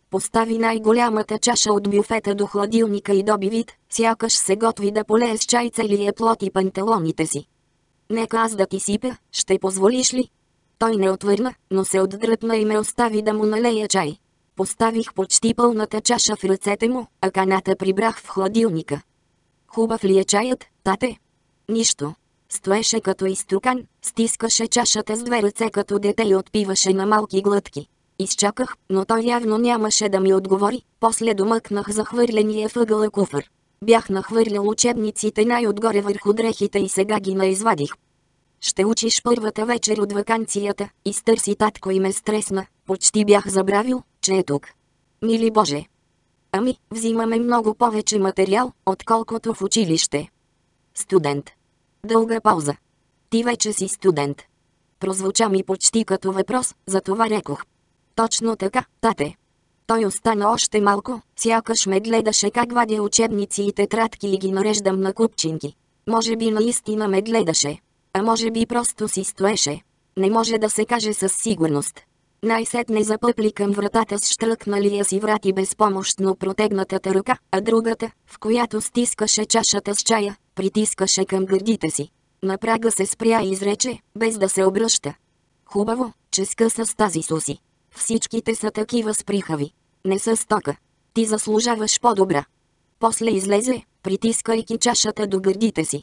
Постави най-голямата чаша от бюфета до хладилника и доби вид, сякаш се готви да полее с чай целия плот и панталоните си. Нека аз да ти сипя, ще позволиш ли? Той не отвърна, но се отдръпна и ме остави да му налея чай. Поставих почти пълната чаша в ръцете му, а каната прибрах в хладилника. Хубав ли е чаят, тате? Нищо. Стоеше като изтукан, стискаше чашата с две ръце като дете и отпиваше на малки глътки. Изчаках, но той явно нямаше да ми отговори, после домъкнах захвърления въгъла куфър. Бях нахвърлял учебниците най-отгоре върху дрехите и сега ги наизвадих. Ще учиш първата вечер от ваканцията, изтърси татко и ме стресна, почти бях забравил, че е тук. Мили Боже! Ами, взимаме много повече материал, отколкото в училище. Студент. Дълга пауза. Ти вече си студент. Прозвуча ми почти като въпрос, затова рекох. Точно така, тате. Той остана още малко, сякаш ме гледаше как вадя учебници и тетрадки и ги нареждам на купчинки. Може би наистина ме гледаше. А може би просто си стоеше. Не може да се каже със сигурност. Най-сетне запъпли към вратата с щръкналия си врат и безпомощно протегнатата ръка, а другата, в която стискаше чашата с чая, притискаше към гърдите си. На прага се спря и изрече, без да се обръща. Хубаво, че скъса с тази Суси. Всичките са такива сприхави. Не са стока. Ти заслужаваш по-добра. После излезе, притискайки чашата до гърдите си.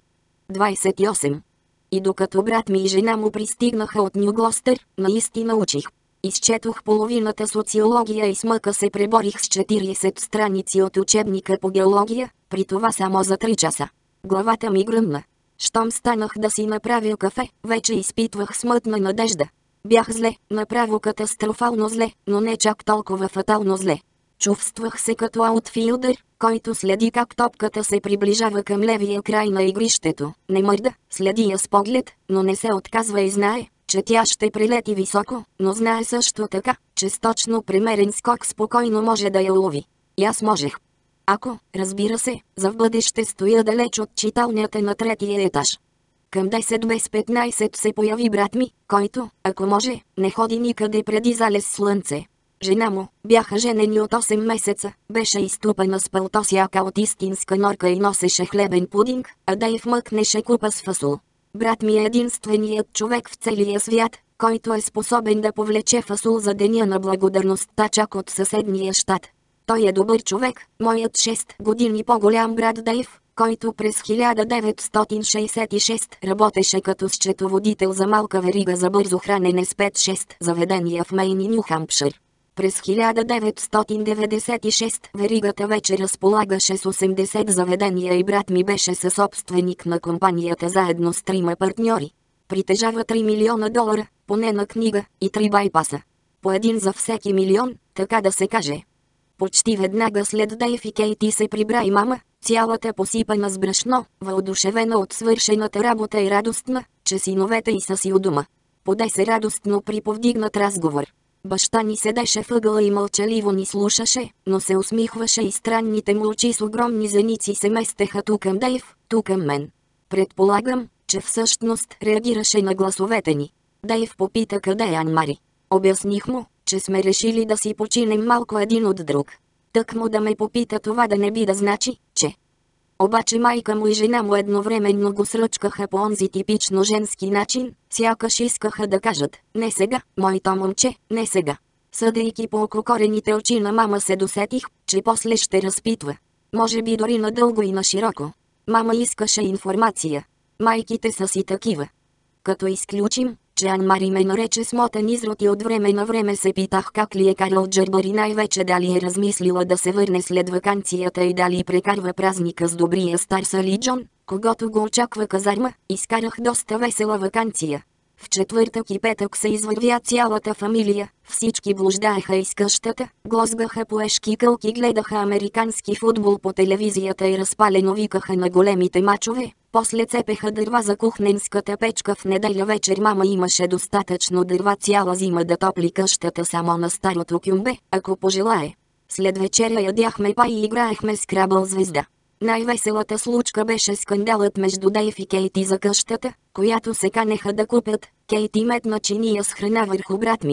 28. И докато брат ми и жена му пристигнаха от Ню Глостър, наистина учих. Изчетох половината социология и с мъка се преборих с 40 страници от учебника по геология, при това само за 3 часа. Главата ми гръмна. Щом станах да си направя кафе, вече изпитвах смътна надежда. Бях зле, направо катастрофално зле, но не чак толкова фатално зле. Чувствах се като аутфилдър, който следи как топката се приближава към левия край на игрището. Не мърда, следи я с поглед, но не се отказва и знае, че тя ще прилети високо, но знае също така, че с точно премерен скок спокойно може да я лови. И аз можех. Ако, разбира се, за в бъдеще стоя далеч от читалнята на 3-тия етаж. Към 10 без 15 се появи брат ми, който, ако може, не ходи никъде преди залез слънце. Жена му, бяха женени от 8 месеца, беше изтупана с пълто сяка от истинска норка и носеше хлебен пудинг, а Дейв мъкнеше купа с фасул. Брат ми е единственият човек в целия свят, който е способен да повлече фасул за деня на благодарността чак от съседния щат. Той е добър човек, моят 6 години по-голям брат Дейв, който през 1966 работеше като счетоводител за малка верига за бързо хранене с 5-6 заведения в Мейн и Ню Хампшир. През 1996 веригата вече разполагаше с 80 заведения и брат ми беше съсобственик на компанията заедно с 3 партньори. Притежава $3 милиона, поне на книга, и 3 байпаса. По един за всеки милион, така да се каже. Почти веднага след Дейв и Кейти се прибра и мама, цялата посипана с брашно, въодушевена от свършената работа и радостна, че синовете й са си у дома. Поде се радостно при повдигнат разговор. Баща ни седеше въгъла и мълчаливо ни слушаше, но се усмихваше и странните му очи с огромни зеници се местеха ту към Дейв, ту към мен. Предполагам, че всъщност реагираше на гласовете ни. Дейв попита къде е Ан-Мари. Обясних му, че сме решили да си починем малко един от друг. Тък му да ме попита това да не би да значи, че... Обаче майка му и жена му едновременно го сръчкаха по онзи типично женски начин, сякаш искаха да кажат: не сега, моето момче, не сега. Съдейки по ококорените очи на мама се досетих, че после ще разпитва. Може би дори надълго и на широко. Мама искаше информация. Майките са си такива. Като изключим, че Ан-Мари ме нарече смотан изрод и от време на време се питах как ли е карал Джербър и най-вече дали е размислила да се върне след ваканцията и дали прекарва празника с добрия стар Сали Джон, когато го очаква казарма, изкарах доста весела ваканция. В четвъртък и петък се извървя цялата фамилия, всички блуждаеха из къщата, глозгаха плешки кълки, гледаха американски футбол по телевизията и разпалено викаха на големите мачове. После цепеха дърва за кухненската печка. В неделя вечер мама имаше достатъчно дърва цяла зима да топли къщата само на старото кюмбе, ако пожелае. След вечеря ядяхме пай и играехме с Крабъл звезда. Най-веселата случка беше скандалът между Дейв и Кейти за къщата, която се канеха да купят. Кейти метна чиния с храна върху брат ми.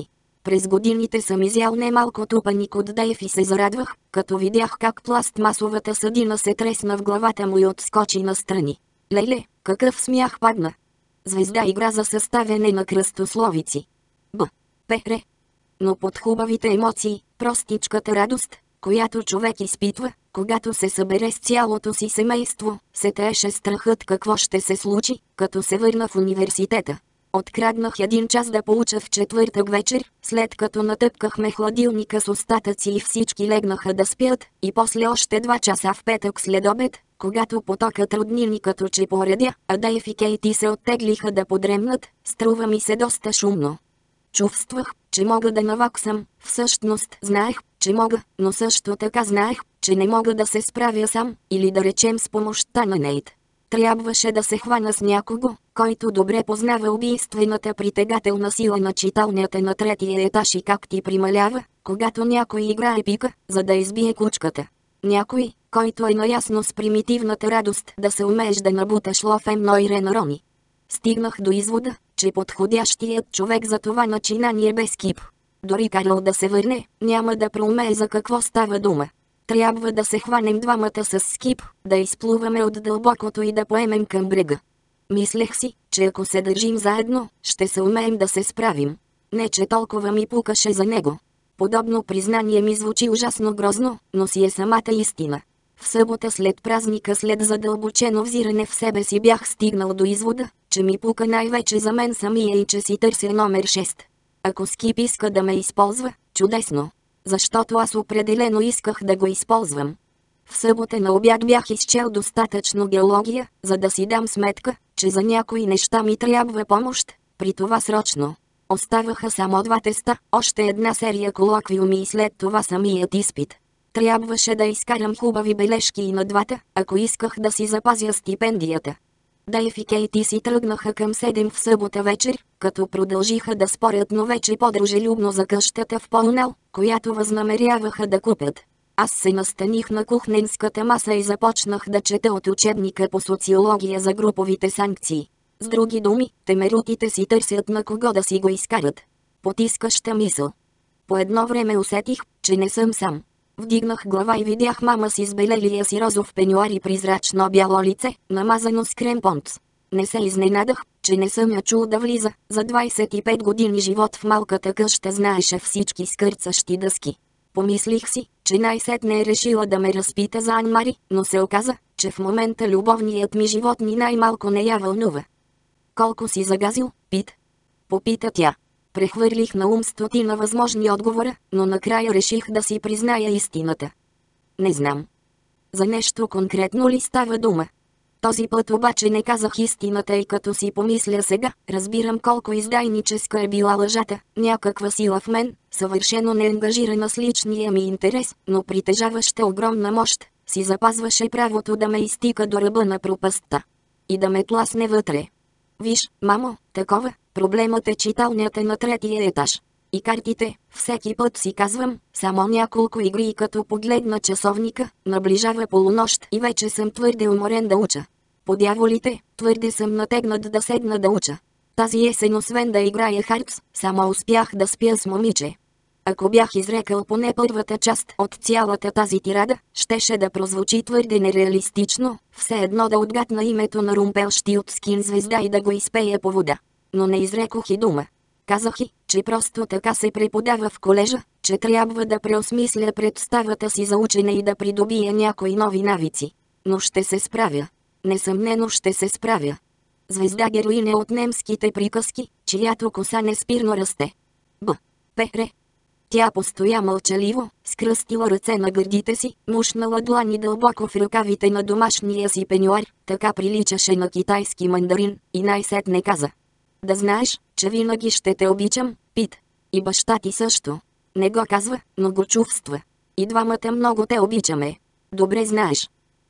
През годините съм изял немалко тупаник от Дейв и се зарадвах, като видях как пластмасовата съдина се тресна в главата му и отскочи настрани. Леле, какъв смях падна! Звезда игра за съставяне на кръстословици. Б. Р. Но под хубавите емоции, простичката радост, която човек изпитва, когато се събере с цялото си семейство, се таеше страхът какво ще се случи, като се върна в университета. Откраднах 1 час да поуча в четвъртък вечер, след като натъпкахме хладилника с остатъци и всички легнаха да спят, и после още 2 часа в петък след обед, когато потокът роднини като че поредя, а Дейв и Кейти се оттеглиха да подремнат, струва ми се доста шумно. Чувствах, че мога да наваксам, всъщност знаех, че мога, но също така знаех, че не мога да се справя сам, или да речем с помощта на Нейт. Трябваше да се хвана с някого, който добре познава убийствената притегателна сила на читалнята на 3-я етаж и как ти прималява, когато някой играе пика, за да избие кучката. Някой, който е наясно с примитивната радост да се умееш да набуташ лофем нойрен рони. Стигнах до извода, че подходящият човек за това начинание без кип. Дори Карл да се върне, няма да проумее за какво става дума. Трябва да се хванем двамата с скип, да изплуваме от дълбокото и да поемем към брега. Мислех си, че ако се държим заедно, ще се умеем да се справим. Не че толкова ми пукаше за него. Подобно признание ми звучи ужасно грозно, но си е самата истина. В събота след празника, след задълбочено взиране в себе си, бях стигнал до извода, че ми пука най-вече за мен самия и че си търся номер 6. Ако Скип иска да ме използва, чудесно. Защото аз определено исках да го използвам. В събота на обяд бях изчел достатъчно геология, за да си дам сметка, че за някои неща ми трябва помощ, при това срочно. Оставаха само 2 теста, още една серия колоквиуми и след това самият изпит. Трябваше да изкарам хубави бележки и на двата, ако исках да си запазя стипендията. Дейв и Кейти си тръгнаха към 7 в събота вечер, като продължиха да спорят, но вече по-дружелюбно за къщата в Полнел, която възнамеряваха да купят. Аз се настаних на кухненската маса и започнах да чета от учебника по социология за груповите санкции. С други думи, темерутите си търсят на кого да си го изкарат. Потискаща мисъл. По едно време усетих, че не съм сам. Вдигнах глава и видях мама си с белелия си розов пенюар и призрачно бяло лице, намазано с крем понц. Не се изненадах, че не съм я чул да влиза. За 25 години живот в малката къща знаеше всички скърцащи дъски. Помислих си, че най-сетне е решила да ме разпита за Ан-Мари, но се оказа, че в момента любовният ми живот ни най-малко не я вълнува. Колко си загазил, Пит? Попита тя. Прехвърлих на ум 100 възможни отговора, но накрая реших да си призная истината. Не знам. За нещо конкретно ли става дума? Този път обаче не казах истината и като си помисля сега, разбирам колко издайническа е била лъжата, някаква сила в мен, съвършено неангажирана с личния ми интерес, но притежаваща огромна мощ, си запазваше правото да ме изтика до ръба на пропастта. И да ме тласне вътре. Виж, мамо, такова, проблемът е читалнята на 3-я етаж. И картите, всеки път си казвам, само няколко игри и като погледна часовника, наближава полунощ и вече съм твърде уморен да уча. По дяволите, твърде съм натегнат да седна да уча. Тази есен освен да играя хартс, само успях да спя с момиче. Ако бях изрекал поне първата част от цялата тази тирада, щеше да прозвучи твърде нереалистично, все едно да отгатна името на Румпелштилтскин звезда и да го изпея по вода. Но не изрекох и дума. Казах и, че просто така се преподава в колежа, че трябва да преосмисля представата си за учене и да придобия някои нови навици. Но ще се справя. Несъмнено ще се справя. Звезда героиня от немските приказки, чиято коса неспирно расте. Б. Р. Тя постоя мълчаливо, скръстила ръце на гърдите си, мушнала длани дълбоко в ръкавите на домашния си пенюар, така приличаше на китайски мандарин, и най-сетне каза. Да знаеш, че винаги ще те обичам, Пит. И баща ти също. Не го казва, но го чувства. И двамата много те обичаме. Добре знаеш.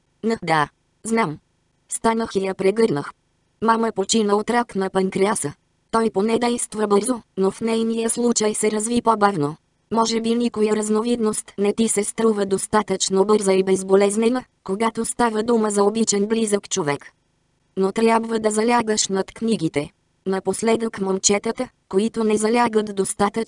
Да, знам. Станах и я прегърнах. Мама почина от рак на панкреаса. Той поне действа бързо, но в нейния случай се разви по-бавно. Може би никоя разновидност не ти се струва достатъчно бърза и безболезнена, когато става дума за обичан близък човек. Но трябва да залягаш над книгите. Напоследък момчетата, които не залягат достатъчно,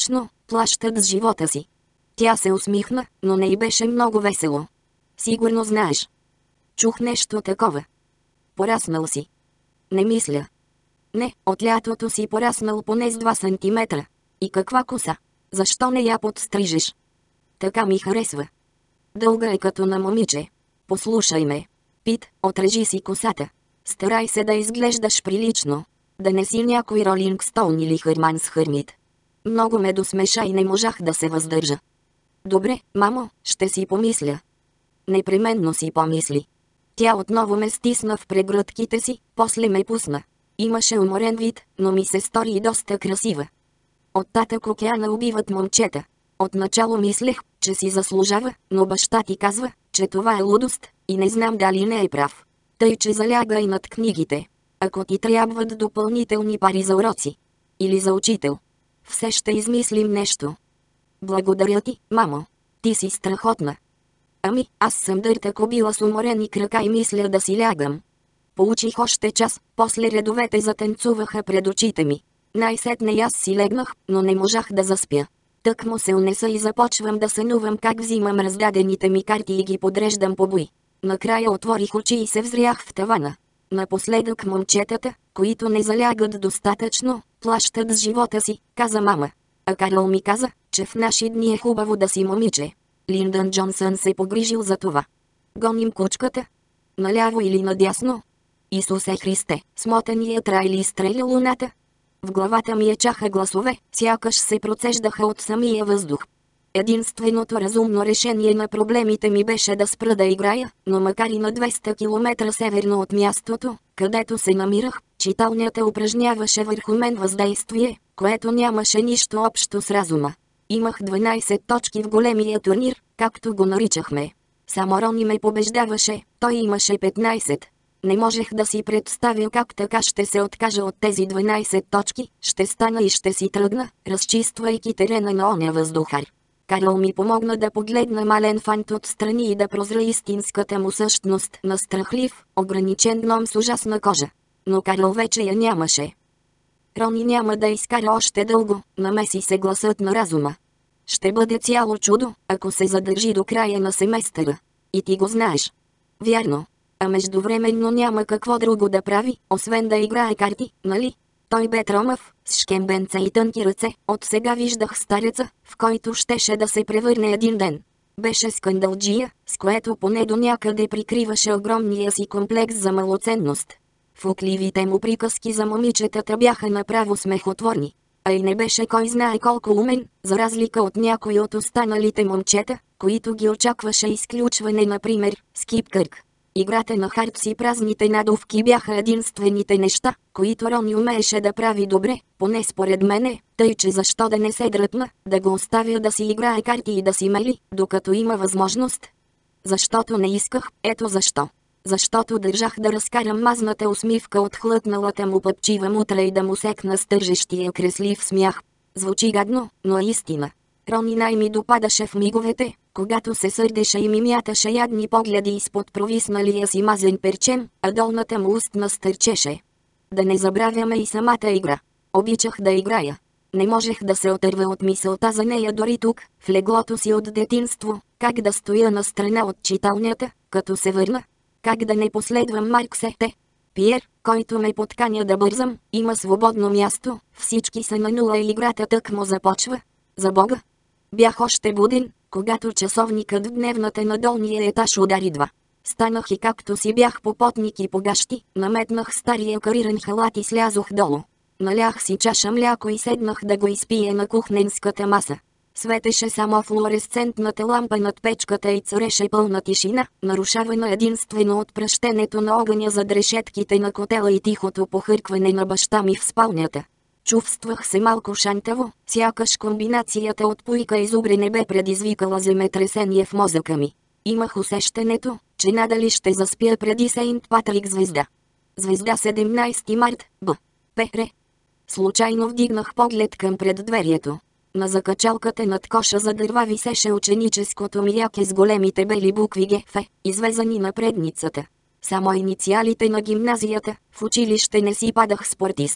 Плащат с живота си. Тя се усмихна, но не й беше много весело. Сигурно знаеш. Чух нещо такова. Пораснал си. Не мисля. Не, от лятото си пораснал поне с 2 сантиметра. И каква коса? Защо не я подстрижеш? Така ми харесва. Дълга е като на момиче. Послушай ме. Пит, отрежи си косата. Старай се да изглеждаш прилично. Да не си някой Ролинг Стоун или Хърман с Хърмит. Много ме досмеша и не можах да се въздържа. Добре, мамо, ще си помисля. Непременно си помисли. Тя отново ме стисна в прегръдките си, после ме пусна. Имаше уморен вид, но ми се стори и доста красива. От татък океана убиват момчета. Отначало мислех, че си заслужава, но баща ти казва, че това е лудост, и не знам дали не е прав. Тъй, че заляга и над книгите. Ако ти трябват допълнителни пари за уроци. Или за учител. Все ще измислим нещо. Благодаря ти, мамо. Ти си страхотна. Ами, аз съм дърта кобила с уморени крака и мисля да си лягам. Получих още час, после редовете затанцуваха пред очите ми. Най-сетне и аз си легнах, но не можах да заспя. Тък му се унеса и започвам да сънувам как взимам раздадените ми карти и ги подреждам по бой. Накрая отворих очи и се взрях в тавана. Напоследък момчетата, които не залягат достатъчно, плащат с живота си, каза мама. А Карл ми каза, че в наши дни е хубаво да си момиче. Линдън Джонсън се погрижил за това. Гоним кучката? Наляво или надясно? Исусе Христе, смотания трайли изстреля луната? В главата ми ечаха гласове, сякаш се процеждаха от самия въздух. Единственото разумно решение на проблемите ми беше да спра да играя, но макар и на 200 км северно от мястото, където се намирах, читалнята упражняваше върху мен въздействие, което нямаше нищо общо с разума. Имах 12 точки в големия турнир, както го наричахме. Само Рони ме побеждаваше, той имаше 15. Не можех да си представя как така ще се откажа от тези 12 точки, ще стана и ще си тръгна, разчиствайки терена на оня въздухар. Карл ми помогна да погледна мален фант отстрани и да прозра истинската му същност на страхлив, ограничен гном с ужасна кожа. Но Карл вече я нямаше. Рони няма да изкара още дълго, намеси се гласът на разума. Ще бъде цяло чудо, ако се задържи до края на семестъра. И ти го знаеш. Вярно. А междувременно няма какво друго да прави, освен да играе карти, нали? Той бе тромав, с шкембенца и тънки ръце. От сега виждах стареца, в който щеше да се превърне един ден. Беше скандалджия, с което поне до някъде прикриваше огромния си комплекс за малоценност. Фукливите му приказки за момичетата бяха направо смехотворни. А и не беше кой знае колко умен, за разлика от някои от останалите момчета, които ги очакваше изключване, например, Скип Кърк. Играта на хартс и празните надувки бяха единствените неща, които Рони умееше да прави добре, поне според мене, тъй че защо да не се дръпна, да го оставя да си играе карти и да си мели, докато има възможност. Защото не исках, ето защо. Защото държах да разкарам мазната усмивка от хлътналата му пъпчива мутра и да му секна стържещия креслив смях. Звучи гадно, но е истина. Рони най-ми допадаше в миговете, когато се сърдеше и ми мяташе ядни погледи изпод провисналия си мазен перчем, а долната му устна стърчеше. Да не забравяме и самата игра. Обичах да играя. Не можех да се отърва от мисълта за нея дори тук, в леглото си от детинство, как да стоя настрана от читалнята, като се върна. Как да не последвам Марксете? Пиер, който ме подканя да бързам, има свободно място, всички са на нула и играта тъкмо започва. За Бога! Бях още буден, когато часовникът в дневната на долния етаж удари 2. Станах и както си бях попотник и погащи, наметнах стария кариран халат и слязох долу. Налях си чаша мляко и седнах да го изпия на кухненската маса. Светеше само флуоресцентната лампа над печката и цареше пълна тишина, нарушавана единствено от пръщенето на огъня зад решетките на котела и тихото похъркване на баща ми в спалнята. Чувствах се малко шантаво, сякаш комбинацията от пуйка и зубре не бе предизвикала земетресение в мозъка ми. Имах усещането, че надали ще заспя преди Сейнт Патрик звезда. Звезда 17 март, Б.Р. Случайно вдигнах поглед към преддверието. На закачалката над коша за дърва висеше ученическото ми яке с големите бели букви ГФ, извезани на предницата. Само инициалите на гимназията, в училище не си падах спортист.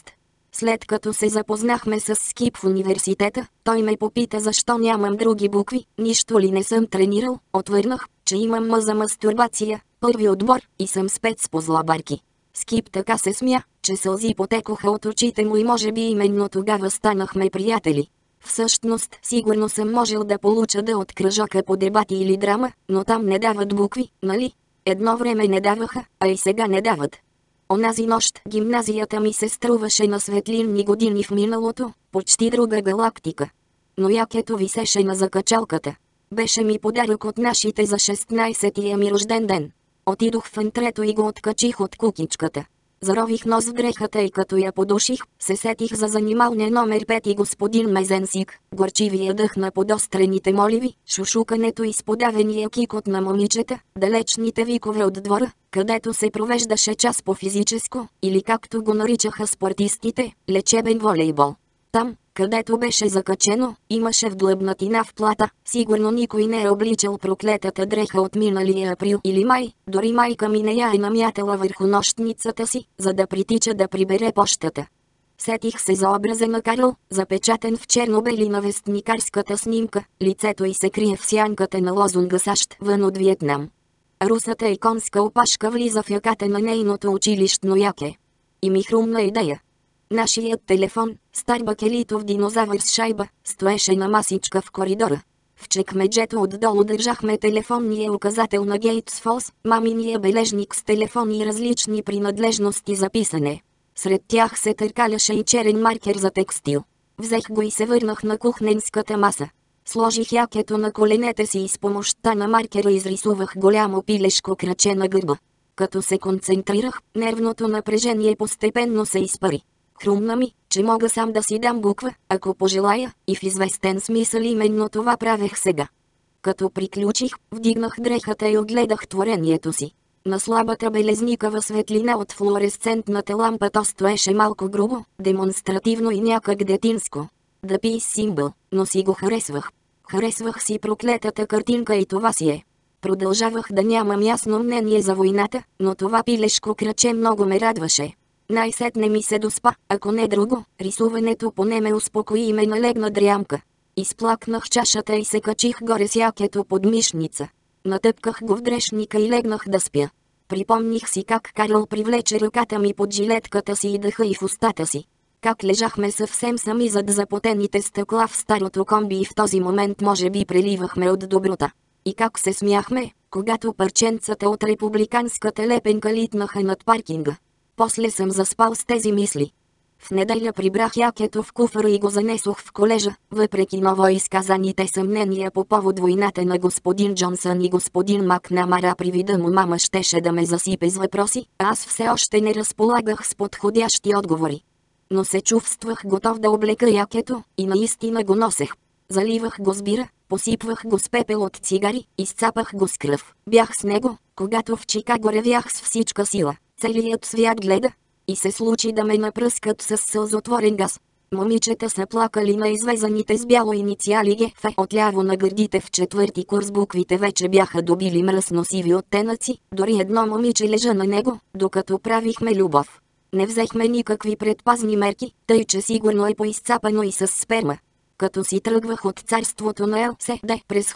След като се запознахме с Скип в университета, той ме попита защо нямам други букви, нищо ли не съм тренирал. Отвърнах, че имам м за мастурбация, първи отбор и съм спец по злабарки. Скип така се смя, че сълзи потекоха от очите му и може би именно тогава станахме приятели. Всъщност, сигурно съм можел да получа да от кръжока по дебати или драма, но там не дават букви, нали? Едно време не даваха, а и сега не дават. Онази нощ гимназията ми се струваше на светлинни години в миналото, почти друга галактика. Но якето висеше на закачалката. Беше ми подарък от нашите за 16-тия ми рожден ден. Отидох в антрето и го откачих от кукичката. Зарових нос в дрехата и като я подуших, се сетих за занималния номер 5 и господин Мезенсик, горчивия дъх на подострените моливи, шушукането и сподавения кикот на момичета, далечните викове от двора, където се провеждаше час по физическо, или както го наричаха спортистите, лечебен волейбол. Там, където беше закачено, имаше вдлъбнатина в плата, сигурно никой не е обличал проклетата дреха от миналия април или май, дори майка ми не я е намятала върху нощницата си, за да притича да прибере пощата. Сетих се за образа на Карл, запечатан в черно-бели на вестникарската снимка, лицето й се крие в сянката на лозунга САЩ вън от Виетнам. Русата и конска опашка влиза в яката на нейното училищно яке. И ми хрумна идея. Нашият телефон, стар бакелитов динозавър с шайба, стоеше на масичка в коридора. В чекмеджето отдолу държахме телефонния указател на Гейтс Фолс, маминия бележник с телефони и различни принадлежности за писане. Сред тях се търкаляше и черен маркер за текстил. Взех го и се върнах на кухненската маса. Сложих якето на коленете си и с помощта на маркера изрисувах голямо пилешко краче на гърба. Като се концентрирах, нервното напрежение постепенно се изпари. Хрумна ми, че мога сам да си дам буква, ако пожелая, и в известен смисъл именно това правех сега. Като приключих, вдигнах дрехата и огледах творението си. На слабата белезникава светлина от флуоресцентната лампа то стоеше малко грубо, демонстративно и някак детинско. Да пи символ, но си го харесвах. Харесвах си проклетата картинка и това си е. Продължавах да нямам ясно мнение за войната, но това пилешко краче много ме радваше. Най-сетне ми се доспа, ако не друго, рисуването поне ме успокои и ме налегна дрямка. Изплакнах чашата и се качих горе с якето под мишница. Натъпках го в дрешника и легнах да спя. Припомних си как Карл привлече ръката ми под жилетката си и дъха и в устата си. Как лежахме съвсем сами зад запотените стъкла в старото комби и в този момент може би преливахме от доброта. И как се смяхме, когато парченцата от републиканската лепенка литнаха над паркинга. После съм заспал с тези мисли. В неделя прибрах якето в куфара и го занесох в колежа, въпреки новоизказаните съмнения по повод войната на господин Джонсън и господин Макнамара. При вида му мама щеше да ме засипе с въпроси, а аз все още не разполагах с подходящи отговори. Но се чувствах готов да облека якето и наистина го носех. Заливах го с бира, посипвах го с пепел от цигари, изцапах го с кръв. Бях с него, когато в Чикаго ревях с всичка сила. Целият свят гледа. И се случи да ме напръскат с сълзотворен газ. Момичета са плакали на извезаните с бяло инициали ГФ. Отляво на гърдите в четвърти курс буквите вече бяха добили мръсно сиви оттенъци. Дори едно момиче лежа на него, докато правихме любов. Не взехме никакви предпазни мерки, тъй че сигурно е поизцапано и с сперма. Като си тръгвах от царството на ЛСД през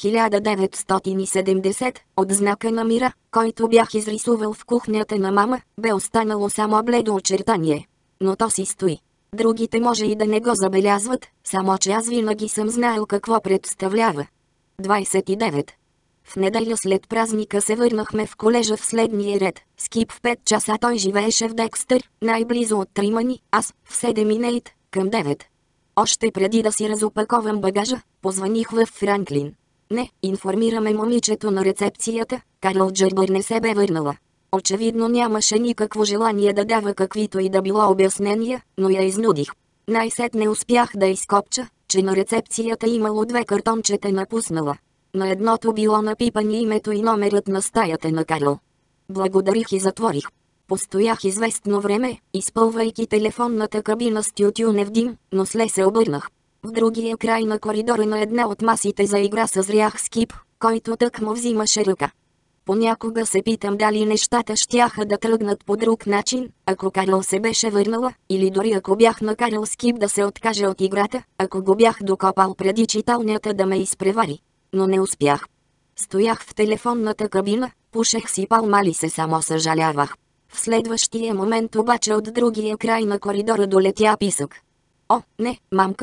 1970, от знака на мира, който бях изрисувал в кухнята на мама, бе останало само бледо очертание. Но то си стои. Другите може и да не го забелязват, само че аз винаги съм знаел какво представлява. 29. В неделя след празника се върнахме в колежа в следния ред. Скип в 5 часа, той живееше в Декстър, най-близо от Тримани, аз в 7 към 9. Още преди да си разопаковам багажа, позваних в Франклин. Не, информираме момичето на рецепцията, Карл Джербър не се бе върнала. Очевидно нямаше никакво желание да дава каквито и да било обяснения, но я изнудих. Най-сетне успях да изкопча, че на рецепцията имало 2 картончета напуснала. На едното било напипани името и номерът на стаята на Карл. Благодарих и затворих. Постоях известно време, изпълвайки телефонната кабина с тютюнев дим, но след се обърнах. В другия край на коридора на една от масите за игра съзрях Скип, който тък му взимаше ръка. Понякога се питам дали нещата щяха да тръгнат по друг начин, ако Карл се беше върнала, или дори ако бях накарал Скип да се откаже от играта, ако го бях докопал преди читалнята да ме изпревари. Но не успях. Стоях в телефонната кабина, пушех си палмали се, само съжалявах. В следващия момент обаче от другия край на коридора долетя писък. О, не,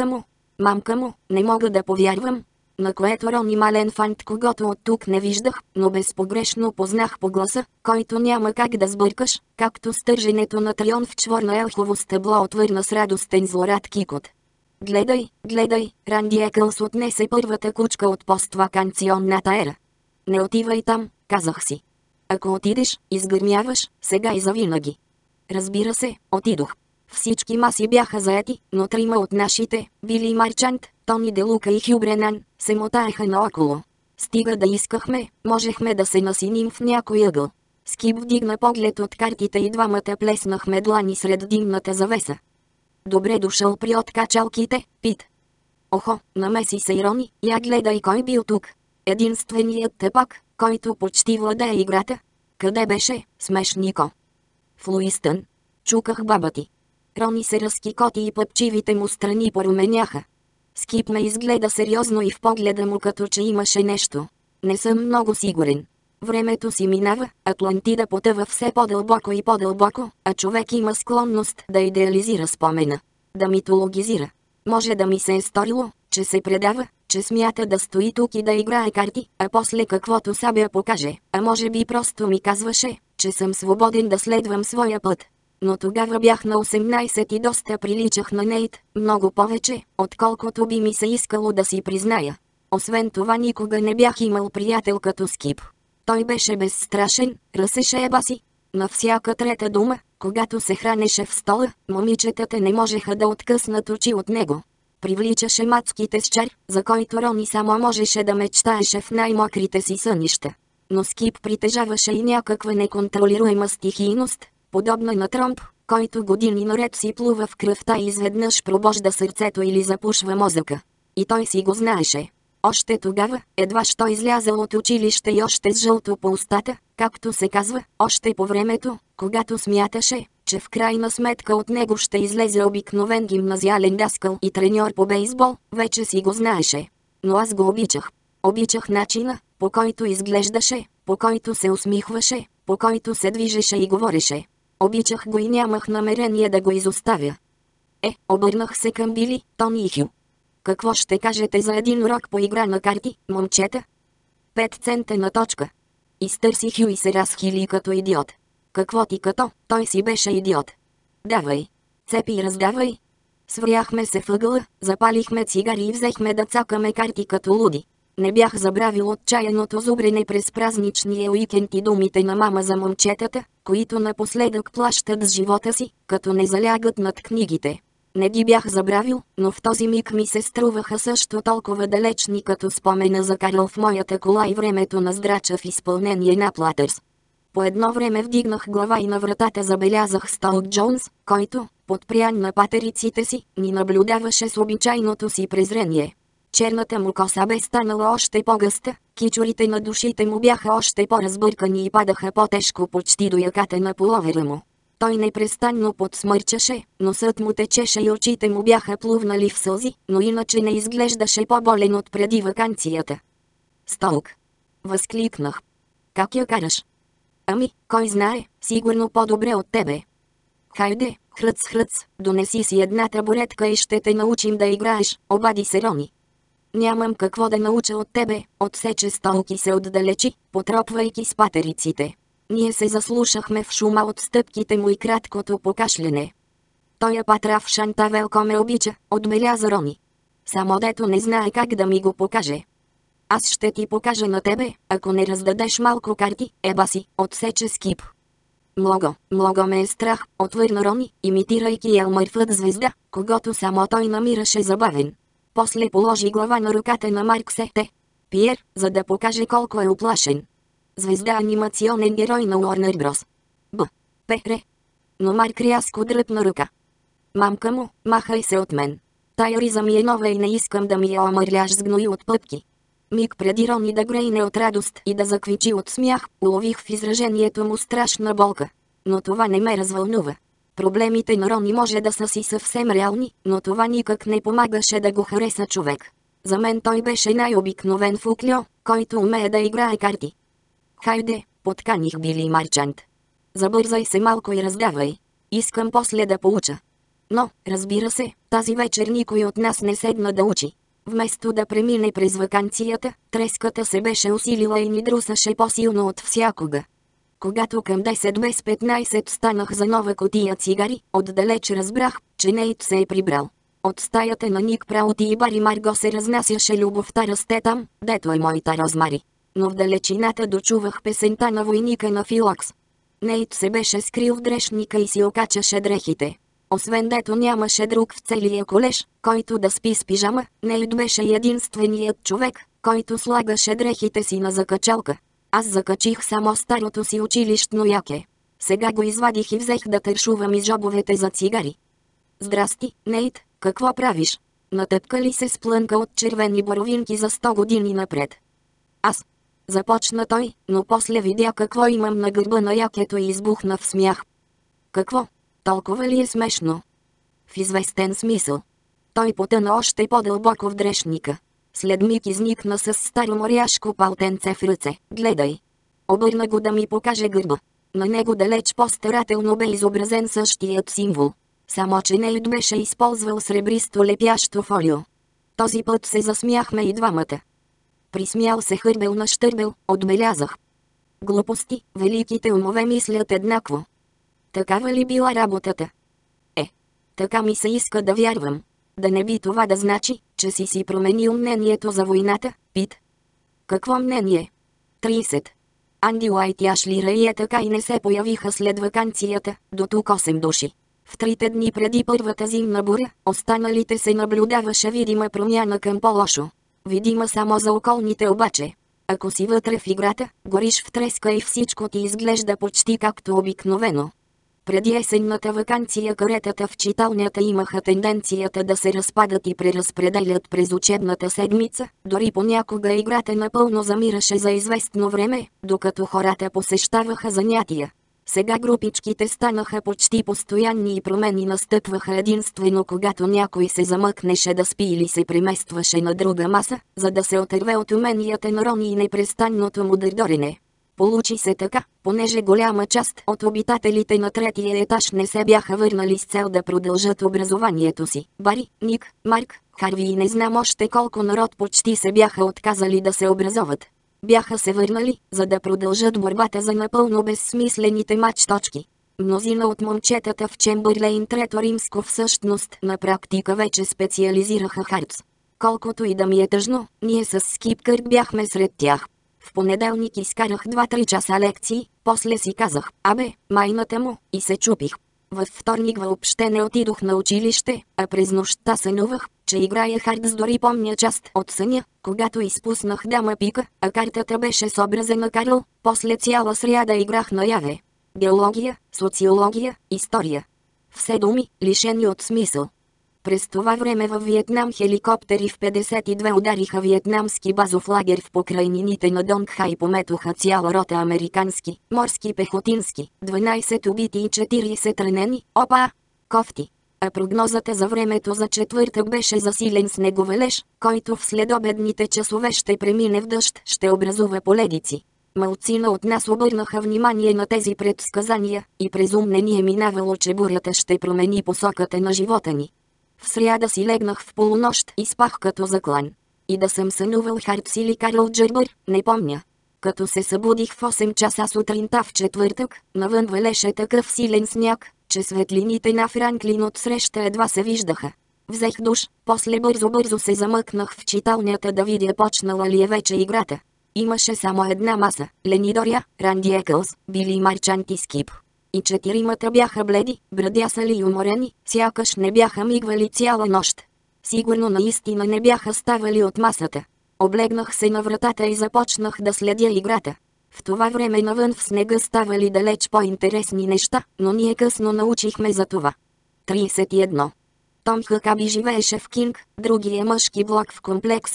мамка му, не мога да повярвам. На което Рони, мален фант, когото от тук не виждах, но безпогрешно познах по гласа, който няма как да сбъркаш, както стърженето на триумф чворно елхово стъбло, отвърна с радостен злорад кикот. Гледай, гледай, Ранди Екълс отнесе първата кучка от постваканционната ера. Не отивай там, казах си. Ако отидеш, изгърмяваш, сега и завинаги. Разбира се, отидох. Всички маси бяха заети, но трима от нашите, Били Марчант, Тони Делука и Хю Бренан, се мотаеха наоколо. Стига да искахме, можехме да се насиним в някой ъгъл. Скип вдигна поглед от картите и двамата плеснахме длани сред димната завеса. Добре дошъл при откачалките, Пит. Охо, намеси се Рони, я гледай кой бил тук. Единственият тъпак, който почти владее играта. Къде беше, смешнико? В Луистън. Чуках баба ти. Рони се разкикоти и пъпчивите му страни поруменяха. Скип ме изгледа сериозно и в погледа му като че имаше нещо. Не съм много сигурен. Времето си минава, Атлантида потъва все по-дълбоко и по-дълбоко, а човек има склонност да идеализира спомена. Да митологизира. Може да ми се е сторило, че се предава, че смята да стои тук и да играе карти, а после каквото Сабя покаже, а може би просто ми казваше, че съм свободен да следвам своя път. Но тогава бях на 18 и доста приличах на Нейт, много повече, отколкото би ми се искало да си призная. Освен това никога не бях имал приятел като Скип. Той беше безстрашен, ръсеше еба си. На всяка трета дума, когато се хранеше в стола, момичетата не можеха да откъснат очи от него. Привличаше мацките с чар, за който Рони само можеше да мечтаеше в най-мокрите си сънища. Но Скип притежаваше и някаква неконтролируема стихийност, подобна на Тромп, който години наред си плува в кръвта и изведнъж пробожда сърцето или запушва мозъка. И той си го знаеше. Още тогава, едва що излязъл от училище и още с жълто по устата, както се казва, още по времето, когато смяташе, че в крайна сметка от него ще излезе обикновен гимназиален даскал и треньор по бейсбол, вече си го знаеше. Но аз го обичах. Обичах начина, по който изглеждаше, по който се усмихваше, по който се движеше и говореше. Обичах го и нямах намерение да го изоставя. Обърнах се към Били, Тони и Хю. Какво ще кажете за един урок по игра на карти, момчета? 5 цента на точка. Изтърси Хю и се разхили като идиот. Какво ти като, той си беше идиот. Давай. Цепи и раздавай. Свряхме се въгъла, запалихме цигари и взехме да цакаме карти като луди. Не бях забравил отчаяното зубрене през празничния уикенд и думите на мама за момчетата, които напоследък плащат с живота си, като не залягат над книгите. Не ги бях забравил, но в този миг ми се струваха също толкова далечни като спомена за Карл в моята кола и времето на здрача в изпълнение на Платърс. По едно време вдигнах глава и на вратата забелязах Столк Джонс, който, подпрян на патериците си, ни наблюдаваше с обичайното си презрение. Черната му коса бе станала още по-гъста, кичурите на душите му бяха още по-разбъркани и падаха по-тежко почти до яката на половера му. Той непрестанно подсмърчаше, носът му течеше и очите му бяха плувнали в сълзи, но иначе не изглеждаше по-болен от преди ваканцията. Столк! Възкликнах. Как я караш? Ами, кой знае, сигурно по-добре от тебе. Хайде, хръц, донеси си една табуретка и ще те научим да играеш, обади се Рони. Нямам какво да науча от тебе, отсече Столк и се отдалечи, потропвайки с патериците. Ние се заслушахме в шума от стъпките му и краткото покашляне. Той патрав шанта велко ме обича, отбеляза Рони. Само дето не знае как да ми го покаже. Аз ще ти покажа на тебе, ако не раздадеш малко карти, еба си, отсече Скип. Много ме е страх, отвърна Рони, имитирайки Елмърфът звезда, когато само той намираше забавен. После положи глава на ръката на Марк Сете. Пиер, за да покаже колко е уплашен. Звезда анимационен герой на Уорнер Брос. Р. Но Марк рязко дръпна ръка. Мамка му, махай се от мен. Тая риза ми е нова и не искам да ми я омърляш с гной от пъпки. Миг преди Рони да грейне от радост и да заквичи от смях, улових в изражението му страшна болка. Но това не ме развълнува. Проблемите на Рони може да са си съвсем реални, но това никак не помагаше да го хареса човек. За мен той беше най-обикновен фукльо, който умее да играе карти. Хайде, подканих Били Марчант. Забързай се малко и раздавай. Искам после да поуча. Но, разбира се, тази вечер никой от нас не седна да учи. Вместо да премине през ваканцията, треската се беше усилила и ни друсаше по-силно от всякога. Когато към 10 без 15 станах за нова кутия цигари, отдалеч разбрах, че Нейт се е прибрал. От стаята на Ник Праути и Бари Марго се разнасяше любовта расте там, дето е моята Розмари. Но в далечината дочувах песента на войника на Филакс. Нейт се беше скрил в дрешника и си окачаше дрехите. Освен дето нямаше друг в целия колеж, който да спи с пижама, Нейт беше единственият човек, който слагаше дрехите си на закачалка. Аз закачих само старото си училищно яке. Сега го извадих и взех да тършувам из жобовете за цигари. Здрасти, Нейт, какво правиш? Натъпка ли се с плънка от червени боровинки за 100 години напред? Аз. Започна той, но после видя какво имам на гърба на якето и избухна в смях. Какво? Толкова ли е смешно? В известен смисъл. Той потъна още по-дълбоко в дрешника. След миг изникна с старо моряшко палтенце в ръце. Гледай. Обърна го да ми покаже гърба. На него далеч по-старателно бе изобразен същият символ. Само че Нейт беше използвал сребристо лепящо фолио. Този път се засмяхме и двамата. Присмял се хърбел на щърбел, отбелязах. Глупости, великите умове мислят еднакво. Такава ли била работата? Така ми се иска да вярвам. Да не би това да значи, че си променил мнението за войната, Пит? Какво мнение? 30. Анди Уайт и Ашли Рей така и не се появиха след ваканцията, до тук 8 души. В 3 дни преди първата зимна буря, останалите се наблюдаваше видима промяна към по-лошо. Видима само за околните обаче. Ако си вътре в играта, гориш в треска и всичко ти изглежда почти както обикновено. Преди есенната ваканция каретата в читалнята имаха тенденцията да се разпадат и преразпределят през учебната седмица, дори понякога играта напълно замираше за известно време, докато хората посещаваха занятия. Сега групичките станаха почти постоянни и промени настъпваха единствено когато някой се замъкнеше да спи или се преместваше на друга маса, за да се отърве от уменията на Рони и непрестанното му дърдорене. Получи се така, понеже голяма част от обитателите на третия етаж не се бяха върнали с цел да продължат образованието си. Бари, Ник, Марк, Харви и не знам още колко народ почти се бяха отказали да се образоват. Бяха се върнали, за да продължат борбата за напълно безсмислените мач точки. Мнозина от момчетата в Чембърлейн Трето Римско всъщност на практика вече специализираха Хартс. Колкото и да ми е тъжно, ние с Скип Кърк бяхме сред тях. В понеделник изкарах 2-3 часа лекции, после си казах, майната му, и се чупих. Във вторник въобще не отидох на училище, а през нощта сънувах, че играя Хартс, дори помня част от съня, когато изпуснах дама пика, а картата беше с образа на Карл, после цяла сряда играх наяве. Геология, социология, история. Все думи, лишени от смисъл. През това време във Виетнам хеликоптери в 52 удариха виетнамски базов лагер в покрайнините на Донгха и пометоха цяла рота американски, морски пехотински, 12 убити и 40 ранени, кофти. А прогнозата за времето за четвъртък беше засилен снеговалеж, който в следобедните часове ще премине в дъжд, ще образува поледици. Малцина от нас обърнаха внимание на тези предсказания и през ум не ни е минавало, че бурята ще промени посоката на живота ни. В сряда си легнах в полунощ и спах като заклан. И да съм сънувал Хартс или Карл Джербър, не помня. Като се събудих в 8 часа сутринта в четвъртък, навън валеше такъв силен сняг, че светлините на Франклин отсреща едва се виждаха. Взех душ, после бързо се замъкнах в читалнята да видя почнала ли е вече играта. Имаше само една маса – Ленидоря, Ранди Екълс, Били Марчант и Скип. И 4-мата бяха бледи, брадясали и уморени, сякаш не бяха мигвали цяла нощ. Сигурно наистина не бяха ставали от масата. Облегнах се на вратата и започнах да следя играта. В това време навън в снега ставали далеч по-интересни неща, но ние късно научихме за това. 31. Том Хъкаби живееше в Кинг, другия мъжки блок в комплекса.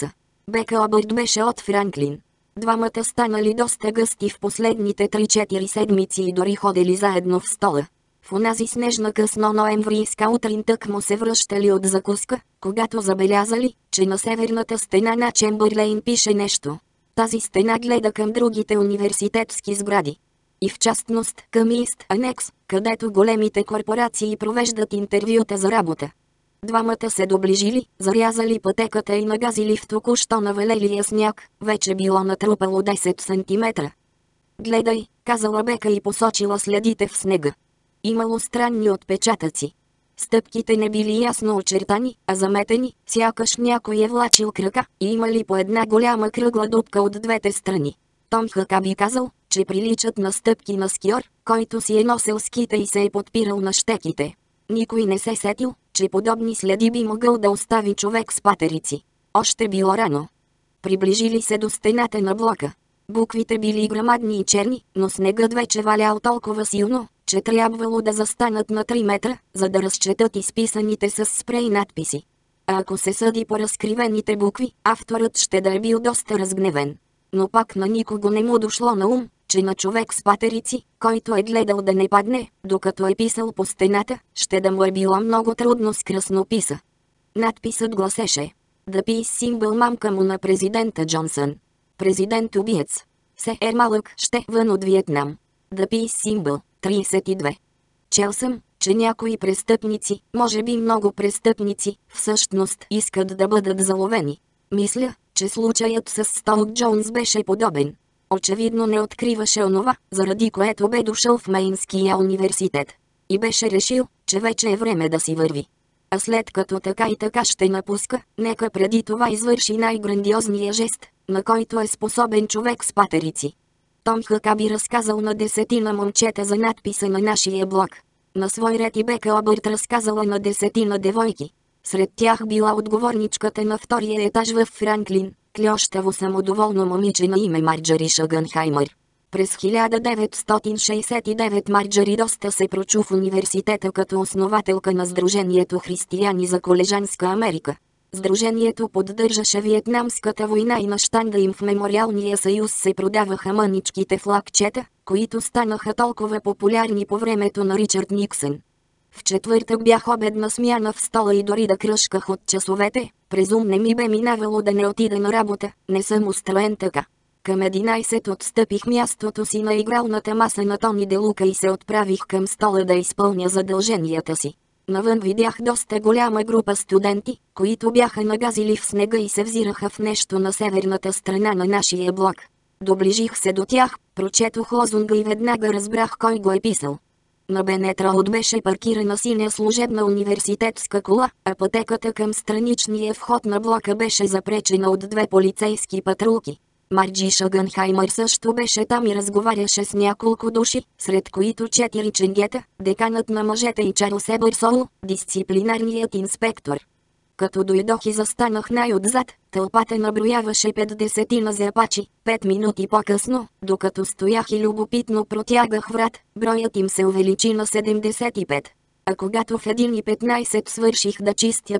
Бека Обърт беше от Франклин. Двамата станали доста гъсти в последните 3-4 седмици и дори ходили заедно в стола. В онази снежна късно ноемврийска утрин тък му се връщали от закуска, когато забелязали, че на северната стена на Чембърлейн пише нещо. Тази стена гледа към другите университетски сгради. И в частност към Ист Анекс, където големите корпорации провеждат интервюта за работа. Двамата се доближили, зарязали пътеката и нагазили в току-що навалелия сняг, вече било натрупало 10 см. Гледай, казала Бека и посочила следите в снега. Имало странни отпечатъци. Стъпките не били ясно очертани, а заметени, сякаш някой е влачил крака, и имали по една голяма кръгла дупка от двете страни. Том Хъка би казал, че приличат на стъпки на скиор, който си е носил ските и се е подпирал на щеките. Никой не се сетил, че подобни следи би могъл да остави човек с патерици. Още било рано. Приближили се до стената на блока. Буквите били грамадни и черни, но снегът вече валял толкова силно, че трябвало да застанат на 3 метра, за да разчетат изписаните с спрей надписи. А ако се съди по разкривените букви, авторът ще да е бил доста разгневен. Но пак на никого не му дошло на ум, че на човек с патерици, който е гледал да не падне, докато е писал по стената, ще да му е било много трудно с кръснописа. Надписът гласеше: "The Peace Symbol, мамка му на президента Джонсън. Президент убиец. Се малък ще вън от Виетнам. The Peace Symbol, 32. Чел съм, че някои престъпници, може би много престъпници, всъщност искат да бъдат заловени. Мисля, че случаят с Стоук Джонс беше подобен. Очевидно не откриваше онова, заради което бе дошъл в Мейнския университет. И беше решил, че вече е време да си върви. А след като така и така ще напуска, нека преди това извърши най-грандиозния жест, на който е способен човек с патерици." Том Хъка би разказал на 10 момчета за надписа на нашия блог. На свой ред и Бека Обърт разказала на 10 девойки. Сред тях била отговорничката на втория етаж в Франклин, клющаво самодоволно момиче на име Марджари Шагънхаймър. През 1969 Марджари доста се прочу в университета като основателка на Сдружението Християни за колежанска Америка. Сдружението поддържаше Виетнамската война и на щанда им в Мемориалния съюз се продаваха мъничките флагчета, които станаха толкова популярни по времето на Ричард Никсън. В четвъртък бях обедна смяна в стола и дори да кръшках от часовете, през ум не ми бе минавало да не отида на работа, не съм устроен така. Към 11 отстъпих мястото си на игралната маса на Тони Делука и се отправих към стола да изпълня задълженията си. Навън видях доста голяма група студенти, които бяха нагазили в снега и се взираха в нещо на северната страна на нашия блок. Доближих се до тях, прочетох лозунга и веднага разбрах кой го е писал. На Бенет Роуд беше паркирана синя служебна университетска кола, а пътеката към страничния вход на блока беше запречена от 2 полицейски патрулки. Марджи Шагънхаймър също беше там и разговаряше с няколко души, сред които 4 ченгета, деканът на мъжете и Чарлз Ебърсол, дисциплинарният инспектор. Като дойдох и застанах най-отзад, тълпата наброяваше 50 запачи. 5 минути по-късно, докато стоях и любопитно протягах врат, броят им се увеличи на 75. А когато в 1:15 свърших да чистя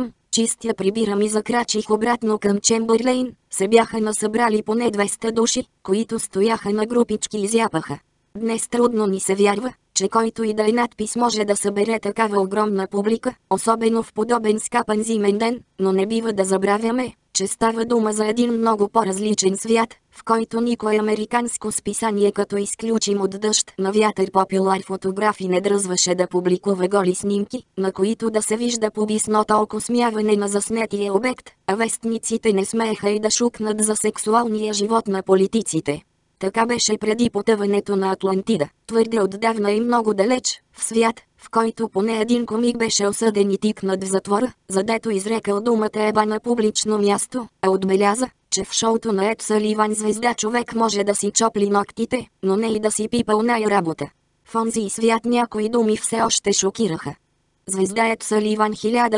прибирам и закрачих обратно към Чембърлейн, се бяха насъбрали поне 200 души, които стояха на групички и зяпаха. Днес трудно ни се вярва, че който и да е надпис може да събере такава огромна публика, особено в подобен скапан зимен ден, но не бива да забравяме, че става дума за един много по-различен свят, в който никой американско списание като изключим от дъжд на вятър Popular фотографи не дръзваше да публикува голи снимки, на които да се вижда побисното окосмяване на заснетия обект, а вестниците не смееха и да шукнат за сексуалния живот на политиците. Така беше преди потъването на Атлантида, твърде отдавна и много далеч, в свят, в който поне един комик беше осъден и тикнат в затвора, задето изрекал думата еба на публично място, а отбеляза, че в шоуто на Ед Саливан звезда човек може да си чопли ногтите, но не и да си пипа оная работа. В онзи свят някои думи все още шокираха. Звезда Ед Саливан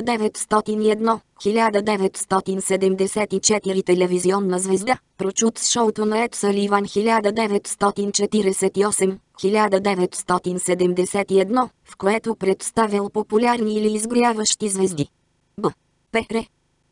1901-1974 телевизионна звезда, прочут с шоуто на Ед Саливан 1948-1971, в което представял популярни или изгряващи звезди. Р.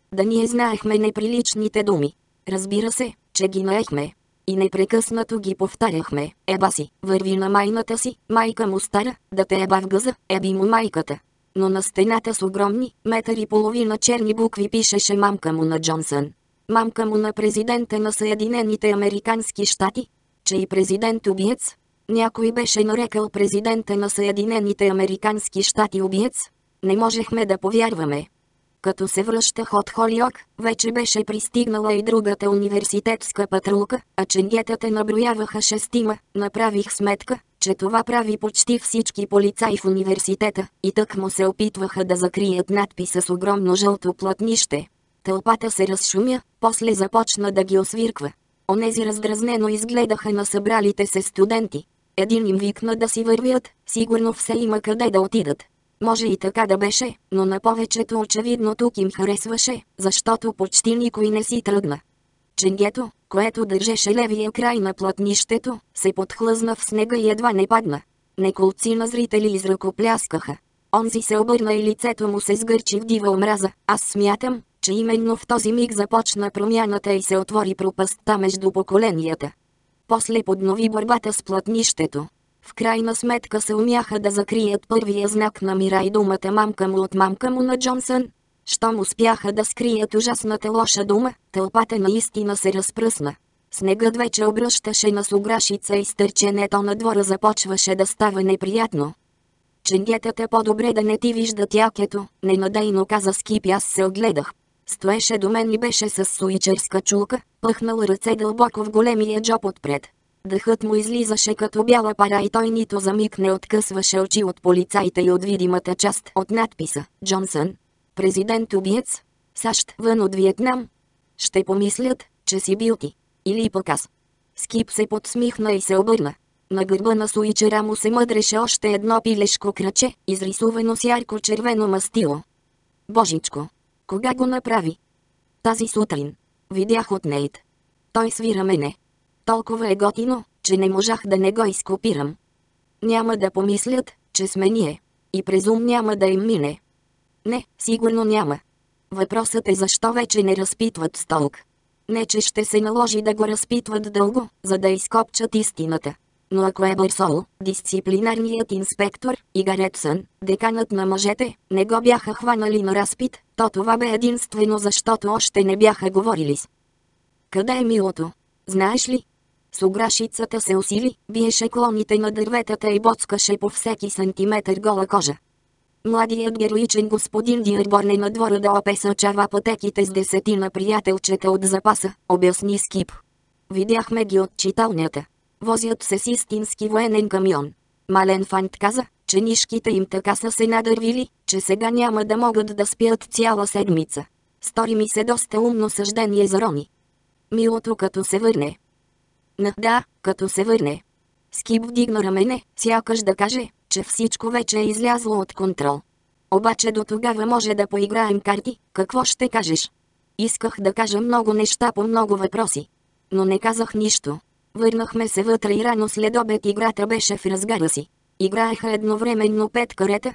Да ние знаехме неприличните думи. Разбира се, че ги наехме. И непрекъснато ги повтаряхме. Еба си, върви на майната си, майка му стара, да те еба в гъза, еби му майката. Но на стената с огромни, метър и половина черни букви пишеше мамка му на Джонсън. Мамка му на президента на Съединените американски щати. Че и президент убиец. Някой беше нарекал президента на Съединените американски щати убиец. Не можехме да повярваме. Като се връщах от Холиок, вече беше пристигнала и другата университетска патрулка, а ченгетата наброяваха 6. Направих сметка, че това прави почти всички полицаи в университета, и тък му се опитваха да закрият надписа с огромно жълто платнище. Тълпата се разшумя, после започна да ги освирква. Онези раздразнено изгледаха на събралите се студенти. Един им викна да си вървят, сигурно все има къде да отидат. Може и така да беше, но на повечето очевидно тук им харесваше, защото почти никой не си тръгна. Ченгето, което държеше левия край на платнището, се подхлъзна в снега и едва не падна. Неколци на зрители изръкопляскаха. Онзи се обърна и лицето му се сгърчи в дива омраза. Аз смятам, че именно в този миг започна промяната и се отвори пропастта между поколенията. После поднови борбата с платнището. В крайна сметка се умяха да закрият първия знак на мира и думата мамка му от мамка му на Джонсън. Щом успяха да скрият ужасната лоша дума, тълпата наистина се разпръсна. Снегът вече обръщаше на суграшица и стърченето на двора започваше да става неприятно. Ченгетата по-добре да не ти виждат якето, ненадейно каза Скип. Аз се огледах. Стоеше до мен и беше с суичерска чулка, пъхнал ръце дълбоко в големия джоб отпред. Дъхът му излизаше като бяла пара и той нито за миг не откъсваше очи от полицаите и от видимата част от надписа «Джонсън. Президент убиец. САЩ вън от Виетнам. Ще помислят, че си бил ти. Или пък аз». Скип се подсмихна и се обърна. На гърба на суичера му се мъдреше още едно пилешко краче, изрисувано с ярко червено мастило. Божичко! Кога го направи? Тази сутрин. Видях от Нейт. Той свира мене. Толкова е готино, че не можах да не го изкопирам. Няма да помислят, че сме ние. И през ум няма да им мине. Не, сигурно няма. Въпросът е защо вече не разпитват Столк. Не, че ще се наложи да го разпитват дълго, за да изкопчат истината. Но ако Ебърсол, дисциплинарният инспектор, и Гаретсън, деканът на мъжете, не го бяха хванали на разпит, то това бе единствено защото още не бяха говорили с. Къде е Милото? Знаеш ли? Суграшицата се усили, биеше клоните на дърветата и боцкаше по всеки сантиметър гола кожа. Младият героичен господин Дирборн е на двора да опесъчава пътеките с 10 приятелчета от запаса, обясни Скип. Видяхме ги от читалнята. Возят се с истински военен камион. Мален Фант каза, че нишките им така са се надървили, че сега няма да могат да спят цяла седмица. Стори ми се доста умно съждение за Рони. Милото като се върне. Да, като се върне. Скип вдигна рамене, сякаш да каже, че всичко вече е излязло от контрол. Обаче до тогава може да поиграем карти, какво ще кажеш? Исках да кажа много неща по много въпроси. Но не казах нищо. Върнахме се вътре и рано след обед играта беше в разгара си. Играеха едновременно 5 карета,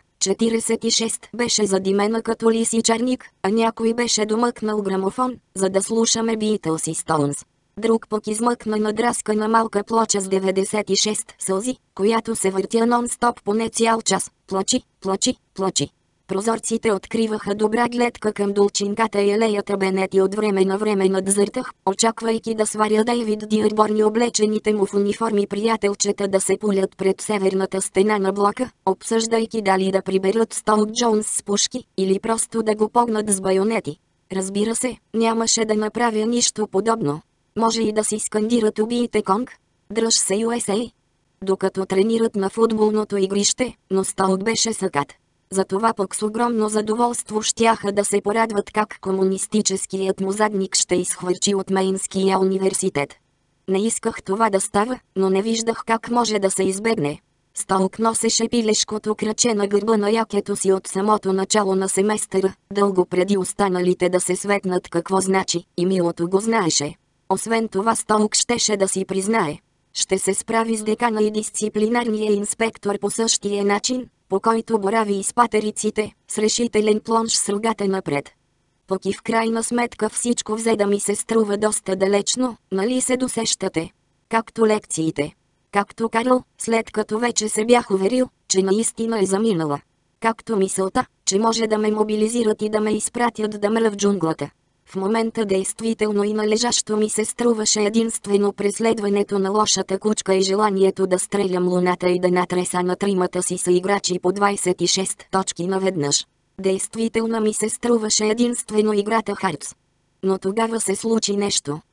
46 беше задимена като лис и черник, а някой беше домъкнал грамофон, за да слушаме Beatles и Stones. Друг пък измъкна надраскана малка плоча с 96 сълзи, която се въртя нон-стоп поне цял час. Плачи, плачи, плачи. Прозорците откриваха добра гледка към долчинката и алеята Бенет и от време на време надзъртах, очаквайки да сваря Дейвид Дирборн и облечените му в униформи приятелчета да се пулят пред северната стена на блока, обсъждайки дали да приберат Столк Джонс с пушки или просто да го погнат с байонети. Разбира се, нямаше да направя нищо подобно. Може и да си скандират убийте Конг. Дръж се USA. Докато тренират на футболното игрище, но Столк беше съкат. Затова пък с огромно задоволство щяха да се порадват как комунистическият му задник ще изхвърчи от Мейнския университет. Не исках това да става, но не виждах как може да се избегне. Столк носеше пилешкото краче на гърба на якето си от самото начало на семестъра, дълго преди останалите да се светнат какво значи, и Милото го знаеше. Освен това Столк щеше да си признае. Ще се справи с декана и дисциплинарния инспектор по същия начин, по който борави и с патериците, с решителен плонж с рогата напред. Пък и в крайна сметка всичко взе да ми се струва доста далечно, нали се досещате? Както лекциите. Както Карл, след като вече се бях уверил, че наистина е заминала. Както мисълта, че може да ме мобилизират и да ме изпратят да мря в джунглата. В момента действително и належащо ми се струваше единствено преследването на лошата кучка и желанието да стрелям луната и да натреса на тримата си съиграчи по 26 точки наведнъж. Действително ми се струваше единствено играта Хартс. Но тогава се случи нещо.